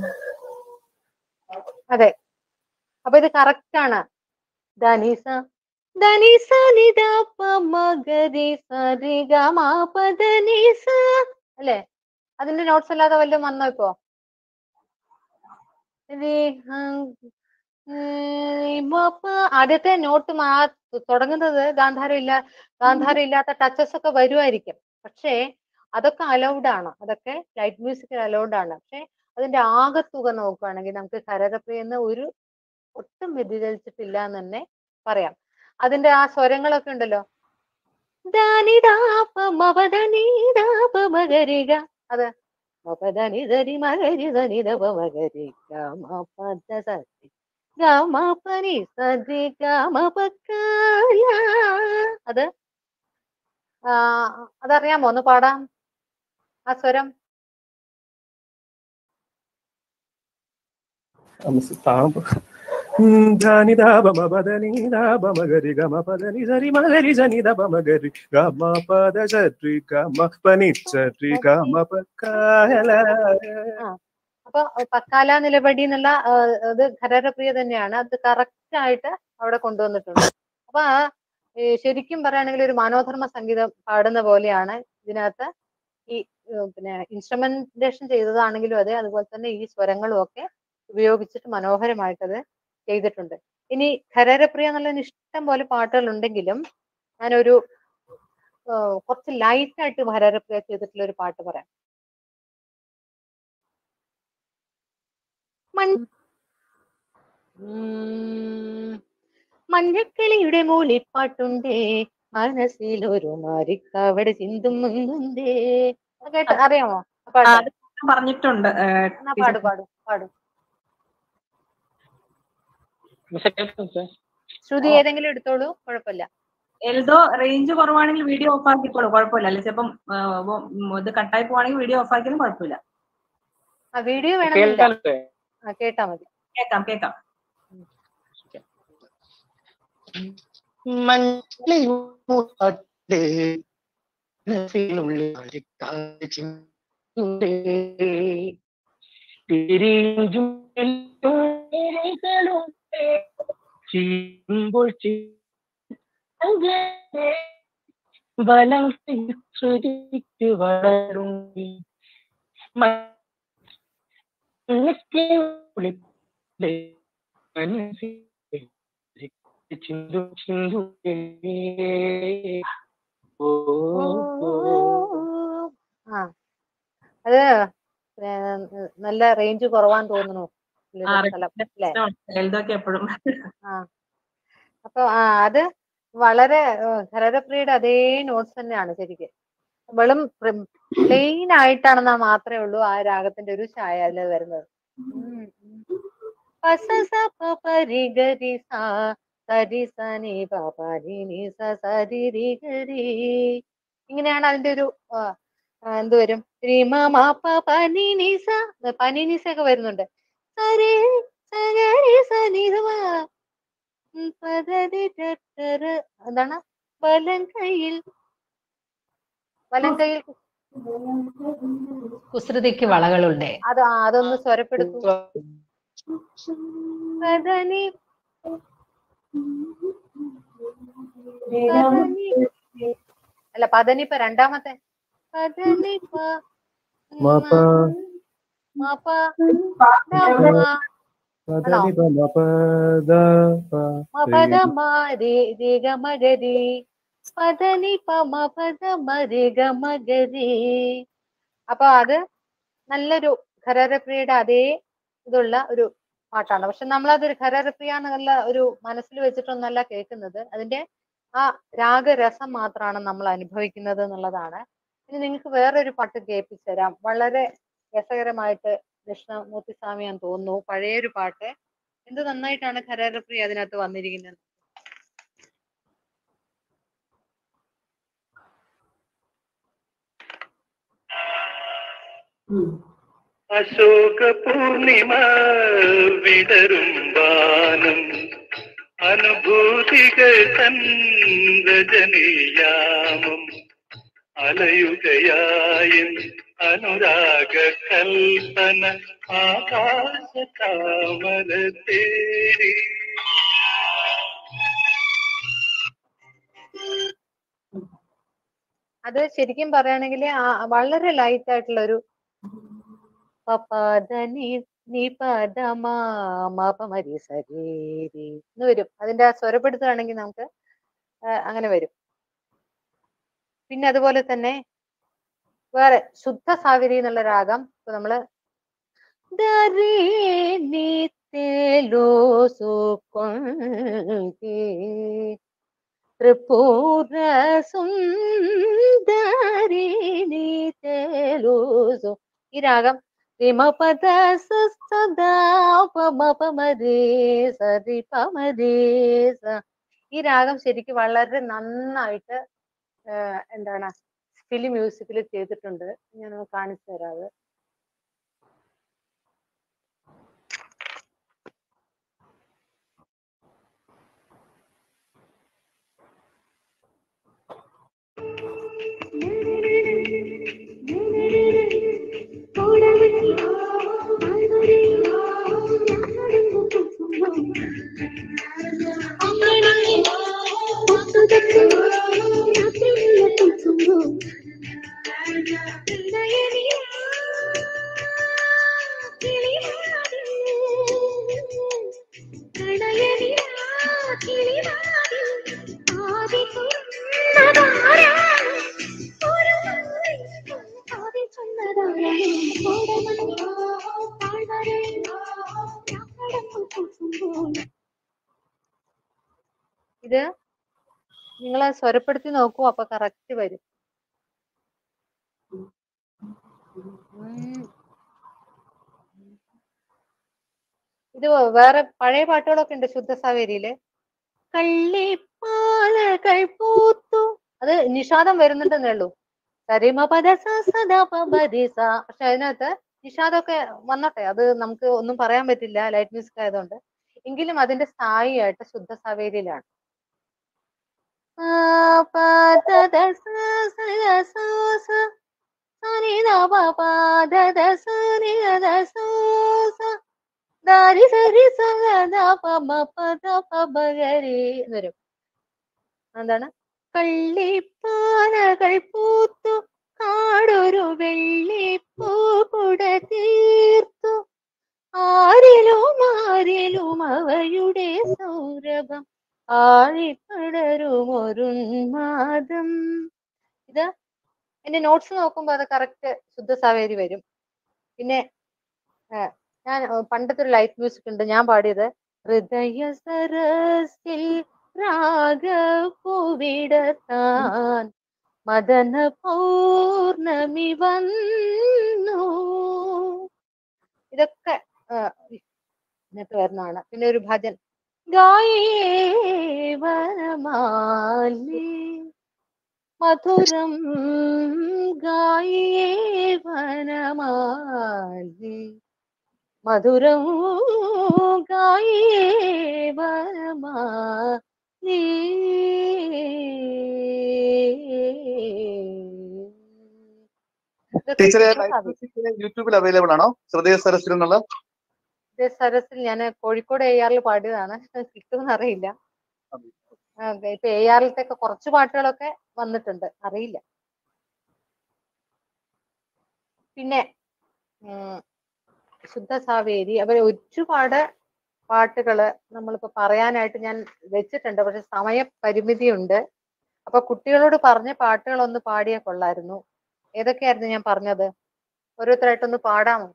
അതെ, അപ്പൊ ഇത് കറക്റ്റ് ആണ്. ധനിസ ധനിസ നിധ പ മഗരി സരി ഗ മ പ ധനിസ അല്ലേ? അതിന്റെ നോട്ട്സ് അല്ലാതെ വല്ലതും വന്നോ ഇപ്പോ? ആദ്യത്തെ നോട്ട് മാ തുടങ്ങുന്നത് ഗാന്ധാരം ഇല്ല ഗാന്ധാരം ഇല്ലാത്ത ടച്ചസ് ഒക്കെ വരുമായിരിക്കും. പക്ഷേ അതൊക്കെ അലൗഡ് ആണ്, അതൊക്കെ ലൈറ്റ് മ്യൂസിക്കിൽ അലൗഡ് ആണ്. പക്ഷെ അതിന്റെ ആകത്തുക നോക്കുകയാണെങ്കിൽ നമുക്ക് ഖരരപ്രിയ എന്ന് ഒരു ഒട്ടും വ്യതിചലിച്ചിട്ടില്ല എന്ന് തന്നെ പറയാം. അതിന്റെ ആ സ്വരങ്ങളൊക്കെ ഉണ്ടല്ലോ, അത് മപദനി ധരി മകരി ധനി ധപ മകരി ഗമ പദ സരി ഗമ പനി സരി ഗമ പക്കാല. അത് ആ അതറിയാമോ? ഒന്ന് പാടാം ആ സ്വരം. ധനി ധപ മപദനി ധപ മഗരി ഗമ പദനി സരി മഗരി സനി ധപ മഗരി ഗമ പദ സരി ഗമ പനി സരി ഗമ പക്കാല. അപ്പൊ പക്കാല നിലപടി എന്നുള്ള അത് ഖരരപ്രിയ തന്നെയാണ്. അത് കറക്റ്റ് ആയിട്ട് അവിടെ കൊണ്ടുവന്നിട്ടുണ്ട്. അപ്പൊ ശരിക്കും പറയുകയാണെങ്കിൽ ഒരു മനോധർമ്മ സംഗീതം പാടുന്ന പോലെയാണ് ഇതിനകത്ത് ഈ പിന്നെ ഇൻസ്ട്രുമെന്റേഷൻ ചെയ്തതാണെങ്കിലും അതെ, അതുപോലെ തന്നെ ഈ സ്വരങ്ങളും ഒക്കെ ഉപയോഗിച്ചിട്ട് മനോഹരമായിട്ടത് ചെയ്തിട്ടുണ്ട്. ഇനി ഖരരപ്രിയ എന്നുള്ളതിന് ഇഷ്ടം പോലെ പാട്ടുകൾ ഉണ്ടെങ്കിലും ഞാനൊരു കുറച്ച് ലൈറ്റ് ആയിട്ട് ഖരരപ്രിയ ചെയ്തിട്ടുള്ള ഒരു പാട്ട് പറയാം. മഞ്ഞക്കിളിയുടെ മൂളിപ്പാട്ടുണ്ടേ മനസ്സിൽ ഒരു മാരിക്കാവട് ചിന്തും മുന്നുണ്ടേ. കേട്ട് അറിയാമോ? പറഞ്ഞിട്ടുണ്ട്. പാടും പാടും പാടും. ശ്രുതി ഏതെങ്കിലും എടുത്തോളൂ, കുഴപ്പമില്ല. എൽദോ റേഞ്ച് കുറവാണെങ്കിൽ വീഡിയോ ഓഫ് ആക്കിക്കോളൂ, കുഴപ്പമില്ല. അല്ലെ ചിലപ്പം ഇത് കട്ടായി പോവാണെങ്കിൽ വീഡിയോ ഓഫ് ആക്കിയാലും കുഴപ്പമില്ല. ആ വീഡിയോ വേണമെന്നില്ല, കേട്ടാ മതി. കേക്കാം കേക്കാം. വലം ശ്രുതിക്ക് വളരും ചിന്തു ചിന്തു ആ അത് നല്ല റേഞ്ച് കുറവാന്ന് തോന്നുന്നു സ്ഥലം അല്ലേ? എപ്പോഴും ആ അപ്പൊ ആ അത് വളരെ ഖരരപ്രിയയുടെ അതേ നോട്ട്സ് തന്നെയാണ് ശരിക്കും. വെറും പ്ലെയിൻ ആയിട്ടാണെന്നാ മാത്രമേ ഉള്ളൂ ആ രാഗത്തിന്റെ ഒരു ഛായ അതിൽ വരുന്നത്. ഇങ്ങനെയാണ് അതിന്റെ ഒരു എന്ത് വരും, പനീനിസ പനീനിസ ഒക്കെ വരുന്നുണ്ട്. എന്താണ് വലം കയ്യിൽ വലം കയ്യിൽ കുസൃതിക്ക് വളകളുണ്ട്. അത് അതൊന്ന് സ്വരപ്പെടുത്തു. പദനി അല്ല പദനിപ്പ രണ്ടാമത്തെ പദനിപ്പ അപ്പൊ അത് നല്ലൊരു ഖരരപ്രിയയുടെ അതേ ഇതുള്ള ഒരു പാട്ടാണ്. പക്ഷെ നമ്മളതൊരു ഖരരപ്രിയ എന്നുള്ള ഒരു മനസ്സിൽ വെച്ചിട്ടൊന്നല്ല കേൾക്കുന്നത്. അതിന്റെ ആ രാഗരസം മാത്രമാണ് നമ്മൾ അനുഭവിക്കുന്നത് എന്നുള്ളതാണ്. ഇനി നിങ്ങൾക്ക് വേറൊരു പാട്ട് കേൾപ്പിച്ചു തരാം. വളരെ രസകരമായിട്ട് കൃഷ്ണമൂർത്തി സ്വാമിയാന്ന് തോന്നുന്നു. പഴയൊരു പാട്ട്. എന്ത് നന്നായിട്ടാണ് ഖരരപ്രിയ അതിനകത്ത് വന്നിരിക്കുന്നത്. അശോക പൂർണിമ വിടരും വാനം അനുഭൂതികൾ തൻ രജനീയാമം അലയുകയായും അനുരാഗ കൽപ്പന ആകാശ താമര തേരി. അത് ശരിക്കും പറയുകയാണെങ്കിൽ വളരെ ലൈറ്റ് ആയിട്ടുള്ള ഒരു പപദനി നിപദമാപമരി സരീരി എന്ന് വരും. അതിന്റെ സ്വരപ്പെടുത്തുകയാണെങ്കിൽ നമുക്ക് അങ്ങനെ വരും. പിന്നെ അതുപോലെ തന്നെ വേറെ ശുദ്ധ സാവിരി എന്നുള്ള രാഗം ഇപ്പൊ നമ്മള് ത്രിപുര സുന്ദരി ഈ രാഗം വിമപദ സരി പമരേസ. ഈ രാഗം ശരിക്കും വളരെ നന്നായിട്ട് എന്താണ് ഫിലിം മ്യൂസിക്കിൽ ചെയ്തിട്ടുണ്ട്. ഞാൻ കാണിച്ചു തരാത്. ഇത് നിങ്ങൾ സ്വരപ്പെടുത്തി നോക്കൂ, അപ്പൊ കറക്റ്റ് വരും. ഇത് വേറെ പഴയ പാട്ടുകളൊക്കെ ഉണ്ട് ശുദ്ധ സാവേരിയില്. കള്ളിപ്പാലകൾ പൂത്തു, അത് നിഷാദം വരുന്നുണ്ടെന്നേ ഉള്ളൂ. സരിമ പദ സദാ പബരിസ. പക്ഷെ അതിനകത്ത് നിഷാദമൊക്കെ വന്നോട്ടെ, അത് നമുക്ക് ഒന്നും പറയാൻ പറ്റില്ല ലൈറ്റ് മ്യൂസിക് ആയതുകൊണ്ട്. എങ്കിലും അതിന്റെ സ്ഥായിയായിട്ട് ശുദ്ധ സാവേരിയിലാണ്. വരും. എന്താണ്? കള്ളിപ്പാലകൾ പൂത്തു കാടൊരു വെള്ളിപ്പൂ കുട തീർത്തു ആരിലും ആരിലും അവയുടെ സൗരഭം ആഴിപ്പടരും ഒരുന്മാദം. ഇത് എന്റെ നോട്ട്സ് നോക്കുമ്പോ അത് കറക്റ്റ് ശുദ്ധ സാവേരി വരും. പിന്നെ ഞാൻ പണ്ടത്തെ ഒരു ലൈറ്റ് മ്യൂസിക് ഉണ്ട് ഞാൻ പാടിയത്. ഹൃദയ സരസിൽ രാഗപൂവിടത്താൻ മദന പൗർണമി വന്നു. ഇതൊക്കെ ഇന്നത്തെ വരുന്നതാണ്. പിന്നെ ഒരു ഭജൻ ഗായേ വനമാലി മധുരം ഗായേ വനമാലി മധുരം ഗായേ വനമാലി. യൂട്യൂബിൽ അവൈലബിൾ ആണോ ഹൃദയ സരസിൽ എന്നുള്ള? ഹൃദയ സരസിൽ ഞാൻ കോഴിക്കോട് എ ആറിൽ പാടിയതാണ്. കിട്ടുമെന്ന് അറിയില്ല. ഇപ്പൊ എ ആറിലത്തൊക്കെ കുറച്ച് പാട്ടുകളൊക്കെ വന്നിട്ടുണ്ട്, അറിയില്ല. പിന്നെ ശുദ്ധ സാവേരി അവർ ഒരുപാട് പാട്ടുകള് നമ്മളിപ്പോ പറയാനായിട്ട് ഞാൻ വെച്ചിട്ടുണ്ട്. പക്ഷെ സമയ പരിമിതിയുണ്ട്. അപ്പൊ കുട്ടികളോട് പറഞ്ഞ പാട്ടുകളൊന്ന് പാടിയാൽ കൊള്ളായിരുന്നു. ഏതൊക്കെയായിരുന്നു ഞാൻ പറഞ്ഞത്? ഓരോരുത്തരായിട്ടൊന്ന് പാടാമോ?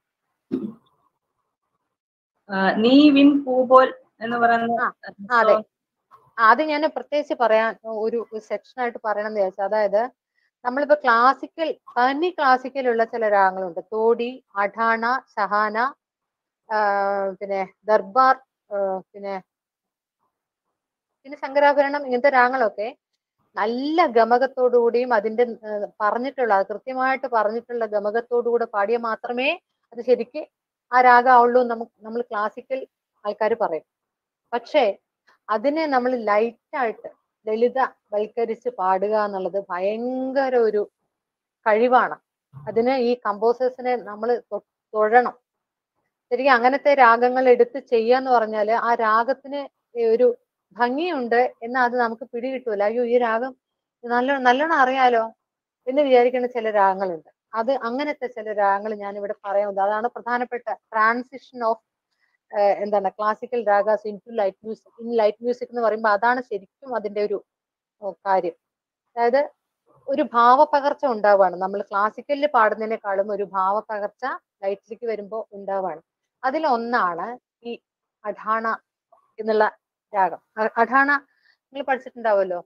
നീ വിൻ പൂപോൽ എന്ന് പറയുന്ന അതെ ആദ്യം ഞാൻ പ്രത്യേകിച്ച് പറയാൻ ഒരു സെക്ഷൻ ആയിട്ട് പറയണം എന്ന് വിചാരിച്ചു. അതായത് നമ്മളിപ്പോ ക്ലാസിക്കൽ തനി ക്ലാസിക്കലുള്ള ചില രാഗങ്ങളുണ്ട്. തോടി, അഠാണ, ഷഹാന, പിന്നെ ദർബാർ, പിന്നെ പിന്നെ ശങ്കരാഭരണം, ഇങ്ങനത്തെ രാഗങ്ങളൊക്കെ നല്ല ഗമകത്തോടുകൂടിയും അതിന്റെ പറഞ്ഞിട്ടുള്ള കൃത്യമായിട്ട് പറഞ്ഞിട്ടുള്ള ഗമകത്തോടുകൂടെ പാടിയാൽ മാത്രമേ അത് ശരിക്ക് ആ രാഗമാവുള്ളൂ നമുക്ക് നമ്മൾ ക്ലാസിക്കൽ ആൾക്കാർ പറയും. പക്ഷേ അതിനെ നമ്മൾ ലൈറ്റായിട്ട് ലളിത വൽക്കരിച്ച് പാടുക എന്നുള്ളത് ഭയങ്കര ഒരു കഴിവാണ്. അതിന് ഈ കമ്പോസേഴ്സിനെ നമ്മൾ തൊഴണം. ശരിക്കും അങ്ങനത്തെ രാഗങ്ങൾ എടുത്ത് ചെയ്യാന്ന് പറഞ്ഞാല് ആ രാഗത്തിന് ഒരു ഭംഗിയുണ്ട് എന്നാൽ അത് നമുക്ക് പിടികിട്ടൂല. അയ്യോ ഈ രാഗം നല്ല നല്ലോണം അറിയാലോ എന്ന് വിചാരിക്കുന്ന ചില രാഗങ്ങളുണ്ട്. അത് അങ്ങനത്തെ ചില രാഗങ്ങൾ ഞാൻ ഇവിടെ പറയുന്നത്. അതാണ് പ്രധാനപ്പെട്ട ട്രാൻസിഷൻ ഓഫ് എന്താണ് classical ragas in to light music. In light music എന്ന് പറയുമ്പോൾ അതാണ് ശരിക്കും അതിന്റെ ഒരു കാര്യം. അതായത് ഒരു ഭാവപകർച്ച ഉണ്ടാവുകയാണ്. നമ്മൾ ക്ലാസിക്കലിൽ പാടുന്നതിനേക്കാളും ഒരു ഭാവപകർച്ച ലൈറ്റിലേക്ക് വരുമ്പോൾ ഉണ്ടാവുകയാണ്. അതിലൊന്നാണ് ഈ അഠാണ എന്നുള്ള രാഗം. അഠാണ നിങ്ങൾ പഠിച്ചിട്ടുണ്ടാവുമല്ലോ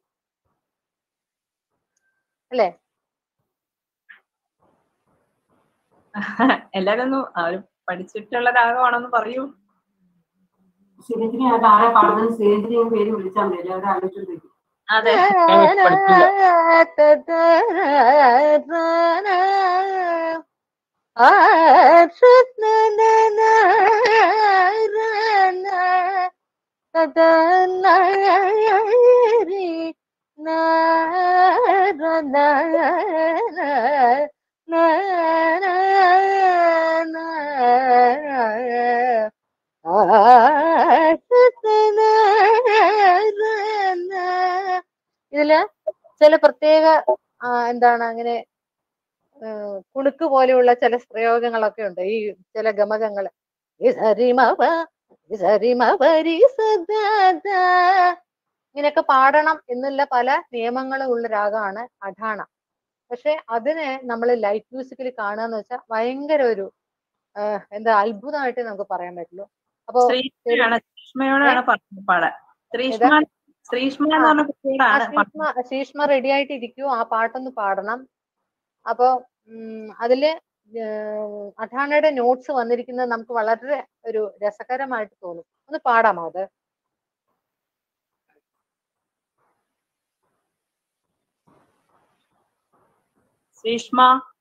അല്ലേ? എല്ലാരും ഒന്ന് അവര് പഠിച്ചിട്ടുള്ള രാഗമാണെന്ന് പറയൂ. ശരിക്കും അത് ആരെ പാടുന്ന ശ്രീരഞ്ജിനിയും പേര് വിളിച്ചാൽ മതി, എല്ലാവരും ആലോചിച്ചു. അതെ ഇതില് ചില പ്രത്യേക എന്താണ് അങ്ങനെ കുണുക്ക് പോലെയുള്ള ചില പ്രയോഗങ്ങളൊക്കെ ഉണ്ട്. ഈ ചില ഗമകങ്ങള് ഇങ്ങനെയൊക്കെ പാടണം എന്നുള്ള പല നിയമങ്ങളും ഉള്ള രാഗമാണ് അഠാണ. പക്ഷെ അതിനെ നമ്മൾ ലൈറ്റ് മ്യൂസിക്കിൽ കാണുക എന്ന് വെച്ചാൽ ഭയങ്കര ഒരു എന്താ അത്ഭുതമായിട്ട് നമുക്ക് പറയാൻ പറ്റുള്ളൂ. അപ്പൊ ശ്രീഷ്മ റെഡി ആയിട്ട് ഇരിക്കൂ, ആ പാട്ടൊന്ന് പാടണം. അപ്പൊ ഉം അതില് അഠാണയുടെ നോട്ട്സ് വന്നിരിക്കുന്നത് നമുക്ക് വളരെ ഒരു രസകരമായിട്ട് തോന്നും. ഒന്ന് പാടാമോ അത്? ശ്രീഷ്മ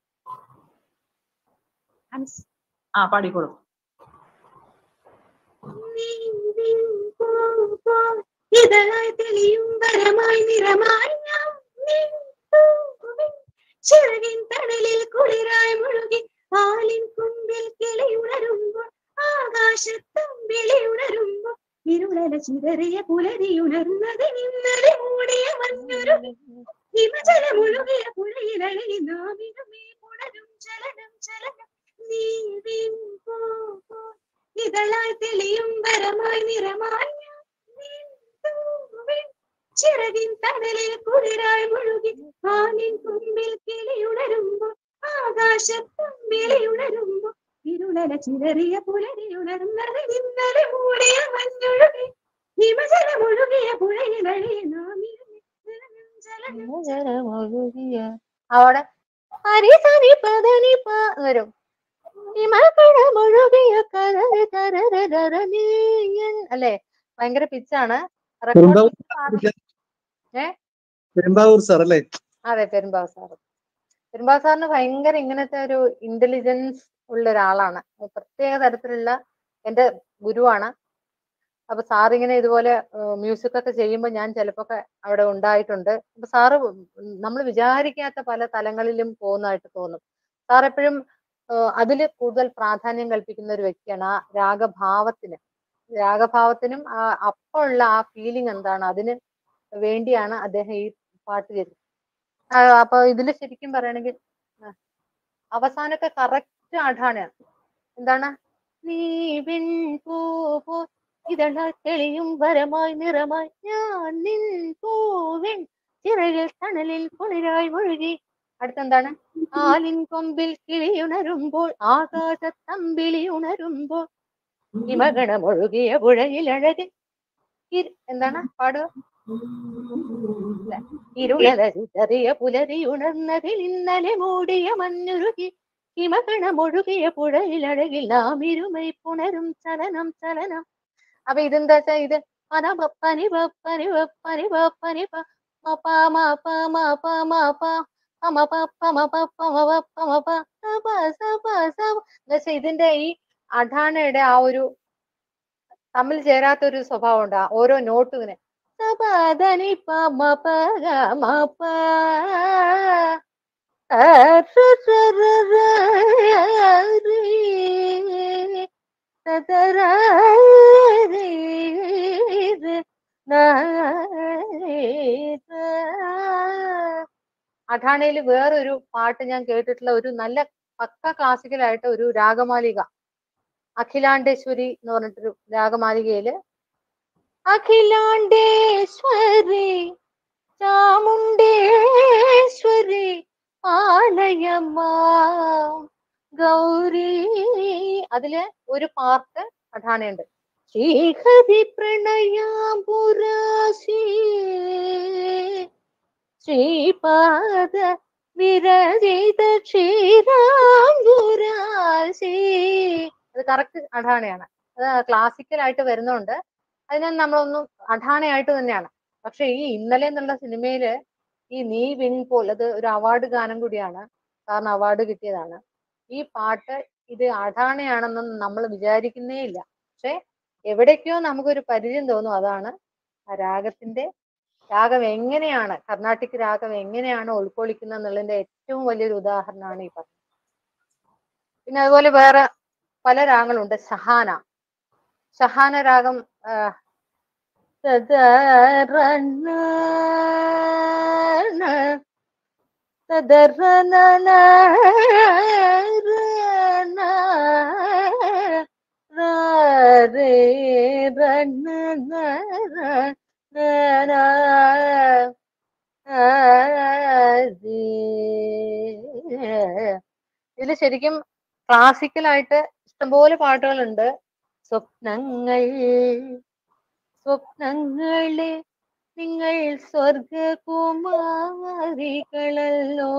ആ പാടിക്കോളൂ. ഇതളായി തെളിയും വരമായി നിറമായി ചിറകിൻ തണലിൽ കുളിരായി മുഴുകി പാലിൻ കുമ്പിൽ കിളിയുണരുമ്പോൾ ആകാശത്തും വിളിയുണരുമ്പോൾ ഇരുളല ചിതറിയ പുലരിയുണർന്നത് ഇന്നലെ മൂടിയ മഞ്ഞൊരു ഹിമജലമുഴുകിയ പുഴയിലഴകി നാവിനുമേ പുണരും ചലനം ചലനം നീവിൻ പോ ഇതളായി തെളിയും വരമായി നിറമായി ചിറകിൻ തണലിൽ കുളിരായി മുഴുകി പാലിൻ കുമ്പിൽ കിളിയുണരുമ്പോൾ ആകാശത്തും വിളിയുണരുമ്പോൾ ഇരുളല ചിതറിയ പുലരിയുണർന്നത് ഇന്നലെ മൂടിയ മഞ്ഞൊഴുകി ഹിമജലമൊഴുകിയ പുഴയിലഴകിയ നാവിനുമേ അവിടെ വരും. അല്ലേ? ഭയങ്കര പിച്ചാണ്. പെരുമ്പാവൂർ സാർ അല്ലേ? അതെ, പെരുമ്പാവൂർ സാറ്. പെരുമ്പാവൂർ സാറിന് ഭയങ്കര ഇങ്ങനത്തെ ഒരു ഇന്റലിജൻസ് ഉള്ള ഒരാളാണ്. പ്രത്യേക തരത്തിലുള്ള എന്റെ ഗുരുവാണ്. അപ്പൊ സാറിങ്ങനെ ഇതുപോലെ മ്യൂസിക് ഒക്കെ ചെയ്യുമ്പോൾ ഞാൻ ചിലപ്പോ അവിടെ ഉണ്ടായിട്ടുണ്ട്. അപ്പൊ സാറ് നമ്മൾ വിചാരിക്കാത്ത പല തലങ്ങളിലും പോകുന്നതായിട്ട് തോന്നും. സാർ എപ്പോഴും അതില് കൂടുതൽ പ്രാധാന്യം കൽപ്പിക്കുന്ന ഒരു വ്യക്തിയാണ്. ആ രാഗഭാവത്തിന് രാഗഭാവത്തിനും ആ അപ്പോഴുള്ള ആ ഫീലിംഗ് എന്താണ് അതിന് വേണ്ടിയാണ് അദ്ദേഹം ഈ പാട്ട് ചെയ്തത്. അപ്പൊ ഇതില് ശരിക്കും പറയണെങ്കിൽ അവസാനത്തെ കറക്റ്റ് അഠാണയാണ്. എന്താണ്? നീ വിൺ പൂ പോ ഇതളാ തെളിയും വരമായി നിറമായി ഞാൻ നിൻ പൂവിൻ ചിറകിൽ തണലിൽ കുളിരായി മുഴുകി. അടുത്തെന്താണ്? ആലിൻ കൊമ്പിൽ കിളിയുണരുമ്പോൾ ആകാശത്തമ്പിളി ഉണരുമ്പോൾ ഹിമഗണമൊഴുകിയ പുഴയിൽ അഴകി. എന്താണ് പാടുക? ഇരുളല ചിതറിയ പുലരി ഉണർന്നതിൽ ഇന്നലെ മൂടിയ മഞ്ഞുരുകി ഹിമകണമൊഴുകിയ പുഴയിലഴകിൽ നാം ഇരുമൈ പുണരും ചലനം ചലനം. അപ്പൊ ഇതെന്താ വെച്ചാ ഇത് പന പനി പനി പനി പനി ഇതിന്റെ ഈ അഠാണയുടെ ആ ഒരു തമ്മിൽ ചേരാത്ത ഒരു സ്വഭാവം ഉണ്ട്. ഓരോ നോട്ടും ഇങ്ങനെ സപദനി പമ പഗ മപ അഠാണയിൽ വേറൊരു പാട്ട് ഞാൻ കേട്ടിട്ടുള്ള ഒരു നല്ല പക്ക ക്ലാസിക്കലായിട്ട് ഒരു രാഗമാലിക അഖിലാണ്ടേശ്വരി എന്ന് പറഞ്ഞിട്ടൊരു രാഗമാലികയില് അഖിലാണ്ടേശ്വരി ചാമുണ്ടേശ്വരി ആലയമ്മ ഗൗരി, അതില് ഒരു പാർട്ട് അഠാണയുണ്ട്. ശ്രീഹരി പ്രണയാംബുരാശി ശ്രീപാദ വിരചിത ക്ഷീരാംബുരാശി. അത് കറക്റ്റ് അഠാണയാണ്. അത് ക്ലാസിക്കലായിട്ട് വരുന്നുണ്ട്. അതിനെ നമ്മളൊന്നും അഠാണയായിട്ട് തന്നെയാണ്. പക്ഷെ ഈ ഇന്നലെ എന്നുള്ള സിനിമയില് ഈ നീ വിൻ പോൽ അത് ഒരു അവാർഡ് ഗാനം കൂടിയാണ്. കാരണം അവാർഡ് കിട്ടിയതാണ്. ഈ പാട്ട് ഇത് അഠാണയാണെന്നൊന്നും നമ്മൾ വിചാരിക്കുന്നേ ഇല്ല. പക്ഷെ എവിടേക്കോ നമുക്കൊരു പരിചയം തോന്നും. അതാണ് ആ രാഗത്തിന്റെ രാഗം എങ്ങനെയാണ് കർണാട്ടിക് രാഗം എങ്ങനെയാണ് ഉൾക്കൊള്ളിക്കുന്നത് എന്നുള്ളതിന്റെ ഏറ്റവും വലിയൊരു ഉദാഹരണമാണ് ഈ പറഞ്ഞത്. പിന്നെ അതുപോലെ വേറെ പല രാഗങ്ങളുണ്ട്. ഷഹാന ഷഹാന രാഗം ഇതില് ശരിക്കും ക്ലാസിക്കലായിട്ട് ഇഷ്ടംപോലെ പാട്ടുകളുണ്ട്. സ്വപ്നങ്ങൾ സ്വപ്നങ്ങളെ നിങ്ങൾ സ്വർഗകുമാരികളല്ലോ,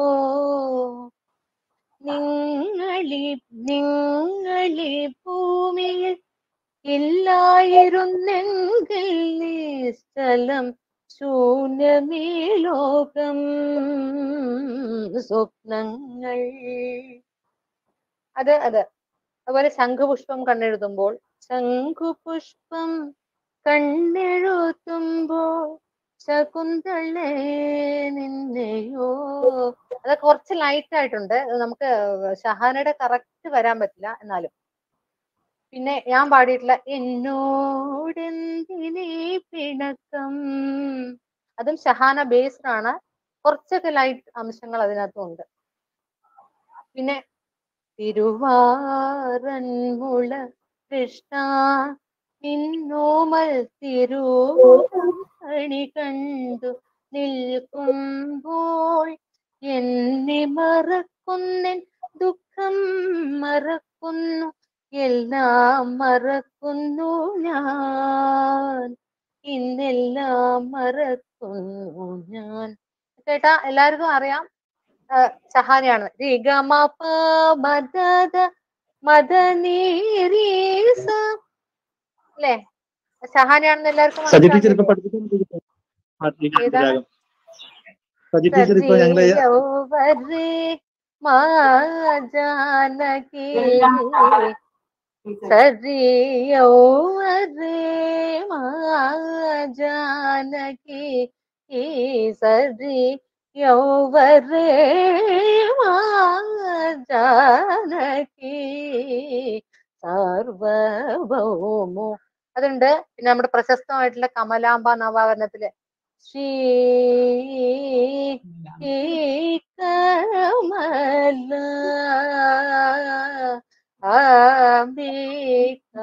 നിങ്ങളി നിങ്ങളി ഭൂമിയിൽ ഇല്ലായിരുന്നെങ്കിൽ ഈ സ്ഥലം ശൂന്യമീ ലോകം. സ്വപ്നങ്ങൾ അത് അത് അതുപോലെ ശംഖുപുഷ്പം കണ്ണെഴുതുമ്പോൾ ശംഖുപുഷ്പം കണ്ണെഴുതുമ്പോൾ ശകുന്തളേ നിന്നെയോ. അത് കുറച്ച് ലൈറ്റ് ആയിട്ടുണ്ട്. നമുക്ക് ഷഹാനയുടെ കറക്റ്റ് വരാൻ പറ്റില്ല എന്നാലും. പിന്നെ ഞാൻ പാടിയിട്ടുള്ള എന്നോടെന്തിനീ പിണക്കം, അതും ഷഹാന ബേസ്ഡ് ആണ്. കുറച്ചൊക്കെ ലൈറ്റ് അംശങ്ങൾ അതിനകത്തുണ്ട്. പിന്നെ തിരുവാറന്മുള കൃഷ്ണ നിന്നോമൽ തിരുവണി കണ്ടു നിൽക്കുമ്പോൾ എന്നെ മറക്കുന്നൻ ദുഃഖം മറക്കുന്നു എല്ലാം മറക്കുന്നു ഞാൻ, ഇന്നെല്ലാം മറക്കുന്നു ഞാൻ. കേട്ടാ എല്ലാവർക്കും അറിയാം ഷഹാനയാണ്. രിഗമപ മദദ മദനീരീസ അല്ലേ, ഷഹാനയാണെന്ന് എല്ലാവർക്കും ഏതാണ്? മാജാനകി സരിയോ മാജാനകി സരി യൗവരേ മാജാനകി സർവഭൗമോ അതുണ്ട്. പിന്നെ നമ്മുടെ പ്രശസ്തമായിട്ടുള്ള കമലാംബ നവാവരണത്തില് ശ്രീ കമല അംബിക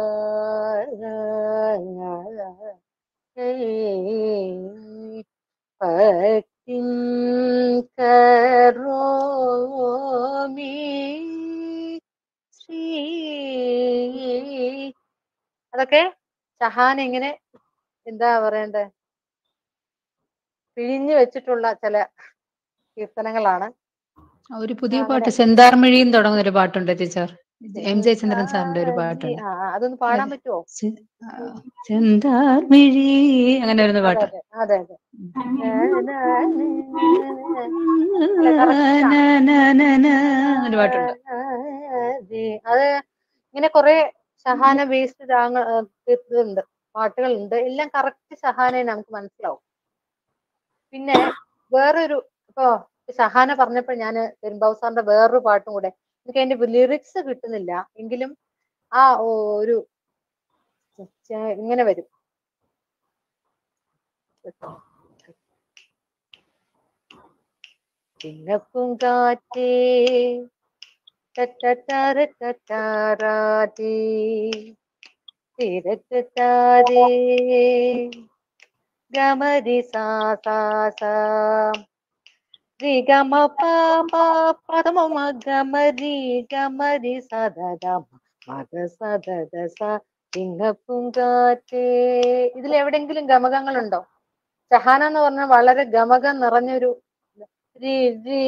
ഭക്തിം കരോമി ശ്രീ. അതൊക്കെ ഷഹാന ഇങ്ങനെ എന്താ പറയണ്ടേ, പിഴിഞ്ഞു വെച്ചിട്ടുള്ള ചില കീർത്തനങ്ങളാണ്. ഒരു പുതിയ അങ്ങനെ പാട്ട് സെന്താർമിഴിയും തുടങ്ങുന്ന ഒരു പാട്ടുണ്ട് ടീച്ചർ. എം ജയചന്ദ്രൻ സാറിന്റെ ഒരു ജി- പാട്ടുണ്ട്. ആ, ആ, അതൊന്ന് പാടാൻ പറ്റുമോ? സെന്താർമിഴി അങ്ങനെ വരുന്ന അതെ പാട്ട്. അതെ അതെ അതെ. അല്ല, correct ആണ്. അങ്ങനെ പാട്ടുണ്ട്. ജി- അത് ഇങ്ങനെ കുറെ ഷഹാന ബേസ്ഡ് രാഗങ്ങൾ ഇതുണ്ട്, പാട്ടുകളുണ്ട്. എല്ലാം കറക്റ്റ് ഷഹാന നമുക്ക് മനസ്സിലാവും. പിന്നെ വേറൊരു ഇപ്പൊ ഷഹാന പറഞ്ഞപ്പോൾ ഞാൻ പെരുമ്പാവൂർ സാറിന്റെ വേറൊരു പാട്ടും കൂടെ, എനിക്ക് അതിന്റെ ലിറിക്സ് കിട്ടുന്നില്ല എങ്കിലും ആ ഒരു ചെ- ഇങ്ങനെ വരും. ചിങ്ങപ്പൂങ്കാറ്റേ തട്ടട്ടാര തട്ടാരാതേ തിരത്താരേ ഗമരി സാ സാ സാ രി ഗമ പ പ പദമ മ ഗമരി ഗമരി സദ ഗമ മദ സദ ദ സ ചിങ്ങപ്പൂങ്കാറ്റേ. ഇതിൽ എവിടെങ്കിലും ഗമകങ്ങളുണ്ടോ? ഷഹാന എന്ന് പറഞ്ഞാൽ വളരെ ഗമകം നിറഞ്ഞൊരു രി രി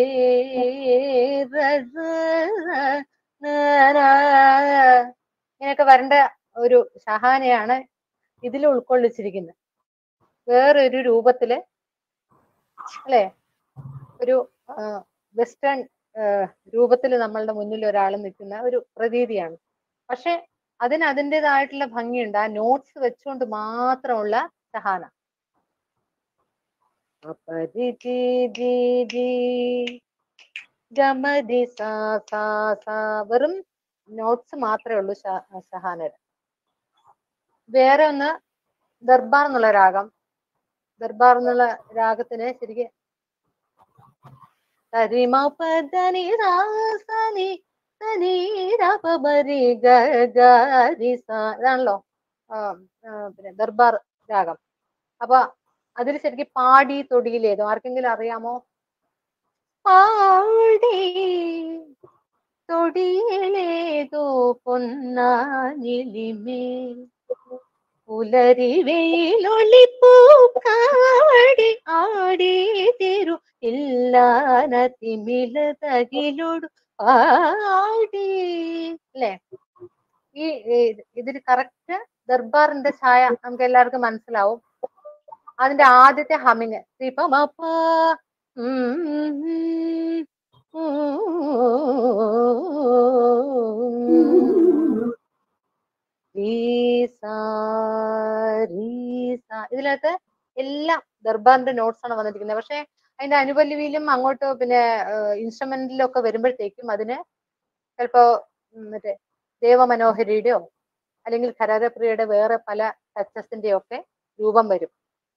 ര ര ന ര ഇങ്ങനെയൊക്കെ വരേണ്ട ഒരു ഷഹാനയാണ് ഇതിൽ ഉൾക്കൊള്ളിച്ചിരിക്കുന്നത്. വേറൊരു രൂപത്തില് അല്ലെ, ഒരു വെസ്റ്റേൺ രൂപത്തിൽ നമ്മളുടെ മുന്നിൽ ഒരാൾ നിൽക്കുന്ന ഒരു പ്രതീതിയാണ്. പക്ഷെ അതിന് അതിൻ്റെതായിട്ടുള്ള ഭംഗിയുണ്ട്, ആ നോട്ട്സ് വെച്ചുകൊണ്ട് മാത്രമുള്ള ഷഹാന. ഗമരി സാ സാ സാ വെറും നോട്ട്സ് മാത്രമേ ഉള്ളൂ ഷഹാനയുടെ. വേറെ ഒന്ന് ദർബാർ എന്നുള്ള രാഗം. ദർബാർ എന്നുള്ള രാഗത്തിന് ശരിക്കും സരിമ പദനി രാസനി സനി രപരി ഗരി സാ ഇതാണല്ലോ പിന്നെ ദർബാർ രാഗം. അപ്പൊ അതിൽ ശരിക്കും പാടി തൊടിയിലേതോ ആർക്കെങ്കിലും അറിയാമോ? പാടി തൊടിയിലേതോ പൊന്നാനിലിമേൽ പുലരി വെയിലൊളിപ്പൂക്കാടി ആടി തിരു ഇല്ലാന തിമില തകിലൊടു പാടി. അല്ലേ, ഈ ഇതിന് കറക്റ്റ് ദർബാറിന്റെ ഛായ നമുക്ക് എല്ലാവർക്കും മനസ്സിലാവും. അതിന്റെ ആദ്യത്തെ ഹമിങ് ശ്രീപമപ്പ ഇതിനകത്ത് എല്ലാം ദർബാറിന്റെ നോട്ട്സ് ആണ് വന്നിരിക്കുന്നത്. പക്ഷെ അതിന്റെ അനുപല്ലവിയിലും അങ്ങോട്ട് പിന്നെ ഇൻസ്ട്രുമെന്റിലും ഒക്കെ വരുമ്പോഴത്തേക്കും അതിന് ചിലപ്പോ മറ്റേ ദേവമനോഹരിയുടെയോ അല്ലെങ്കിൽ ഖരപ്രിയയുടെ വേറെ പല ടച്ചസിന്റെയോ ഒക്കെ രൂപം വരും.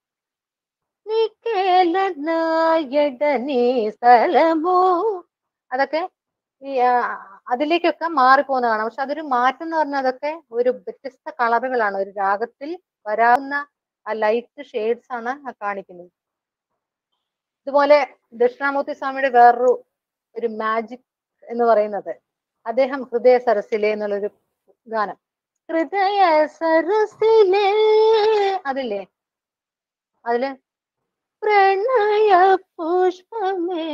അതൊക്കെ ഈ അതിലേക്കൊക്കെ മാറിപ്പോകുന്ന കാണാം. പക്ഷെ അതൊരു മാറ്റം എന്ന് പറഞ്ഞാൽ അതൊക്കെ ഒരു വ്യത്യസ്ത കളറുകളാണ്, ഒരു രാഗത്തിൽ വരാവുന്ന ആ ലൈറ്റ് ഷെയ്ഡ്സ് ആണ് കാണിക്കുന്നത്. ഇതുപോലെ ദക്ഷിണാമൂർത്തി സ്വാമിയുടെ വേറൊരു ഒരു മാജിക് എന്ന് പറയുന്നത്, അദ്ദേഹം ഹൃദയ സരസിലെ എന്നുള്ളൊരു ഗാനം, ഹൃദയ സരസിലെ അതില്ലേ, അതില് പ്രണയ പുഷ്പമേ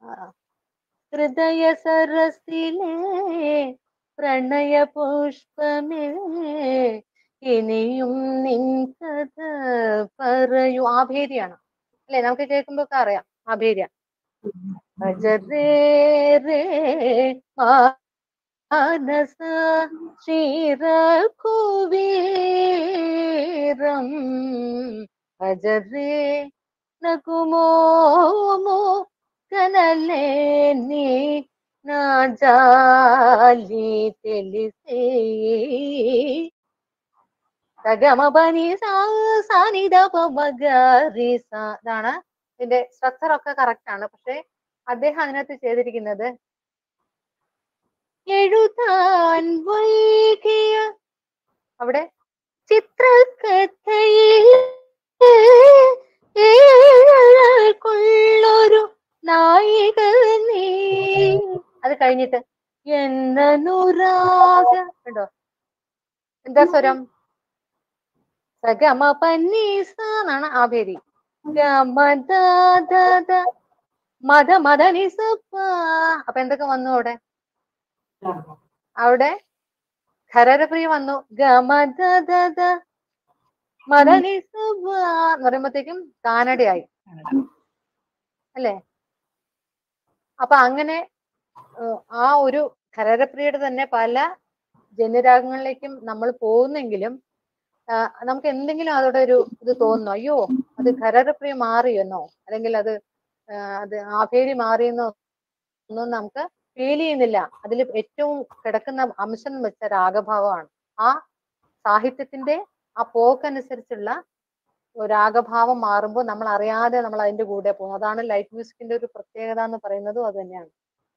ഹൃദയ സരസിലെ പ്രണയ പുഷ്പമേ ഇനിയും നിൻ കഥ പറയൂ. ആഭേരിയാണ് അല്ലെ, നമുക്ക് കേൾക്കുമ്പോ ഒക്കെ അറിയാം ആഭേര്യ. അജരേ രേ മാനസ ശ്രീരഘുവീരം അജരേ നകുമോമോ కనలేని నా జాలి తెలిసే സഗമ പനി സാനിധ പമഗരി സാ. ഇതാണ് ഇതിന്റെ സ്ട്രക്ചർ ഒക്കെ കറക്റ്റ് ആണ്. പക്ഷെ അദ്ദേഹം അതിനകത്ത് ചെയ്തിരിക്കുന്നത് എഴുതാൻ വൈകിയ അവിടെ ചിത്രകഥയിൽ കൊള്ളൊരു നായിക നീ. അത് കഴിഞ്ഞിട്ട് എന്നനുരാഗ കണ്ടോ, എന്താ സ്വരം, സഗമ പന്നീസ എന്നാണ് ആഭേരി. മദ മദ മദ നിസപ്പ. അപ്പൊ എന്തൊക്കെ വന്നു അവിടെ? അവിടെ ഖരരപ്രിയ വന്നു. ഗമദ മദ നിസപ്പ എന്ന് പറയുമ്പോഴത്തേക്കും കാനഡയായി അല്ലേ? അപ്പൊ അങ്ങനെ ആ ഒരു ഖരരപ്രിയയുടെ തന്നെ പല ജന്യരാഗങ്ങളിലേക്കും നമ്മൾ പോകുന്നെങ്കിലും നമുക്ക് എന്തെങ്കിലും അതോടെ ഒരു ഇത് തോന്നുന്നു, അയ്യോ അത് ഖരരപ്രിയ മാറിയെന്നോ അല്ലെങ്കിൽ അത് അത് ആഭേരി മാറിയെന്നോ ഒന്നും നമുക്ക് ഫീൽ ചെയ്യുന്നില്ല. അതിൽ ഏറ്റവും കിടക്കുന്ന അംശം എന്ന് വെച്ച രാഗഭാവമാണ്. ആ സാഹിത്യത്തിന്റെ ആ പോക്കനുസരിച്ചുള്ള രാഗഭാവം മാറുമ്പോൾ നമ്മൾ അറിയാതെ നമ്മൾ അതിന്റെ കൂടെ പോകും. അതാണ് ലൈറ്റ് മ്യൂസിക്കിന്റെ ഒരു പ്രത്യേകത എന്ന് പറയുന്നതും അത് തന്നെയാണ്.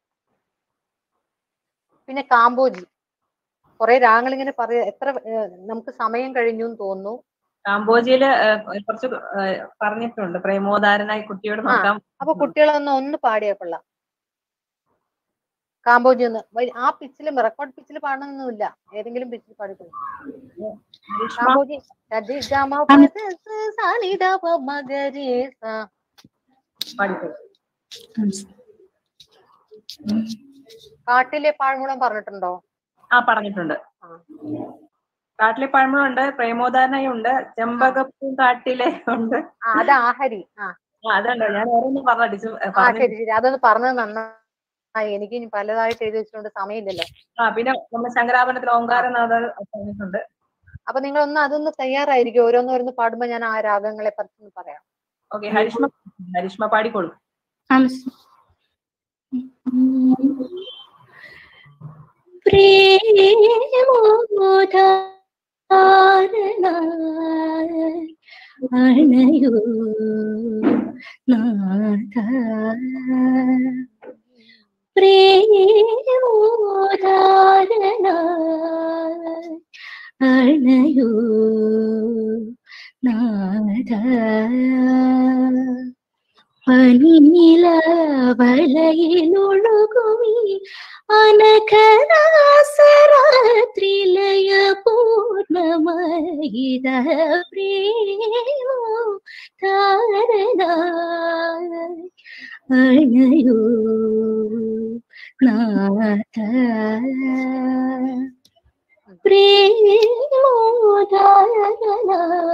പിന്നെ കാമ്പോജി, കുറെ രാഗങ്ങൾ ഇങ്ങനെ പറയാ, എത്ര നമുക്ക് സമയം കഴിഞ്ഞു എന്ന് തോന്നുന്നു. കാമ്പോജിയില് കുറച്ച് പറഞ്ഞിട്ടുണ്ട്, പ്രേമോദാരനായി കുട്ടിയോട് നോക്കാം. അപ്പൊ കുട്ടികളൊന്ന് ഒന്ന് പാടിയാ കൊള്ളാം. കാമ്പോജി ഒന്ന് ആ പിച്ചിലും റെക്കോർഡ് പിച്ചിൽ പാടണമെന്നൊന്നുമില്ല, ഏതെങ്കിലും പിച്ചിൽ പാടിക്കൊള്ളു. കാമ്പോജി കാട്ടിലെ പാഴ്മുളം പറഞ്ഞിട്ടുണ്ടോ? ആ പറഞ്ഞിട്ടുണ്ട്. കാട്ടിലെ പാഴ്മുളം ഉണ്ട്, പ്രേമോദാരനായി ഉണ്ട്, ചെമ്പകപ്പൂ കാട്ടിലെ ഉണ്ട്. അത് ആഹരി. ആ അതുണ്ടോ? ഞാൻ ഓരോന്നും പറഞ്ഞു. ശരി ശരി, അതൊന്ന് പറഞ്ഞത് നന്നായി. എനിക്ക് ഇനി പലതായിട്ട് എഴുതി വെച്ചുകൊണ്ട് സമയമില്ലല്ലോ. ആ പിന്നെ നമ്മുടെ ശങ്കരാഭരണത്തിൽ ഓങ്കാരനാഥ പറഞ്ഞിട്ടുണ്ട്. അപ്പൊ നിങ്ങൾ ഒന്ന് അതൊന്ന് തയ്യാറായിരിക്കും. ഓരോന്നോരോന്ന് പാടുമ്പോ ഞാൻ ആ രാഗങ്ങളെ പറ്റി പറയാം. ഓക്കെ, ഹരിഷ്മ ഹരിഷ്മ പാടിക്കോളൂ. അണയോ നാഥ പ്രേമോദാരണ അണയോ നാഥ പനിനില വലയിലൊഴുകുമി അനഘനാസരാത്രിലയ പൂർണ്ണമയിത പ്രേമോ ധാരണ അണയോ നാഥ പ്രേമോ ധാരണ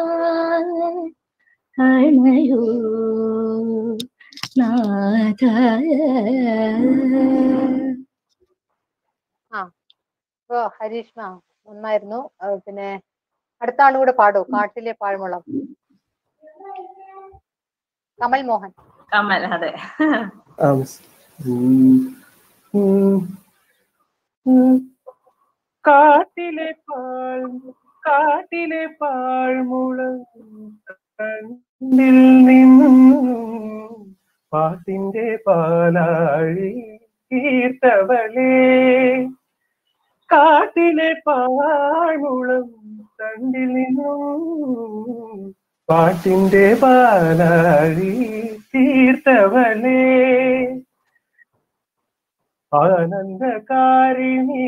അണയോ നാഥ. ആ ഓ ഹരീഷ്മ നന്നായിരുന്നു. പിന്നെ അടുത്ത ആളുകൂടെ പാടൂ, കാട്ടിലെ പാഴ്മുളം. കമൽ മോഹൻ. കമൽ, അതെ. കാട്ടിലെ പാൾ കാട്ടിലെ പാഴ്മുളം കണ്ണിൽ നിന്നും പാട്ടിന്റെ പാലാഴി തീർത്തവളേ. കാട്ടിലെ പാഴ്മുളം കണ്ണിൽ നിന്നും പാട്ടിന്റെ പാലാഴി തീർത്തവളേ. ആനന്ദകാരിണി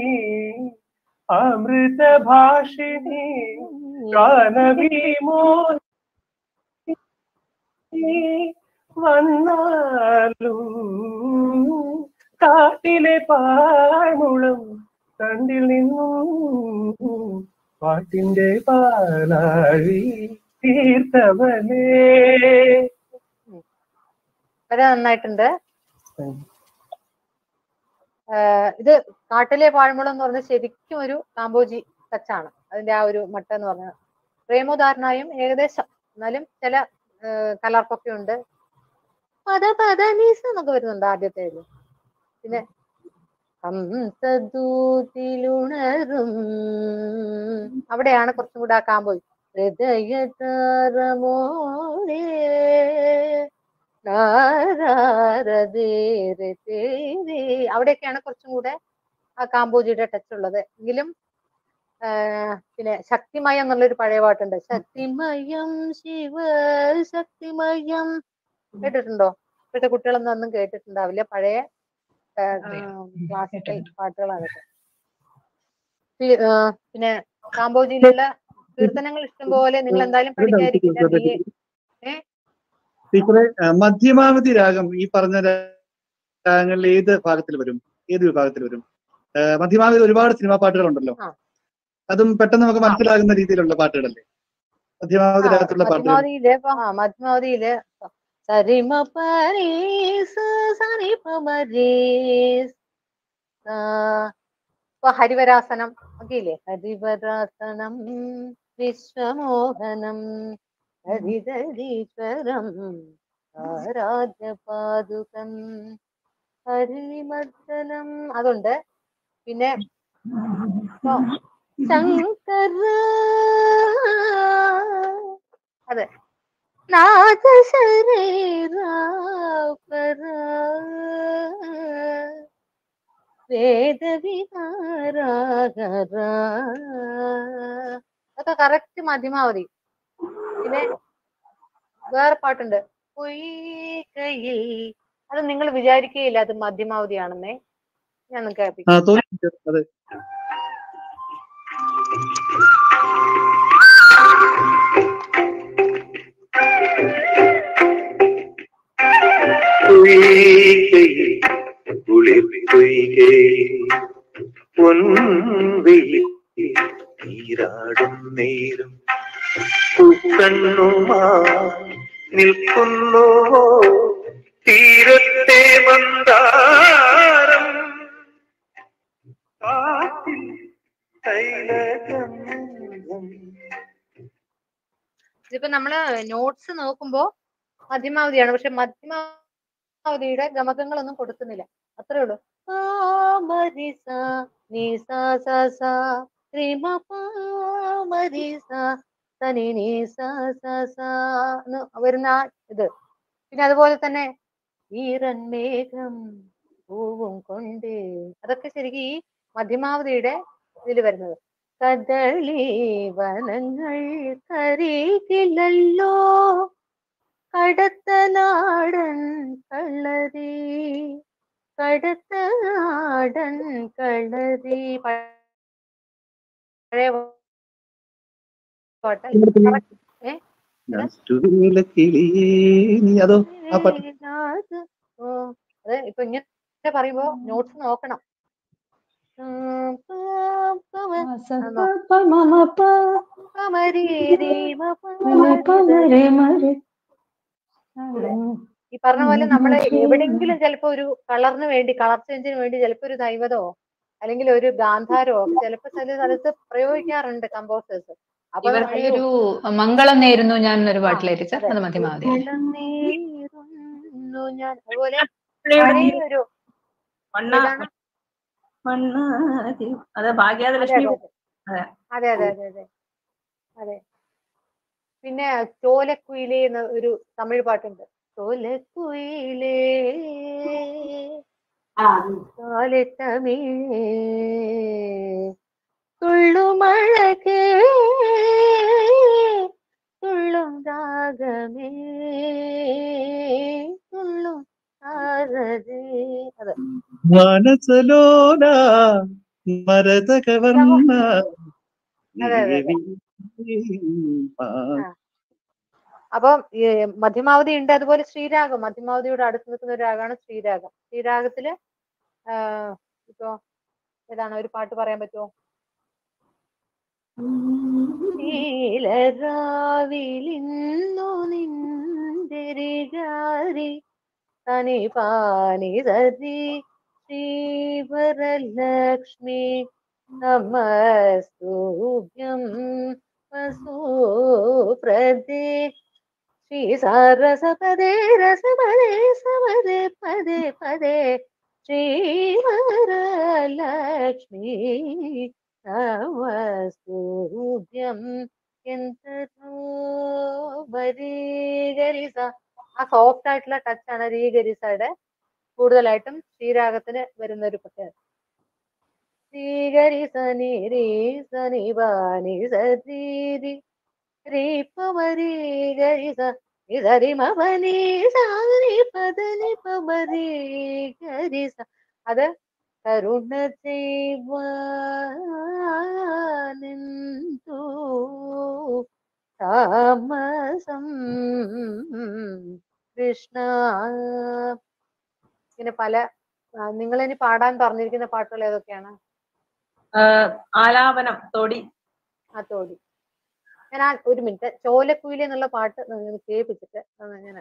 അമൃത ഭാഷിണി ഗാനവിമോ വന്നാലും കാട്ടിലെ പാഴ്മുളം കണ്ടിൽ നിന്നും പാട്ടിന്റെ പാലാഴി തീർത്തവനേ. വളരെ നന്നായിട്ടുണ്ട്. ഇത് കാട്ടിലെ പാഴ്മുളം എന്ന് പറഞ്ഞാൽ ശരിക്കും ഒരു കാമ്പോജി ടച്ചാണ് അതിന്റെ ആ ഒരു മട്ട എന്ന് പറഞ്ഞാൽ. പ്രേമോദാരനായും ഏകദേശം, എന്നാലും ചില കലർപ്പൊക്കെ ഉണ്ട്. പദ പദ നീസ് എന്നൊക്കെ വരുന്നുണ്ട് ആദ്യത്തെ. പിന്നെ ഹംസദൂതിലുണരും അവിടെയാണ് കുറച്ചും കൂടെ ആ കാമ്പോജി. ഹൃദയതാരമോളേ അവിടെയൊക്കെയാണ് കുറച്ചും കൂടെ ആ കാമ്പോജിയുടെ ടച്ച് ഉള്ളത്. എങ്കിലും പിന്നെ ശക്തിമയം എന്നുള്ളൊരു പഴയ പാട്ടുണ്ട്. ശക്തിമയം ശിവ ശക്തിമയം കേട്ടിട്ടുണ്ടോ? ഇപ്പോഴത്തെ കുട്ടികളൊന്നും ഒന്നും കേട്ടിട്ടുണ്ടാവില്ല. പഴയ ക്ലാസിക്കൽ പാട്ടുകളാണ്. പിന്നെ കാമ്പോജിയിലുള്ള കീർത്തനങ്ങൾ ഇഷ്ടം പോലെ നിങ്ങൾ എന്തായാലും പഠിക്കാതിരിക്കില്ല. ഏ ടീച്ചറെ മധ്യമാവധി രാഗം ഈ പറഞ്ഞ രാഗങ്ങളിൽ ഏത് ഭാഗത്തിൽ വരും, ഏത് വിഭാഗത്തിൽ വരും? മധ്യമാവധി ഒരുപാട് സിനിമാ പാട്ടുകളുണ്ടല്ലോ, അതും പെട്ടെന്ന് നമുക്ക് മനസ്സിലാകുന്ന രീതിയിലുള്ള പാട്ടുകളല്ലേ മധ്യമാവധി രാഗത്തിലുള്ള പാട്ടുകൾ? മധ്യമാവധിയില് മധ്യമാവധിയില് സരിമ പരീസ് സനി പമരീസ് ഇപ്പൊ ഹരിവരാസനം ഒക്കെ ഇല്ലേ? ഹരിവരാസനം വിശ്വമോഹനം ഹരിതരീശ്വരം ആരാധ്യപാദുകം ഹരിമർദ്ദനം അതുണ്ട്. പിന്നെ ശങ്കര അതെ നാദശരീരാപര വേദവികാരാകര അതൊക്കെ കറക്റ്റ് മധ്യമാവധി. പിന്നെ വേറെ പാട്ടുണ്ട് പൊയ്കയിൽ, അത് നിങ്ങൾ വിചാരിക്കുകയില്ല അത് മധ്യമാവധിയാണെന്നേ. ഞാൻ കേൾപ്പിക്കാം. നീരാടും നേരം പൂക്കണ്ണുമാ നിൽക്കുന്നു തീരത്തെ മന്ദാരം കാറ്റിൽ തൈലഗന്ധം. ഇതിപ്പോ നമ്മള് നോട്ട്സ് നോക്കുമ്പോ മധ്യമാവധിയാണ്, പക്ഷെ മധ്യമാവധിയുടെ ഗമകങ്ങളൊന്നും കൊടുക്കുന്നില്ല, അത്രേ ഉള്ളൂ. വരുന്ന ഇത്. പിന്നെ അതുപോലെ തന്നെ ഈറന്മേഘം പൂവും കൊണ്ട്, അതൊക്കെ ശരിക്കും ഈ മധ്യമാവധിയുടെ ഇതിൽ വരുന്നത്. കദളി വനങ്ങൾ കരികിലല്ലോ കടത്തനാടൻ കളരി കടത്തനാടൻ കളരി. പഴയ പാട്ട്. ഓ അതെ, ഇപ്പൊ ഇങ്ങനെ പറയുമ്പോ നോട്ട്സ് നോക്കണം. ഈ പറഞ്ഞ പോലെ നമ്മള് എവിടെങ്കിലും ചിലപ്പോ ഒരു കളറിന് വേണ്ടി, കളർ ചേഞ്ചിന് വേണ്ടി ചിലപ്പോ ഒരു ദൈവതോ അല്ലെങ്കിൽ ഒരു ഗാന്ധാരോ ചിലപ്പോ ചില സ്ഥലത്ത് പ്രയോഗിക്കാറുണ്ട് കമ്പോസേഴ്സ്. അപ്പൊ ഒരു മംഗളം നേരുന്നു ഞാൻ ഒരു പാട്ടിലേക്ക് അത് മധ്യമാവധി. ഞാൻ അതുപോലെ ഒരു അതെ ഭാഗ്യാദലക്ഷ്മി. അതെ അതെ അതെ അതെ അതെ. പിന്നെ ചോലക്കുയിലേ എന്ന ഒരു തമിഴ് പാട്ടുണ്ട്. ചോലക്കുയിലേ തമിഴേ തുള്ളുമഴകേ തുള്ളും രാഗമേ തുള്ളും താരതേ. അതെ മനസലോല മരതകവർണ്ണ. അപ്പം മധ്യമാവധി ഉണ്ട്. അതുപോലെ ശ്രീരാഗം, മധ്യമാവധിയോട് അടുത്ത് നിൽക്കുന്ന ഒരു രാഗമാണ് ശ്രീരാഗം. ശ്രീരാഗത്തില് ഇപ്പൊ ഏതാണ് ഒരു പാട്ട് പറയാൻ പറ്റുമോ? നീലരാവിലിന്നു നിന്തിരികാരി തനി പാനി സതി ശ്രീവരലക്ഷ്മി നമസ്തുഭ്യം വസുപ്രദേ ശ്രീ സാരസപദേ രസപദേ സമദേ പദേ പദേ ശ്രീവരലക്ഷ്മി നമസ്തുഭ്യം. എന്തോ വരീഗരിസ, ആ സോഫ്റ്റ് ആയിട്ടുള്ള ടച്ച് ആണ് രീഗരിസയുടെ കൂടുതലായിട്ടും ശ്രീരാഗത്തിന് വരുന്ന ഒരു പ്രത്യേകത. ശ്രീഗരി സനി രീ സനി വാനി സീരി രീപമരീ ഗരിസ ഇതരി മപനി സാരി പദനി പമരീ ഗരിസ. അത് കരുണ ചെയ്വാനെന്തു താമസം കൃഷ്ണ. ഇങ്ങനെ പല നിങ്ങൾ ഇനി പാടാൻ പറഞ്ഞിരിക്കുന്ന പാട്ടുകൾ ഏതൊക്കെയാണ്? ആലാപനം, തോടി. ആ തോടി. ഞാൻ ആ ഒരു മിനിറ്റ് ചോലക്കുയിലെ എന്നുള്ള പാട്ട് കേൾപ്പിച്ചിട്ട് ഞാൻ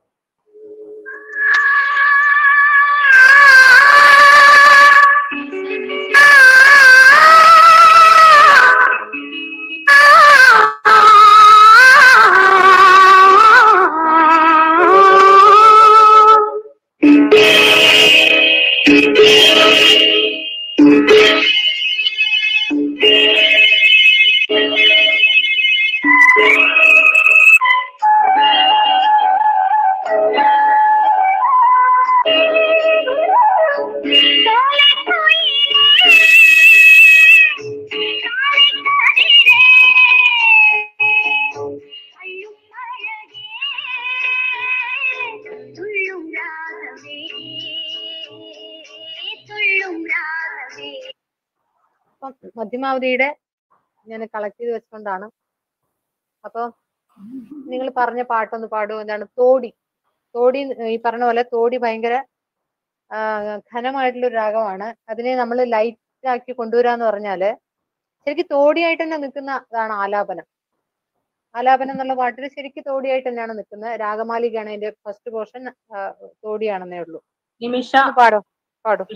മധ്യമാവതിയുടെ ഞാൻ കളക്ട് ചെയ്ത് വെച്ചുകൊണ്ടാണ്. അപ്പൊ നിങ്ങൾ പറഞ്ഞ പാട്ടൊന്ന് പാടുമോ? എന്താണ് തോടി? തോടി ഈ പറഞ്ഞ പോലെ തോടി ഭയങ്കര ഘനമായിട്ടുള്ളൊരു രാഗമാണ്. അതിനെ നമ്മൾ ലൈറ്റ് ആക്കി കൊണ്ടുവരാന്ന് പറഞ്ഞാല് ശരിക്കും തോടിയായിട്ട് തന്നെ നിൽക്കുന്ന ഇതാണ് ആലാപനം. ആലാപനം എന്നുള്ള പാട്ടിൽ ശരിക്കും തോടിയായിട്ട് തന്നെയാണ് നിൽക്കുന്നത്. രാഗമാലികയാണ് അതിന്റെ ഫസ്റ്റ് പോർഷൻ, തോടിയാണെന്നേ ഉള്ളൂ. നിമിഷ പാടോ പാടോ.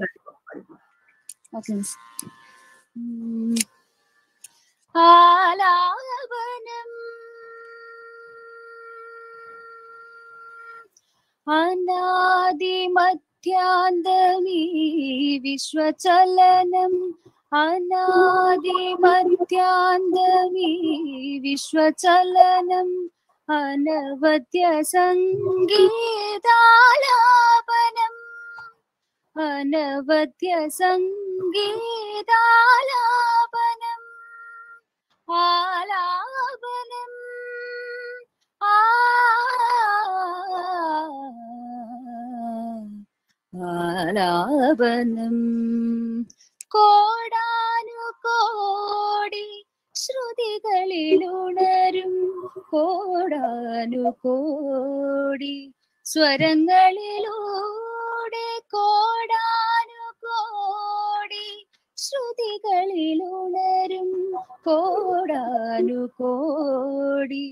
ആലാപനം അനാദിമധ്യാന്തമീ വിശ്വചലനം അനാദിമധ്യാന്തമീ വിശ്വചലനം അനവദ്യ സംഗീതാലാപനം അനവദ്യ സംഗീതാലാപനം ആലാപനം ആലാപനം കോടാനുകോടി ശ്രുതികളിലുണരും കോടാനുകോടി സ്വരങ്ങളിലൂടെ കോടാനുകോടി ശ്രുതികളിലുണരും കോടാനുകോടി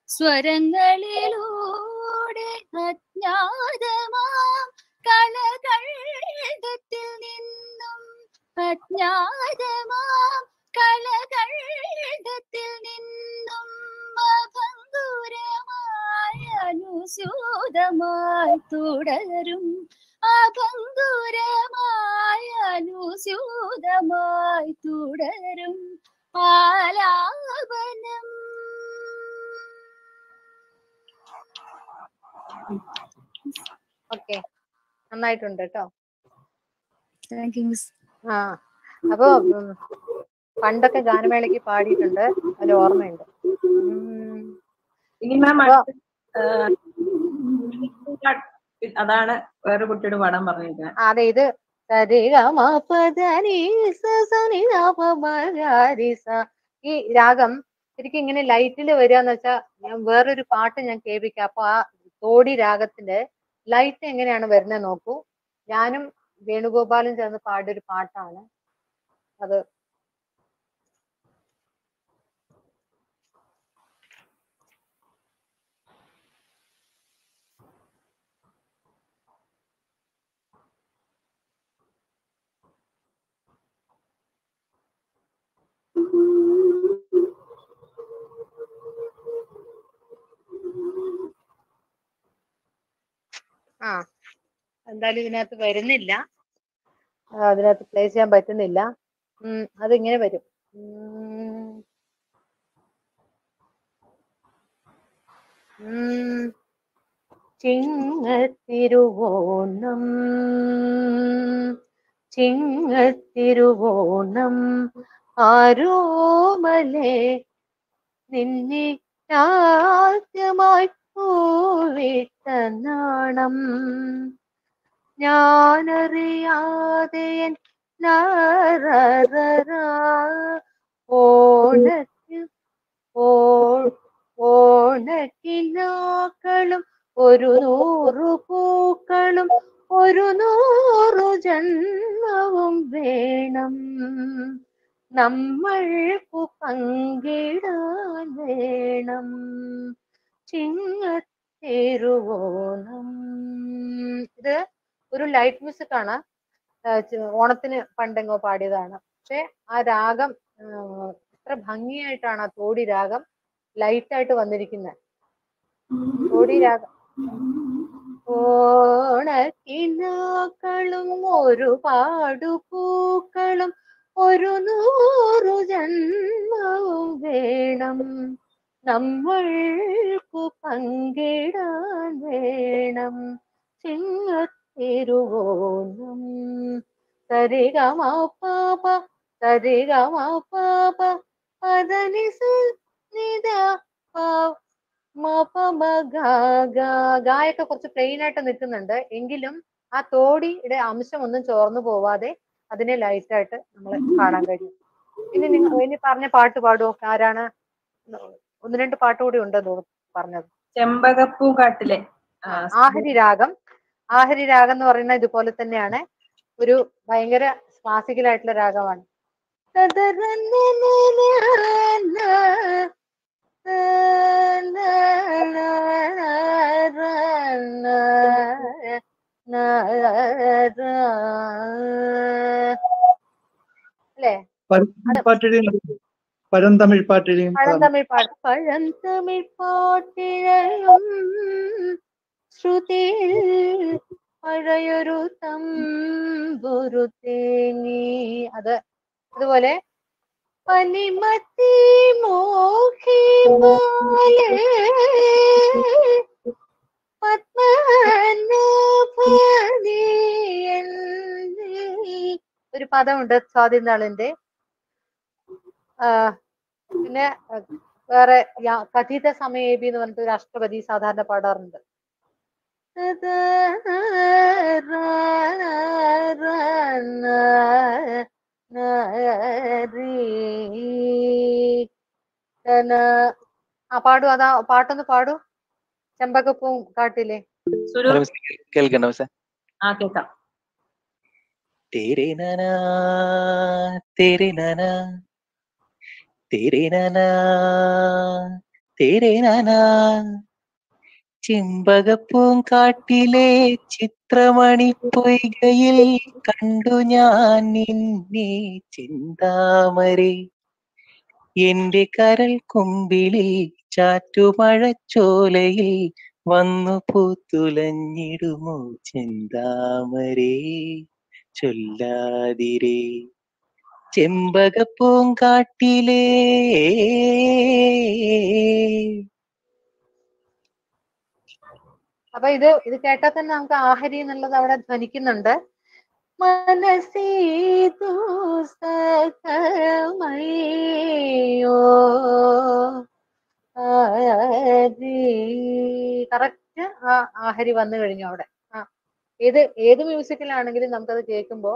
സ്വരങ്ങളിലൂടെ അജ്ഞാതമാം കളകൾത്തിൽ നിന്നും അജ്ഞാതമാം കളകൾത്തിൽ നിന്നും അഭംഗുരമായ അനുസ്യൂതമായി തുടരും അഭംഗുരമായ അനുസ്യൂതമായി തുടരും ആലാപനം. ഓക്കെ, നന്നായിട്ടുണ്ട് കേട്ടോ. Thank you miss. ആ അപ്പൊ പണ്ടൊക്കെ ഗാനമേളയ്ക്ക് പാടിയിട്ടുണ്ട്, അതിൽ ഓർമ്മയുണ്ട്. ഇനി മാം അതാണ് വേറെ കുട്ടിയോട് പാടാൻ പറഞ്ഞിരിക്കുന്നത്. അതെ, ഇത് ഈ രാഗം ശരിക്കും ഇങ്ങനെ ലൈറ്റിൽ വരികയെന്ന് വെച്ചാൽ ഞാൻ വേറൊരു പാട്ട് ഞാൻ കേൾപ്പിക്കാം. അപ്പൊ ആ തോടി രാഗത്തിന്റെ ലൈറ്റ് എങ്ങനെയാണ് വരുന്നത് നോക്കൂ. ഞാനും വേണുഗോപാലും ചേർന്ന് പാടിയൊരു പാട്ടാണ് അത്. ആ എന്തായാലും ഇതിനകത്ത് വരുന്നില്ല, അതിനകത്ത് പ്ലേ ചെയ്യാൻ പറ്റുന്നില്ല. ഉം അതിങ്ങനെ വരും. ഉം ചിങ്ങത്തിരുവോണം ചിങ്ങത്തിരുവോണം ആരോമലേ നിന്നെ ആദ്യമായി പൂവിട്ട നാണം ഞാനറിയാതെ ഓണത്തിൽ ഓണക്കിനാക്കളും ഒരു നൂറു പൂക്കളും ഒരു നൂറു ജന്മവും വേണം നമ്മൾക്കു പങ്കിടാൻ വേണം ചിങ്ങത്തിരുവോണം. ഇത് ഒരു ലൈറ്റ് മ്യൂസിക് ആണ്. ഓണത്തിന് പണ്ടെങ്ങോ പാടിയതാണ്. പക്ഷെ ആ രാഗം എത്ര ഭംഗിയായിട്ടാണ് ആ തോടി രാഗം ലൈറ്റായിട്ട് വന്നിരിക്കുന്നത്. തോടി രാഗം ഓണക്കിനാക്കളും ഒരുപാടു പൂക്കളും ഒരു നൂറു ജന്മവും വേണം നമ്മൾക്കു പങ്കിടാൻ വേണം ചിങ്ങത്തിരുവോണം. സരിഗമ പാപ സരിഗമ പാപ പദനിസ നിദ ഗായൊക്കെ കുറച്ച് പ്ലെയിൻ ആയിട്ട് നിൽക്കുന്നുണ്ട്. എങ്കിലും ആ തോടിയുടെ അംശം ഒന്നും ചോർന്നു പോവാതെ അതിനെ ലൈറ്റായിട്ട് നമ്മൾ കാണാൻ കഴിയും. ഇനി നിങ്ങൾ ഇനി പറഞ്ഞ പാട്ട് പാടുമോ? ആരാണ്? ഒന്ന് രണ്ട് പാട്ട് കൂടി ഉണ്ടെന്ന് പറഞ്ഞത്. ചെമ്പകപ്പൂ കാട്ടിലെ ആഹരി രാഗം. ആഹരി രാഗം എന്ന് പറയുന്നത് ഇതുപോലെ തന്നെയാണ്. ഒരു ഭയങ്കര ക്ലാസിക്കൽ ആയിട്ടുള്ള രാഗമാണ്. അല്ലേ? പഴന്തമിഴ് പാട്ടിഴയും പഴന്തമിഴ് പാട്ട് പഴന്തമിഴ് പാട്ടിഴയും ശ്രുതിയിൽ പഴയൊരു തമ്പുരു തേങ്ങി. അത് അതുപോലെ പനിമത്തി മോഹി ഒരു പദമുണ്ട് സ്വാതിനാളിന്റെ. ആ പിന്നെ വേറെ കഥിത സമയേബി എന്ന് പറഞ്ഞിട്ട് ഒരു അഷ്ടപതി സാധാരണ പാടാറുണ്ട്. ആ പാടൂ. അതാ പാട്ടൊന്ന് പാടൂ. ചെമ്പകപ്പൂ കാട്ടിലെ കേൾക്കണ്ടോ? ആ കേൾക്കാം. तेरे नैना तेरे नैना तेरे नैना तेरे नैना ചെമ്പകപ്പൂങ്കാട്ടിലെ ചിത്രമണി പൊയ്കയിൽ കണ്ടു ഞാൻ നിന്നെ ചിന്താമരേ എന്റെ കരൾ കുമ്പിളിൽ ചാറ്റുമഴച്ചോലയിൽ വന്നു പൂത്തുലഞ്ഞിടുമോ ചിന്താമരേ ചൊല്ലാതിരേ ചെമ്പകപ്പൂങ്കാട്ടിലേ. അപ്പൊ ഇത് ഇത് കേട്ടാൽ തന്നെ നമുക്ക് ആഹരി എന്നുള്ളത് അവിടെ ധ്വനിക്കുന്നുണ്ട്. മനസ്സീതു സഖമയോ കറക്റ്റ് ആ ആഹരി വന്നു കഴിഞ്ഞു അവിടെ. ആ ഏത് ഏത് മ്യൂസിക്കിലാണെങ്കിലും നമുക്കത് കേൾക്കുമ്പോ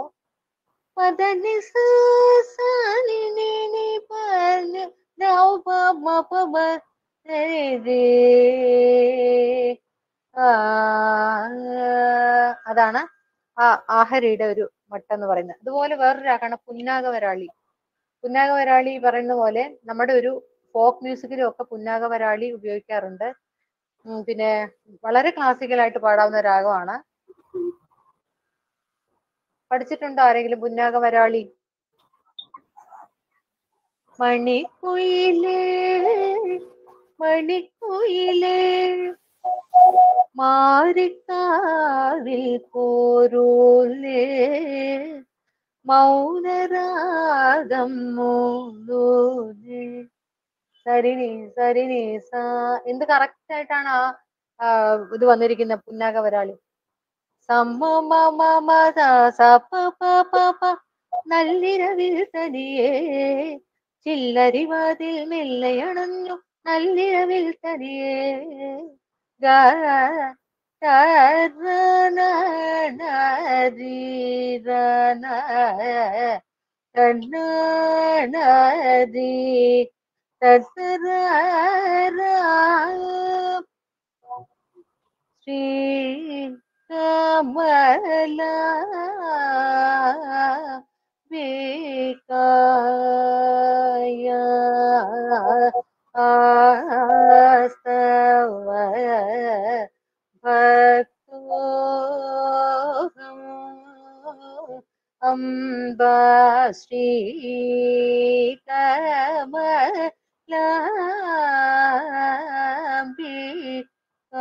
അതാണ് ആ ആഹരിയുടെ ഒരു മട്ടെന്ന് പറയുന്നത്. അതുപോലെ വേറൊരു രാഗമാണ് പുന്നാഗവരാളി. പുന്നാഗവരാളി പറയുന്ന പോലെ നമ്മുടെ ഒരു ഫോക്ക് മ്യൂസിക്കിലും ഒക്കെ പുന്നാഗവരാളി ഉപയോഗിക്കാറുണ്ട്. പിന്നെ വളരെ ക്ലാസിക്കലായിട്ട് പാടാവുന്ന രാഗമാണ്. പഠിച്ചിട്ടുണ്ടോ ആരെങ്കിലും പുന്നാഗവരാളി? മണിക്കുയിലേ മണിക്കുയിലേ മാറിക്കാവിൽ പോരൂലേ മൗനരാഗം മൂലൂലേ സരിനി സരിനി സാ. എന്ത് കറക്റ്റ് ആയിട്ടാണ് ആ ഇത് വന്നിരിക്കുന്നത് പുന്നാഗവരാളി. നല്ലിരവിൽ തനിയേ ചില്ലരിവാതിൽ മെല്ലയണഞ്ഞു നല്ലിരവിൽ തനിയേ ശ്രീ കമല വികായ ആസ്തവ ഭക്തോഹം അംബ ശ്രീ കമലാംബിക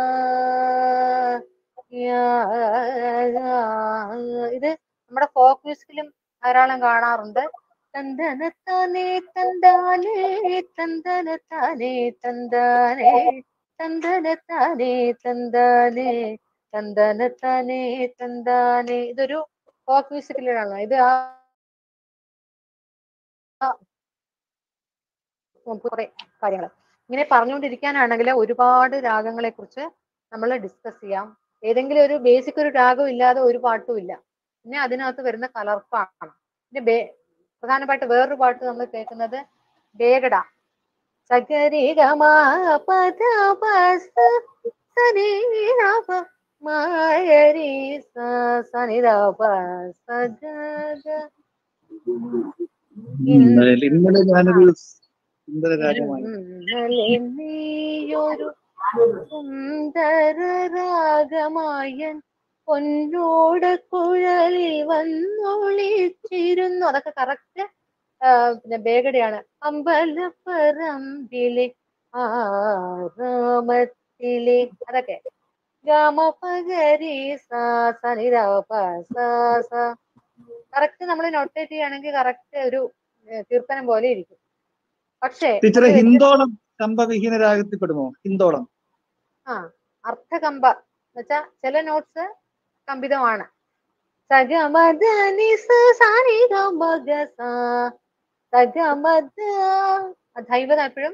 ഇത് നമ്മുടെ ഫോക്ക് മ്യൂസിക്കിലും ധാരാളം കാണാറുണ്ട്. തന്തനത്താനേ തന്താനേ തന്തനത്താനേ തന്താനേ തന്തനത്താനേ തന്താനേ തന്തനത്താനേ തന്താനേ ഇതൊരു ഫോക്ക് മ്യൂസിക്കിലാണ്. ഇത് ആ കുറെ കാര്യങ്ങൾ ഇങ്ങനെ പറഞ്ഞുകൊണ്ടിരിക്കാനാണെങ്കിൽ ഒരുപാട് രാഗങ്ങളെ കുറിച്ച് നമ്മൾ ഡിസ്കസ് ചെയ്യാം. ഏതെങ്കിലും ഒരു ബേസിക് ഒരു രാഗം ഇല്ലാതെ ഒരു പാട്ടും ഇല്ല. പിന്നെ അതിനകത്ത് വരുന്ന കലർപ്പാണ്. പിന്നെ ബേ പ്രധാനമായിട്ട് വേറൊരു പാട്ട് നമ്മൾ കേൾക്കുന്നത് ബേഗഡ. സഗരി ഗമ പദ പസ സനി രപ മയരി സ സനി രപ സഗ ഇന്നലെ ഇന്നലെ ഞാനൊരു സുന്ദര രാഗമായി നീയൊരു സുന്ദര രാഗമായൻ പൊന്നോട് കുഴലിൽ വന്നൊളിച്ചിരുന്നു. അതൊക്കെ കറക്റ്റ് പിന്നെ ബേഗഡയാണ്. അമ്പലപ്പറമ്പിലെ ആരാമത്തിലെ അതൊക്കെ ഗമപഗരി സനിരപ സ കറക്റ്റ് നമ്മൾ നോട്ടേറ്റ് ചെയ്യുകയാണെങ്കിൽ കറക്റ്റ് ഒരു കീർത്തനം പോലെ ഇരിക്കും. പക്ഷേ ടീച്ചറെ ഹിന്ദോളം കമ്പവിഹീന രാഗത്തിൽ പെടുമോ? ഹിന്ദോളം ആ അർത്ഥകമ്പ എന്ന് വെച്ചാ ചില നോട്ട്സ് കമ്പിതമാണ്. സഗമദനി സാനിഗമഗ സഗമദ ദൈവത എപ്പോഴും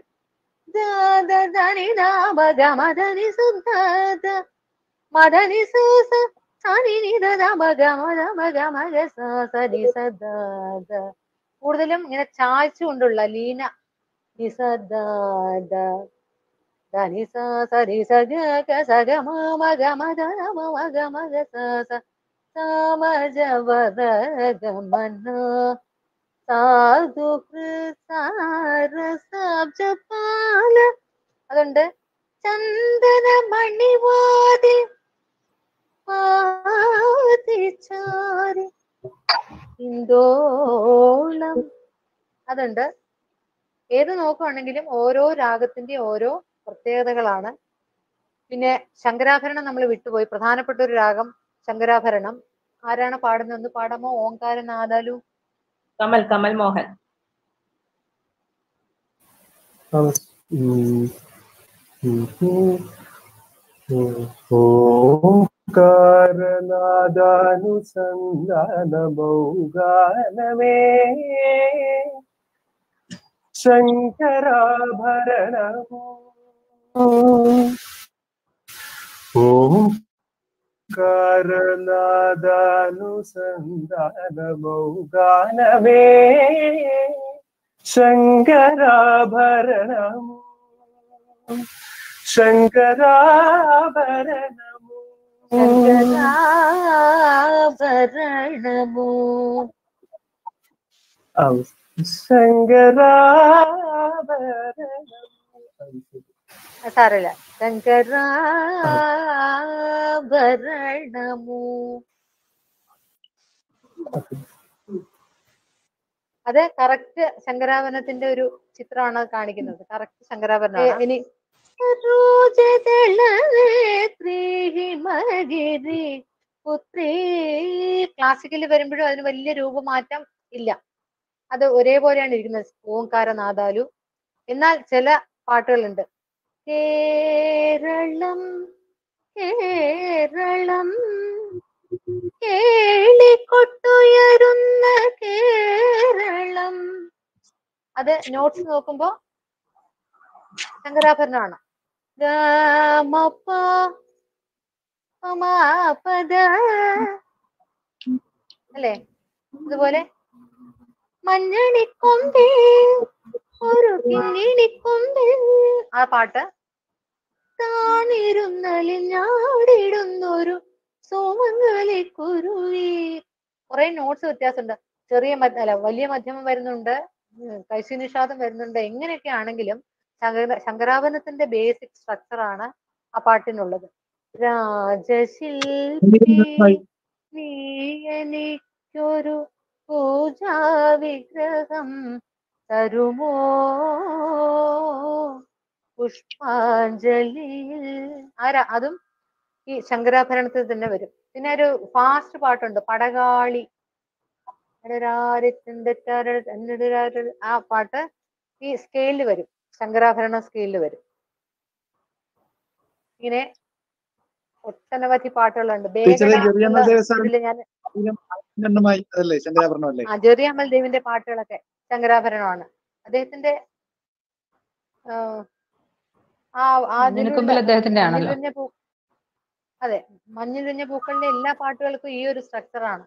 മദനി സുദ്ധ മദനി സൂസ സാനി നിധ മഗ മദ മഗ മഗ സരി സദ കൂടുതലും ഇങ്ങനെ ചായ്ച്ചുകൊണ്ടുള്ള ലീന നിസദ ധനി സ സരി സഗ സഗ മ ഗ മദ മ ഗ മഗ സ സമജ വദ ഗമന സാധു ജപാല അതുണ്ട്. ചന്ദന മണിവാതി പാതിചാരി ഹിന്ദോളം അതുണ്ട്. ഏത് നോക്കുകയാണെങ്കിലും ഓരോ രാഗത്തിന്റെ ഓരോ പ്രത്യേകതകളാണ്. പിന്നെ ശങ്കരാഭരണം നമ്മൾ വിട്ടുപോയി. പ്രധാനപ്പെട്ട ഒരു രാഗം ശങ്കരാഭരണം. ആരാണ് പാടുന്നത്? ഒന്ന് പാടാമോ? ഓംകാരനാദാലു. കമൽ കമൽ മോഹൻ. ഓംകാരനാദാനുസന്ധാനമൗഗാനമേ ശങ്കരാഭരണമോ ഓംകാരനാദാനുസന്ധാനമൗഗാനമേ ശങ്കരാഭരണമോ ശങ്കരാഭരണമോ ശങ്കരാഭരണമോ ശങ്കരാഭരണമോ സാരല്ല. ശങ്കരാഭരണമോ അത് കറക്റ്റ് ശങ്കരാഭരണത്തിന്റെ ഒരു ചിത്രമാണ് കാണിക്കുന്നത്. കറക്റ്റ് ശങ്കരാഭരണം. ഇനി ക്ലാസിക്കലിൽ വരുമ്പോഴും അതിന് വലിയ രൂപമാറ്റം ഇല്ല. അത് ഒരേപോലെയാണ് ഇരിക്കുന്നത്. ഓംകാരനാദാലു. എന്നാൽ ചില പാട്ടുകളുണ്ട്. കേരളം കേരളം കേളിക്കൊട്ടുയരുന്ന കേരളം അത് നോട്ട്സ് നോക്കുമ്പോ ശങ്കരാഭരണമാണ്. ഗമപ പദ അല്ലേ? അതുപോലെ മഞ്ഞണിക്കൊമ്പേ ഒരു കിങ്ങിണിക്കൊമ്പേ ആ പാട്ട് താണിരുന്നലിഞ്ഞാടിടുന്നൊരു സോമങ്ങളെ കുരുവി. കുറെ നോട്ട്സ് വ്യത്യാസമുണ്ട്. ചെറിയ മ- അല്ല വലിയ മധ്യമം വരുന്നുണ്ട്, ഉം, കൈശി നിഷാദം വരുന്നുണ്ട്. എങ്ങനെയൊക്കെ ആണെങ്കിലും ശങ്കര ശങ്കരാഭരണത്തിന്റെ ബേസിക് സ്ട്രക്ചർ ആണ് ആ പാട്ടിനുള്ളത്. രാജശില്പി നീ എനിക്കൊരു പൂജാ വിഗ്രഹം തരുമോ പുഷ്പാഞ്ജലിയിൽ. ആരാ അതും ഈ ശങ്കരാഭരണത്തിൽ തന്നെ വരും. പിന്നെ ഒരു ഫാസ്റ്റ് പാട്ടുണ്ട് പടകാളി. ആ പാട്ട് ഈ സ്കെയിലിൽ വരും, ശങ്കരാഭരണ സ്കെയിലിൽ വരും. ഇങ്ങനെ ഒട്ടനവധി പാട്ടുകളുണ്ട്. ടീച്ചറെ ബേഗഡ ജെറിയമൽ എന്ന ദേവസാനം ഇതില് ഞാൻ എണ്ണമായി അതല്ലേ ശങ്കരാഭരണം അല്ലേ? ആ ജെറിയാമൽ ദേവിന്റെ പാട്ടുകളൊക്കെ ശങ്കരാഭരണമാണ്. അദ്ദേഹത്തിന്റെ ആ ആ മഞ്ഞിൽക്കൊമ്പിൽ അതിലുള്ള അദ്ദേഹത്തിന്റെ ആണല്ലോ. മഞ്ഞിലുഞ്ഞ പൂ അതെ മഞ്ഞിലുഞ്ഞ പൂക്കളിലെ എല്ലാ പാട്ടുകൾക്കും ഈ ഒരു സ്ട്രക്ചറാണ്.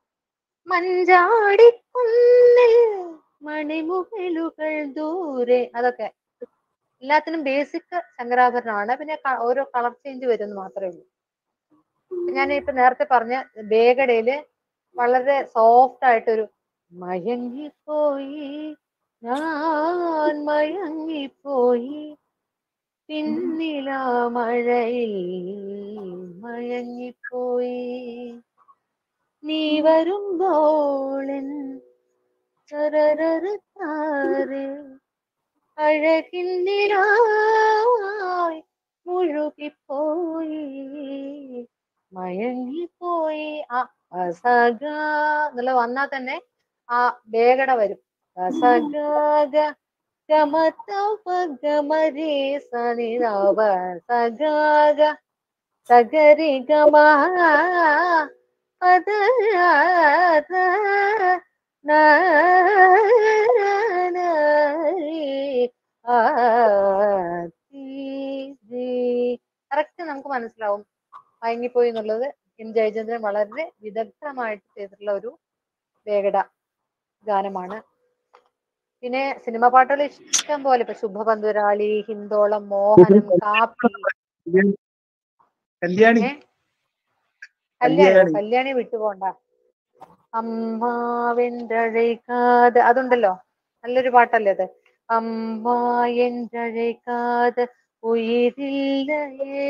മഞ്ചാടിക്കുന്നിൽ മണിമുകിലുകൾ ദൂരെ, അതൊക്കെ എല്ലാത്തിനും ബേസിക് ശങ്കരാഭരണമാണ്. പിന്നെ ക- ഓരോ കളർ ചേഞ്ച് വരും മാത്രമേ ഉള്ളൂ. ഞാൻ ഇപ്പൊ നേരത്തെ പറഞ്ഞ ബേഗടയില് വളരെ സോഫ്റ്റ് ആയിട്ടൊരു മയങ്ങിപ്പോയി ഞാൻ മയങ്ങിപ്പോയി പിന്നിലാ മഴയിൽ മയങ്ങിപ്പോയി നീ വരുമ്പോളൻ ചരരരത്താരെ അഴകിന്തിനായി മുഴുകിപ്പോയി മയങ്ങിപ്പോയി. ആ അസഗ എന്നുള്ള വന്നാൽ തന്നെ ആ വേഗട വരും. അസഗ ഗമതവ ഗമരി സനിരവ സഗ സഗരി ഗമ പദ കറക്റ്റ് നമുക്ക് മനസ്സിലാവും മയങ്ങിപ്പോയി എന്നുള്ളത്. എൻ ജയചന്ദ്രൻ വളരെ വിദഗ്ധമായിട്ട് ചെയ്തിട്ടുള്ള ഒരു വേഗട ഗാനമാണ്. പിന്നെ സിനിമ പാട്ടുകൾ ഇഷ്ടം പോലെ ഇപ്പൊ ശുഭപന്തുരാളി, ഹിന്ദോളം, മോഹനം, കാപ്പി. കല്യാണി ഏ കല്യാണിയോ? കല്യാണി വിട്ടുപോണ്ട. അമ്മാവെന്തഴയ്ക്കാതെ അതുണ്ടല്ലോ, നല്ലൊരു പാട്ടല്ലേ അത്. അമ്മ എന്തഴയ്ക്കാതെ ഉയിരില്ലയേ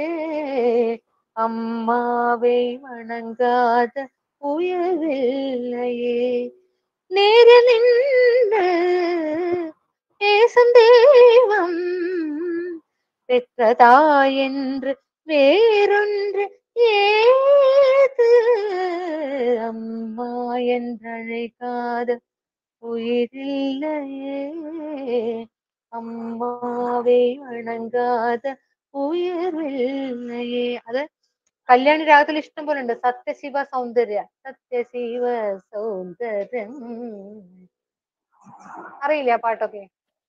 അമ്മാവെ വണങ്ങാതെ ഉയരില്ലയേ നേരെ നിന്ന് பேசும் தெய்வம் பெற்றதாயென்று வேறொன்று ஏது அம்மா என்றழைக்காத உயிரில்லையே അമ്മാവെ വണങ്ങാത ഉയർവില്ലയേ. അത് കല്യാണി രാഗത്തിൽ ഇഷ്ടം പോലെ ഉണ്ട്. സത്യശിവ സൗന്ദര്യ സത്യശിവ സൗന്ദര്യം അറിയില്ല ആ പാട്ടൊക്കെ?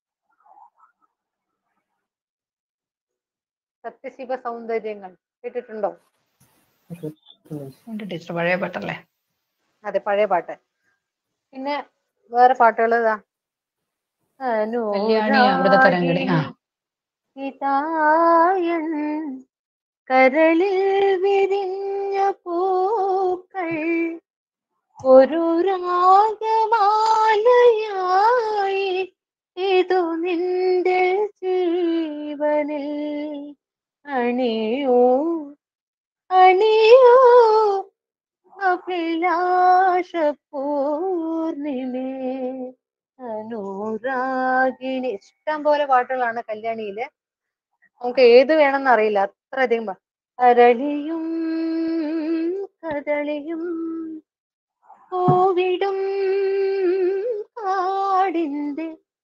സത്യശിവ സൗന്ദര്യങ്ങൾ കേട്ടിട്ടുണ്ടോ? ടീച്ചർ പഴയ പാട്ടല്ലേ? അതെ പഴയ പാട്ട്. പിന്നെ വേറെ പാട്ടുകൾ ഇതാ കല്യാണി അമൃതതരംഗിണി. ആ ഇതായൻ കരളിൽ വിരിഞ്ഞ പൂക്കൾ ഒരു രാഗമാലയായി ഇതു നിന്റെ ജീവനിൽ അണിയോ അണിയോ അഭിലാഷ പൂർണിമേ അനുരാഗിണി. ഇഷ്ടം പോലെ പാട്ടുകളാണ് കല്യാണിയില്. നമുക്ക് ഏത് വേണമെന്ന് അറിയില്ല, അത്രയധികം. അരളിയും കദളിയും പൂവിടും കാടിന്റെ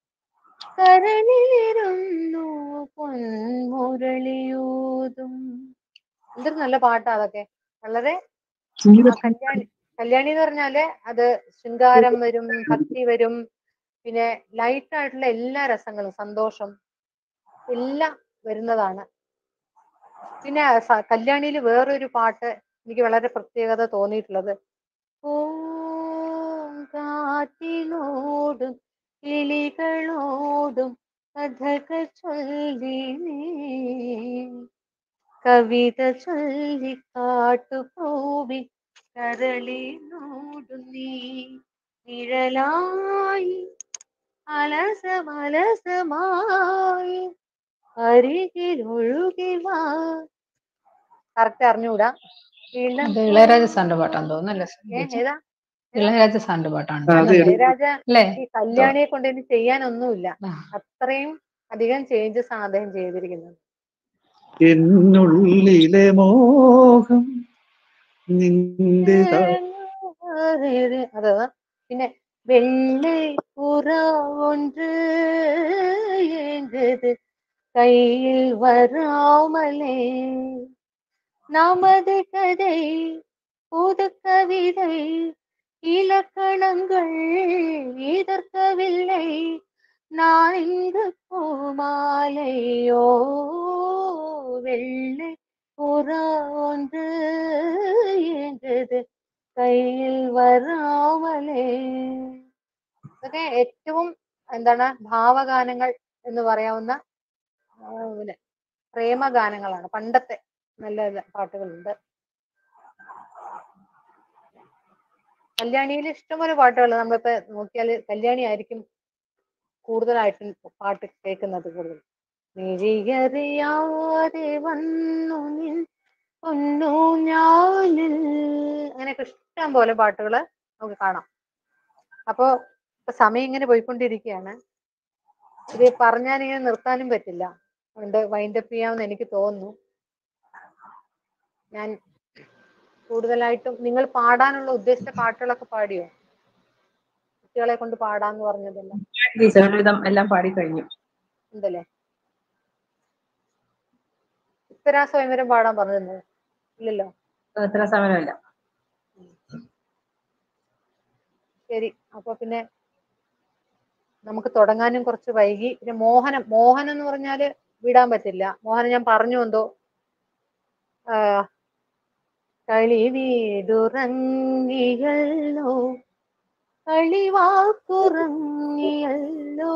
കരളിലിരുന്നു പൊന്മുരളിയൂതും. എന്തൊരു നല്ല പാട്ടാ അതൊക്കെ. വളരെ കല്യാണി കല്യാണി എന്ന് പറഞ്ഞാല് അത് ശൃംഗാരം വരും, ഭക്തി വരും, പിന്നെ ലൈറ്റ് ആയിട്ടുള്ള എല്ലാ രസങ്ങളും സന്തോഷം എല്ലാം വരുന്നതാണ്. പിന്നെ കല്യാണിയിൽ വേറൊരു പാട്ട് എനിക്ക് വളരെ പ്രത്യേകത തോന്നിയിട്ടുള്ളത്, പൂങ്കാറ്റിനോടും കിളികളോടും കഥകൾ ചൊല്ലി നീ കവിത ചൊല്ലിക്കാട്ടുപൂവി കരളിനോടു നീ നിഴലായി അലസമലസമായി അരികിൽ ഒഴുകി വാ. കറക്റ്റ് അറിഞ്ഞൂടാ. ഇളം അത് ഇളയരാജ സാറിന്റെ പാട്ടാന്ന് തോന്നുന്നല്ലേ ഏ ഏതാ ഇളയരാജ സാറിന്റെ പാട്ടാണ് ഇളയരാജ അല്ലേ? ഈ കല്യാണിയെ കൊണ്ട് ഇനി ചെയ്യാനൊന്നുമില്ല. അത്രയും അധികം ചേഞ്ചസ് ആണ് അദ്ദേഹം ചെയ്തിരിക്കുന്നത്. എന്നുള്ളിലെ മോഹം നിന്റെ അതെ. പിന്നെ വെള്ളை புறா ஒன்று ஏங்குது கையில் வராமலே நமது கதை புது கவிதை இலக்கணங்கள் எதிர்க்கவில்லை நான் இங்கு பூமாலையோ வெள்ளை புறா ஒன்று ஏங்குது കയ്യിൽ വരാമലേ. ഇതൊക്കെ ഏറ്റവും എന്താണ് ഭാവഗാനങ്ങൾ എന്ന് പറയാവുന്ന പിന്നെ പ്രേമഗാനങ്ങളാണ്. പണ്ടത്തെ നല്ല പാട്ടുകളുണ്ട്. കല്യാണിയിൽ ഇഷ്ടംപോലെ പാട്ടുകൾ നമ്മളിപ്പോ നോക്കിയാൽ കല്യാണി ആയിരിക്കും കൂടുതലായിട്ടും പാട്ട് കേൾക്കുന്നത് കൂടുതൽ. മിഴിയറിയാതെ വന്നു നിൻ ഒന്നു ഞാനിൽ അങ്ങനെയൊക്കെ ഇഷ്ടം പോലെ പാട്ടുകൾ നമുക്ക് കാണാം. അപ്പോ ഇപ്പൊ സമയം ഇങ്ങനെ പോയിക്കൊണ്ടിരിക്കുകയാണ്. ഇത് പറഞ്ഞാലിങ്ങനെ നിർത്താനും പറ്റില്ല. അതുകൊണ്ട് വൈൻഡപ്പ് ചെയ്യാമെന്ന് എനിക്ക് തോന്നുന്നു. ഞാൻ കൂടുതലായിട്ടും നിങ്ങൾ പാടാനുള്ള ഉദ്ദേശിച്ച പാട്ടുകളൊക്കെ പാടിയോ? കുട്ടികളെ കൊണ്ട് പാടാന്ന് പറഞ്ഞതെല്ലാം ഒരുവിധം എല്ലാം പാടി കഴിഞ്ഞു ഉണ്ടല്ലേ? ഉത്തരാ സ്വയംവരം പാടാൻ പറഞ്ഞിരുന്നത് ഇല്ലല്ലോ? എത്ര സമയമില്ല. ശരി, അപ്പൊ പിന്നെ നമുക്ക് തുടങ്ങാനും കുറച്ച് വൈകി. പിന്നെ മോഹനം മോഹനം എന്ന് പറഞ്ഞാല് വിടാൻ പറ്റില്ല. മോഹനം ഞാൻ പറഞ്ഞു എന്തോ ആ കളി വീടുറങ്ങിയല്ലോ കളിവാക്കുറങ്ങിയല്ലോ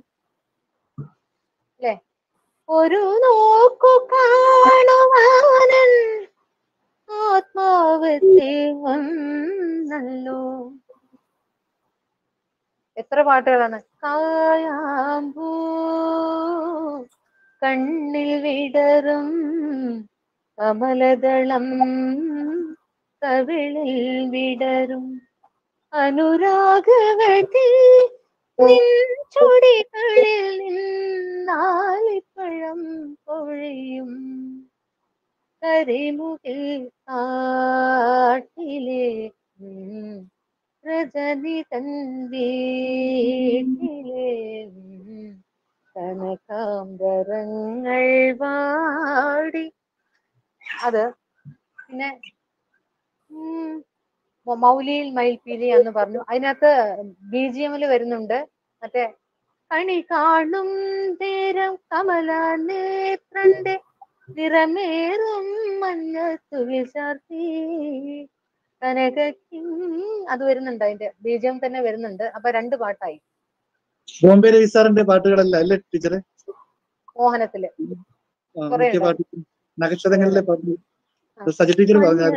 അല്ലെ? ഒരു നോക്കു കാണുവാനൻ ആത്മാവ് തേങ്ങുന്നല്ലോ. എത്ര പാട്ടുകളാണ്. കായാമ്പൂ കണ്ണിൽ വിടരും കമലദളം കവിളിൽ വിടരും അനുരാഗവതി നിൻ ചുടികളിൽ നിന്നാലിപ്പഴം പൊഴിയും കരിമുകിൽ കാട്ടിലെ രജനി തൻ വീട്ടിലെ കനകാംബരങ്ങൾ വാടി. അത് പിന്നെ മൗലിയിൽ മയിൽപീലി എന്ന് പറഞ്ഞു. അതിനകത്ത് ബി ജി എമ്മിൽ വരുന്നുണ്ട് മറ്റേ കണി കാണും നേരം കമല നേത്രന്റെ നിറമേറും മഞ്ഞത്തുകിൽ ചാർത്തി കനകക്കിം അത് വരുന്നുണ്ട്. അതിന്റെ ബി ജി എം തന്നെ വരുന്നുണ്ട്. അപ്പൊ രണ്ട് പാട്ടായി. ബോംബെ രവി സാറിന്റെ പാട്ടുകളല്ല അല്ലേ ടീച്ചറെ? മോഹനത്തില് നക്ഷത്രങ്ങളിലെ പാട്ട് സജി ടീച്ചർ പറഞ്ഞാൽ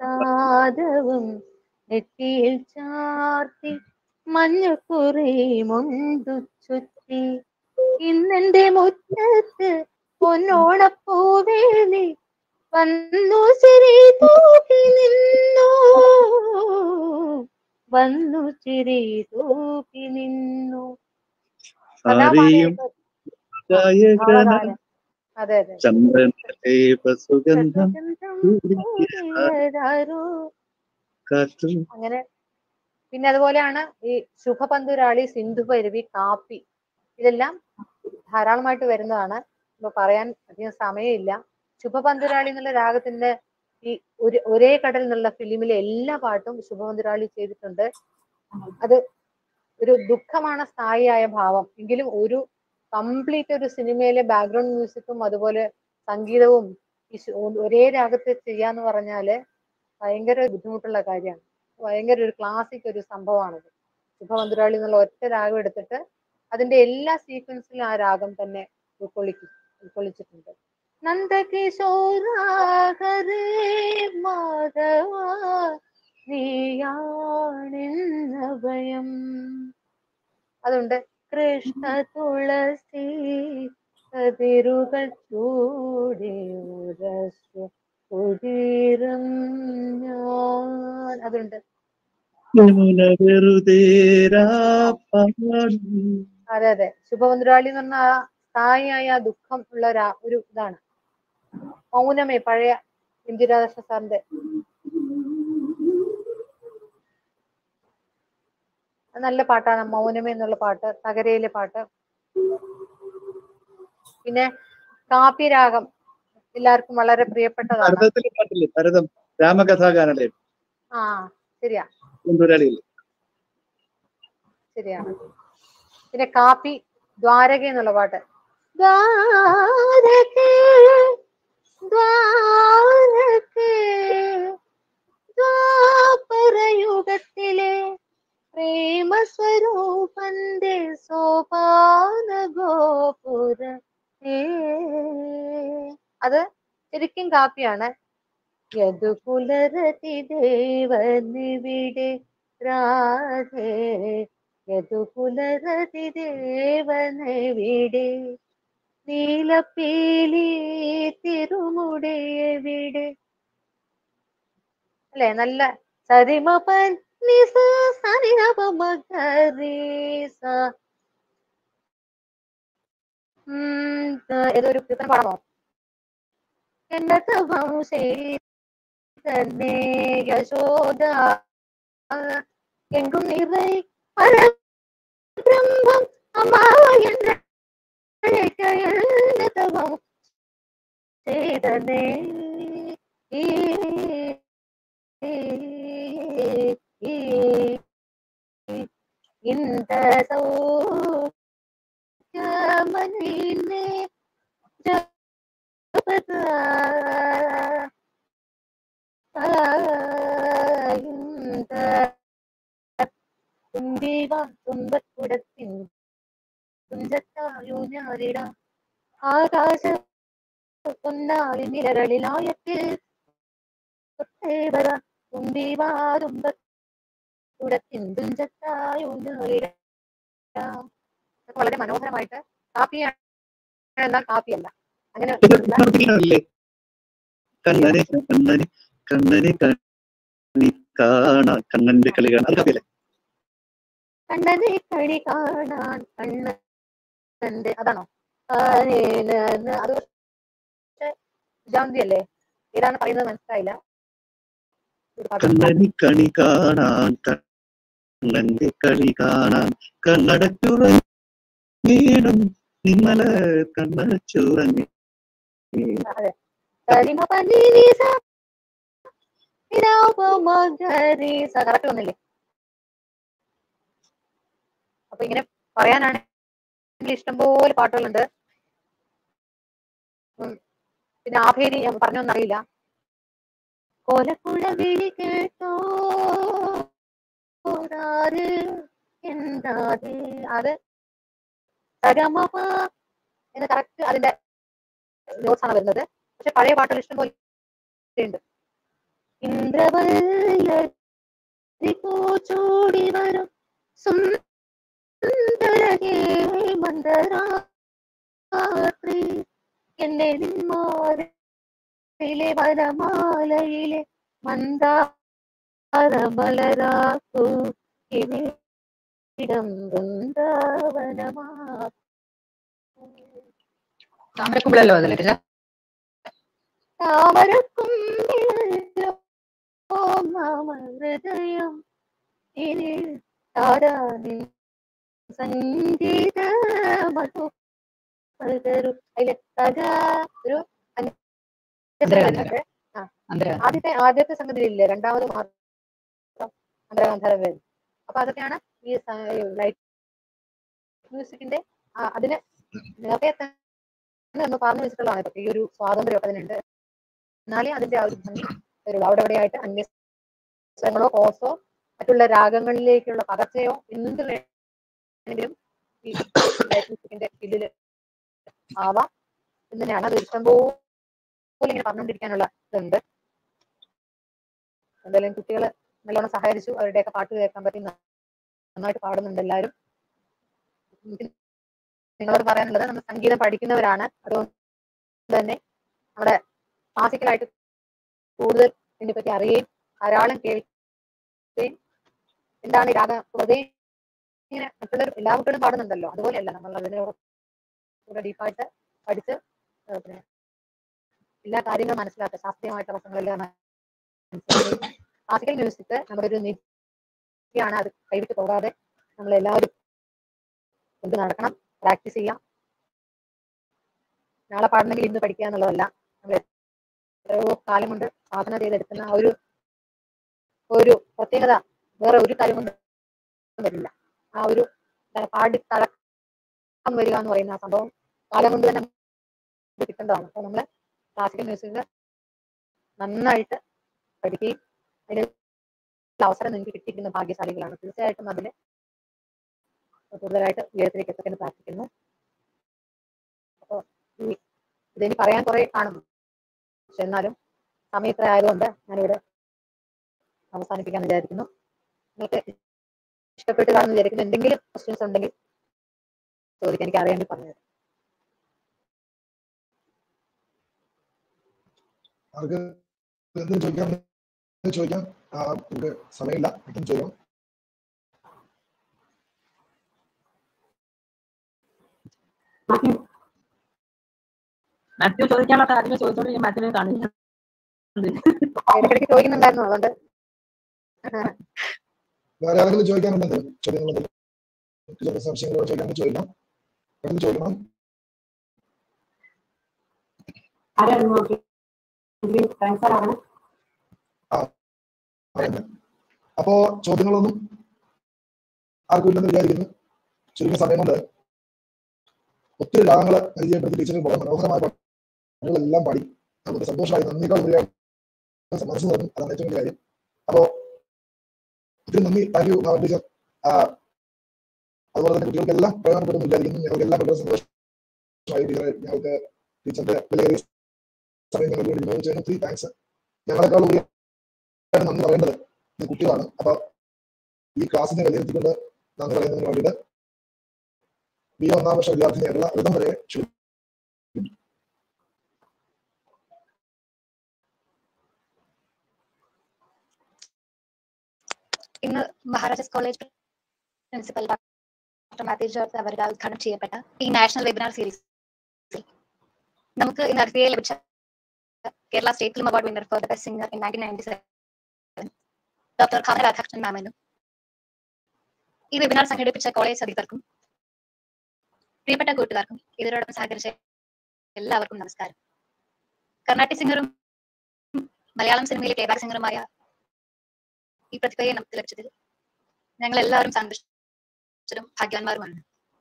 നെറ്റിയിൽ ചാർത്തി മഞ്ഞക്കുറി മുണ്ടു ചുറ്റി ഇന്നെന്റെ മുറ്റത്ത് പൊന്നോണപ്പൂവേലി വന്നു ചിരി തൂക്കി നിന്നു വന്നു ചിരി തൂക്കി നിന്നു. അതെ അതെ അങ്ങനെ. പിന്നെ അതുപോലെയാണ് ഈ ശുഭപന്തുരാളി, സിന്ധു ഭൈരവി, കാപ്പി, ഇതെല്ലാം ധാരാളമായിട്ട് വരുന്നതാണ്. ഇപ്പൊ പറയാൻ അധികം സമയമില്ല. ശുഭപന്തുരാളി എന്നുള്ള രാഗത്തിന്റെ ഈ ഒരു ഒരേ കടൽ എന്നുള്ള ഫിലിമിലെ എല്ലാ പാട്ടും ശുഭപന്തുരാളി ചെയ്തിട്ടുണ്ട്. അത് ഒരു ദുഃഖമാണ് സ്ഥായിയായ ഭാവം എങ്കിലും ഒരു കംപ്ലീറ്റ് ഒരു സിനിമയിലെ ബാക്ക്ഗ്രൗണ്ട് മ്യൂസിക്കും അതുപോലെ സംഗീതവും ഒരേ രാഗത്ത് ചെയ്യാന്ന് പറഞ്ഞാല് ഭയങ്കര ബുദ്ധിമുട്ടുള്ള കാര്യമാണ്. ഭയങ്കര ഒരു ക്ലാസിക് ഒരു സംഭവമാണത്. ശുഭപന്തുരാളി എന്നുള്ള ഒറ്റ രാഗം എടുത്തിട്ട് അതിന്റെ എല്ലാ സീക്വൻസിലും ആ രാഗം തന്നെ ഉൾക്കൊള്ളിക്കും ഉൾക്കൊള്ളിച്ചിട്ടുണ്ട്. നന്ദകിശോര ഹരേ മാധവ നീയാണെന്നഭയം. അതുണ്ട് കൃഷ്ണ തുളസി കതിരുകൾ ചൂടി ഉരസു കുടീരം ഞാൻ. അതുണ്ട്. അതെ അതെ ശുഭമന്ത്രാളി എന്ന് പറഞ്ഞ ആ സ്ഥായിയായ ദുഃഖം ഉള്ള ഒരു ഇതാണ്. മൗനമേ പഴയ എം ജി രാധാകൃഷ്ണ സാറിന്റെ നല്ല പാട്ടാണ് മൗനമേ എന്നുള്ള പാട്ട്, തകരയിലെ പാട്ട്. പിന്നെ കാപ്പിരാഗം എല്ലാവർക്കും വളരെ പ്രിയപ്പെട്ടതാണ്. ഭരതം രാമകഥാഗാനലയം. ആ ശരിയാ ശരിയാണ്. പിന്നെ കാപ്പി ദ്വാരക എന്നുള്ള പാട്ട്. ദ്വാരകേ ദ്വാരകേ ദ്വാപരയുഗത്തിലെ പ്രേമസ്വരൂപന്റെ സോപാന ഗോപുര. അത് ശരിക്കും കാപ്പിയാണ്. യദുകുലരതി ദേവനിവിടെ രാധേ യദുകുലരതി ദേവനെവിടെ നീലപ്പീലി തിരുമുടിയെവിടെ. അല്ലെ നല്ല സരിമപൻ നിസ സരിനപമഗരീസ. ഉം ഏതൊരു കീർത്തനം പാടാമോ? എന്നതവം ചെയ്തന്നെ യശോദ എങ്കും നിറൈ പരബ്രഹ്മം അമ്മാവയന്നതവം ചെയ്തന്നെ ഇന്ദ സൗഖ്യമനിനെ ജപത ഇന്ദ തുമ്പിവ തുമ്പക്കുടത്തിൻ തുഞ്ചത്തായൂഞ്ഞാലിട ആകാശ പൊന്നാളി നിലകളിലായത്തിൽ തൊട്ടേവര തുമ്പിവ തുമ്പക്കുടത്തിൻ തുഞ്ചത്തായൂഞ്ഞാലിട. വളരെ മനോഹരമായിട്ട് കാപ്പിയാണ് എന്നാൽ കാപ്പിയല്ല അങ്ങനെ കണ്ണനെ കണ്ണനെ കണ്ണനെ കണി കാണാൻ കണ്ണന്റെ കളി കാണാൻ കണ്ണനെ കളി കാണാൻ കണ്ണന്റെ അതാണോ? അത് ജാന്തി അല്ലേ? ഏതാണ് പറയുന്നത് മനസ്സിലായില്ല. കണ്ണനെ കണി കാണാൻ കണ്ണന്റെ കളി കാണാൻ കണ്ണടച്ചുറങ്ങിടും നിമ്മല കണ്ണടച്ചുറങ്ങി. ഒന്നില്ലേ? അപ്പൊ ഇങ്ങനെ പറയാനാണെങ്കിൽ ഇഷ്ടംപോലെ പാട്ടുകളുണ്ട്. പിന്നെ ആഭേരി ഞാൻ പറഞ്ഞൊന്നറിയില്ല. കോലക്കുഴ വിളി കേട്ടോ എന്താതെ അത് സഗമപ എന്ന് കറക്റ്റ് അതിന്റെ നോട്ട്സ് ആണ് വരുന്നത്. പക്ഷെ പഴയ പാട്ടുകൾ ഇഷ്ടം പോലെ ഉണ്ട്. ഇന്ദ്രവല്ലൂടി വരും സുന്ദരകേ മന്ദരാത്രി എന്നെ നിന്മാരിലെ വനമാലയിലെ മന്ദാരമലരാക്കൂ ഇവിടം വൃന്ദാവനമാ. താമരക്കുമ്പിളല്ലോ അതിലിട്ടില്ല. താമരക്കുമ്പിളല്ലോ ഹൃദയം ഇനി താരാനി സംഗീത മധു അതിലെ ഒരു ആദ്യത്തെ ആദ്യത്തെ സംഗതി ഇല്ലേ, രണ്ടാമത് മാത്രം അന്തരഗാന്ധാരം വരും. അപ്പൊ അതൊക്കെയാണ് ഈ ലൈറ്റ് മ്യൂസിക്കിന്റെ അതിന് നേരത്തെ എന്ന് പറഞ്ഞു വെച്ചിട്ടുള്ളതാണ്. ഇതൊക്കെ ഈ ഒരു സ്വാതന്ത്ര്യമൊക്കെ അതിനുണ്ട്. എന്നാലേ അതിന്റെ ആ ഒരു ഭംഗി വരുള്ളൂ. അവിടെ എവിടെയായിട്ട് അന്വേഷണങ്ങളോ കോസോ മറ്റുള്ള രാഗങ്ങളിലേക്കുള്ള പകർച്ചയോ എന്ത് വേണമെങ്കിലും ഈ ലൈറ്റ് മ്യൂസിക്കിന്റെ ഇതിൽ ആവാം. എന്ന് തന്നെയാണ് അത് ഇഷ്ടംപോലെ ഇതുപോലെ ഇങ്ങനെ പറഞ്ഞുകൊണ്ടിരിക്കാനുള്ള ഇതുണ്ട്. എന്തായാലും കുട്ടികൾ നല്ലോണം സഹായിച്ചു. അവരുടെയൊക്കെ പാട്ട് കേൾക്കാൻ പറ്റി, നന്നായിട്ട് പാടുന്നുണ്ട് എല്ലാവരും. നിങ്ങളോട് പറയാനുള്ളത്, നമ്മൾ സംഗീതം പഠിക്കുന്നവരാണ്. അതുകൊണ്ട് തന്നെ നമ്മുടെ ക്ലാസിക്കലായിട്ട് കൂടുതൽ ഇതിനെപ്പറ്റി അറിയുകയും ധാരാളം കേൾക്കുകയും എന്താണ് രാഗ വെറുതെ ഇങ്ങനെ മറ്റുള്ള എല്ലാ കുട്ടികളും പാടുന്നുണ്ടല്ലോ, അതുപോലെയല്ല നമ്മൾ അതിനോട് കൂടെ ഡീപ്പായിട്ട് പഠിച്ച് പിന്നെ എല്ലാ കാര്യങ്ങളും മനസ്സിലാക്കുക, ശാസ്ത്രീയമായിട്ടുള്ള വശങ്ങളെല്ലാം മനസ്സിലാക്കി. ക്ലാസിക്കൽ മ്യൂസിക് നമ്മുടെ ഒരു നിധിയാണ്. അത് കൈവിട്ട് പോകാതെ നമ്മളെല്ലാവരും കൊണ്ട് നടക്കണം, പ്രാക്ടീസ് ചെയ്യാം. നാളെ പാടണമെങ്കിൽ ഇന്ന് പഠിക്കുക എന്നുള്ളതല്ല, നമ്മൾ എത്രയോ കാലം കൊണ്ട് സാധന ചെയ്തെടുക്കുന്ന ആ ഒരു ഒരു പ്രത്യേകത വേറെ ഒരു കാര്യം കൊണ്ട് വരില്ല. ആ ഒരു പാടി തളക്കം വരിക എന്ന് പറയുന്ന ആ സംഭവം കാലം കൊണ്ട് തന്നെ കിട്ടേണ്ടതാണ്. അപ്പോൾ നമ്മൾ ക്ലാസിക്കൽ മ്യൂസിക് നന്നായിട്ട് പഠിക്കുകയും അതിന് അവസരം നിങ്ങൾക്ക് കിട്ടിയിരിക്കുന്ന ഭാഗ്യശാലികളാണ്. തീർച്ചയായിട്ടും അതിന് കൂടുതലായിട്ട് ഉയരത്തിലേക്ക് എത്തത്തിന് പ്രാർത്ഥിക്കുന്നു. അപ്പോൾ ഈ ഇതിന് പറയാൻ കുറെ കാണും, പക്ഷെ എന്നാലും സമയത്ര ആയതുകൊണ്ട് ഞാനിവിടെ അവസാനിപ്പിക്കാൻ വിചാരിക്കുന്നു. നിങ്ങൾക്ക് ഇഷ്ടപ്പെട്ട് കാണുന്ന വിചാരിക്കുന്നു. എന്തെങ്കിലും ക്വസ്റ്റ്യൻസ് ഉണ്ടെങ്കിൽ ചോദിക്കാൻ, എനിക്ക് അറിയാൻ പറഞ്ഞത്. ആർക്ക് എന്തെങ്കിലും ചോദിക്കാം ചോദിക്കാം നമുക്ക് സമയമില്ല, പെട്ടെന്ന് ചോദിക്കാം. മാത്യു ചോദിക്കാനുള്ള കാര്യങ്ങൾ ചോദിച്ചോണ്ട് ഞാൻ മാത്യുവിനെ കാണില്ല. ഇടയ്ക്കിടയ്ക്ക് ചോദിക്കുന്നുണ്ടായിരുന്നു, അതുകൊണ്ട് വേറെ ആരെങ്കിലും ചോദിക്കാനുണ്ടെങ്കിൽ ചോദ്യങ്ങൾ സംശയങ്ങളോ ചോദിക്കാൻ ചോദിക്കാം, പെട്ടെന്ന് ചോദിക്കണം. അപ്പോ ചോദ്യങ്ങളൊന്നും ആർക്കും ഇല്ലെന്ന് വിചാരിക്കുന്നു. ചുരുങ്ങിയ സമയം കൊണ്ട് ഒത്തിരി രാഗങ്ങളെ പരിചയപ്പെടുത്തി ടീച്ചറിൽ വളരെ മനോഹരമായ പാട്ടുകളെല്ലാം പാടി നമുക്ക് സന്തോഷമായി നന്ദിക്കാൾ മനസ്സ് തന്നു. അതാണ് ഏറ്റവും വലിയ കാര്യം. അപ്പോ ഒത്തിരി നന്ദി, താങ്ക് യു ടീച്ചർ. അതുപോലെ തന്നെ കുട്ടികൾക്കെല്ലാം പ്രയോജനപ്പെടുന്നു വിചാരിക്കുന്നു. ഞങ്ങൾക്കെല്ലാം വളരെ സന്തോഷമായി ടീച്ചറെ. ഞങ്ങൾക്ക് ടീച്ചറിന്റെ വിലയേറിയ സമയം ഞങ്ങൾക്ക് വേണ്ടി വിനിയോഗം ചെയ്യുന്നു. Three thanks. ഞങ്ങളെക്കാൾ ഉപരി നന്ദി പറയേണ്ടത് ഈ കുട്ടികളാണ്. അപ്പൊ ഈ ക്ലാസ്സിനെ വിലയിരുത്തിക്കൊണ്ട് നന്ദി പറയുന്നതിന് വേണ്ടിയിട്ട് ബി എ ഒന്നാം വർഷ വിദ്യാർത്ഥിനിയായിട്ടുള്ള ഋതം വരെ ഇന്ന് Maharajas college principal doctor Mathew George അവരുടെ ഉദ്ഘാടനം ചെയ്യപ്പെട്ട ഈ നാഷണൽ വെബിനാർ സീരീസ് നമുക്ക് ഇന്ന് അടുത്തിടെ ലഭിച്ച Kerala state film award winner for the best singer in nineteen ninety seven doctor Bhavana Radhakrishnan മാമിനും ഈ വെബിനാർ സംഘടിപ്പിച്ച കോളേജ് അധികൃതർക്കും പ്രിയപ്പെട്ട കൂട്ടുകാർക്കും ഇതിനോടൊപ്പം സഹകരിച്ച എല്ലാവർക്കും നമസ്കാരം. കർണാട്ടിക് സിംഗറും മലയാളം സിനിമയിലെ പ്ലേബാക്ക് സിംഗറുമായ ഈ പ്രതിഭയെ നമുക്ക് ലഭിച്ചതിൽ ഞങ്ങൾ എല്ലാവരും സന്തുഷ്ടരും ഭാഗ്യവാന്മാരുമാണ്.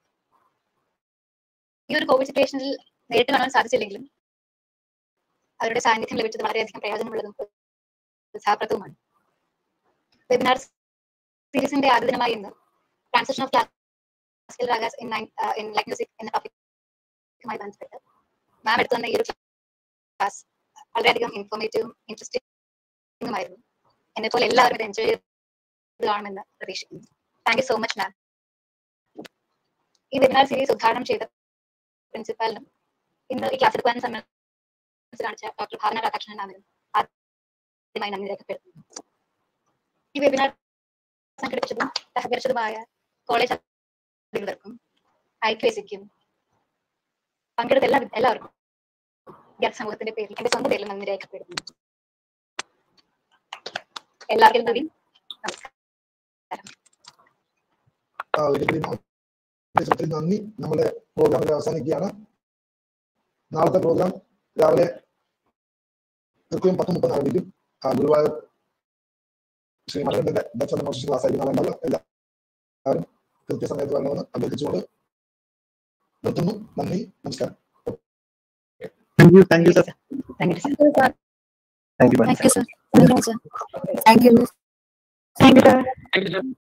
ഈ ഒരു കോവിഡ് സിറ്റുവേഷനിൽ നേരിട്ട് കാണാൻ സാധിച്ചില്ലെങ്കിലും അവരുടെ സാന്നിധ്യം ലഭിച്ചത് വളരെയധികം പ്രയോജനമുള്ളതും ഉത്സാഹപ്രദവുമാണ്. വെബിനാർ സീരീസിന്റെ ആദ്യ ദിനമായി ഇന്ന് transition of classical ragas in in light music എന്ന ടോപ്പിക്കുമായി ബന്ധപ്പെട്ട് മാം എടുത്തു തന്ന ഈ ഒരു ക്ലാസ് വളരെയധികം ഇൻഫോർമേറ്റീവും ഇൻട്രസ്റ്റിംഗുമായിരുന്നു. എന്നെ പോലെ എല്ലാവരും ഇത് എൻജോയ് ചെയ്ത് കാണുമെന്ന് പ്രതീക്ഷിക്കുന്നു. Thank you so much ma'am. ഈ വെബിനാർ സീരീസ് ഉദ്ഘാടനം ചെയ്ത പ്രിൻസിപ്പാലിനും ഇന്ന് ഈ ക്ലാസ് എടുക്കാൻ സമ്മേളനം കാണിച്ച ഡോക്ടർ ഭാവന രാധാകൃഷ്ണൻ മാമിനും ആദ്യമായി നന്ദി രേഖപ്പെടുത്തുന്നു. ഈ വെബിനാർ സംഘടിപ്പിച്ചതും സഹകരിച്ചതുമായ കോളേജ് അധികൃതർക്കും ഐ ക്യു എസ് സിക്കും പങ്കെടുത്ത എല്ലാ എല്ലാവർക്കും വിദ്യാർത്ഥി സമൂഹത്തിന്റെ പേരിൽ എന്റെ സ്വന്തം പേരിൽ നന്ദി രേഖപ്പെടുത്തുന്നു. എല്ലാവർക്കും നന്ദി, നമസ്കാരം. നന്ദി. നമ്മുടെ പ്രോഗ്രാം അവസാനിക്കുകയാണ്. നാളത്തെ പ്രോഗ്രാം രാവിലെ കൃത്യം പത്ത് മുപ്പത് ആരംഭിക്കും. ഗുരുവായൂർ ശ്രീ മഠത്തിന്റെ ദക്ഷ ഡെമോൺസ്ട്രേഷൻ ക്ലാസ് ആയിരിക്കും നാളെ ഉണ്ടാവുക. എല്ലാവരും കൃത്യസമയത്ത് വരണമെന്ന് അഭ്യർത്ഥിച്ചുകൊണ്ട് നിർത്തുന്നു. നന്ദി, നമസ്കാരം. Thank you, thank you, sir. Thank you, sir. Thank you, Thank you, sir. Thank you, sir. Thank you, sir. Thank you, sir.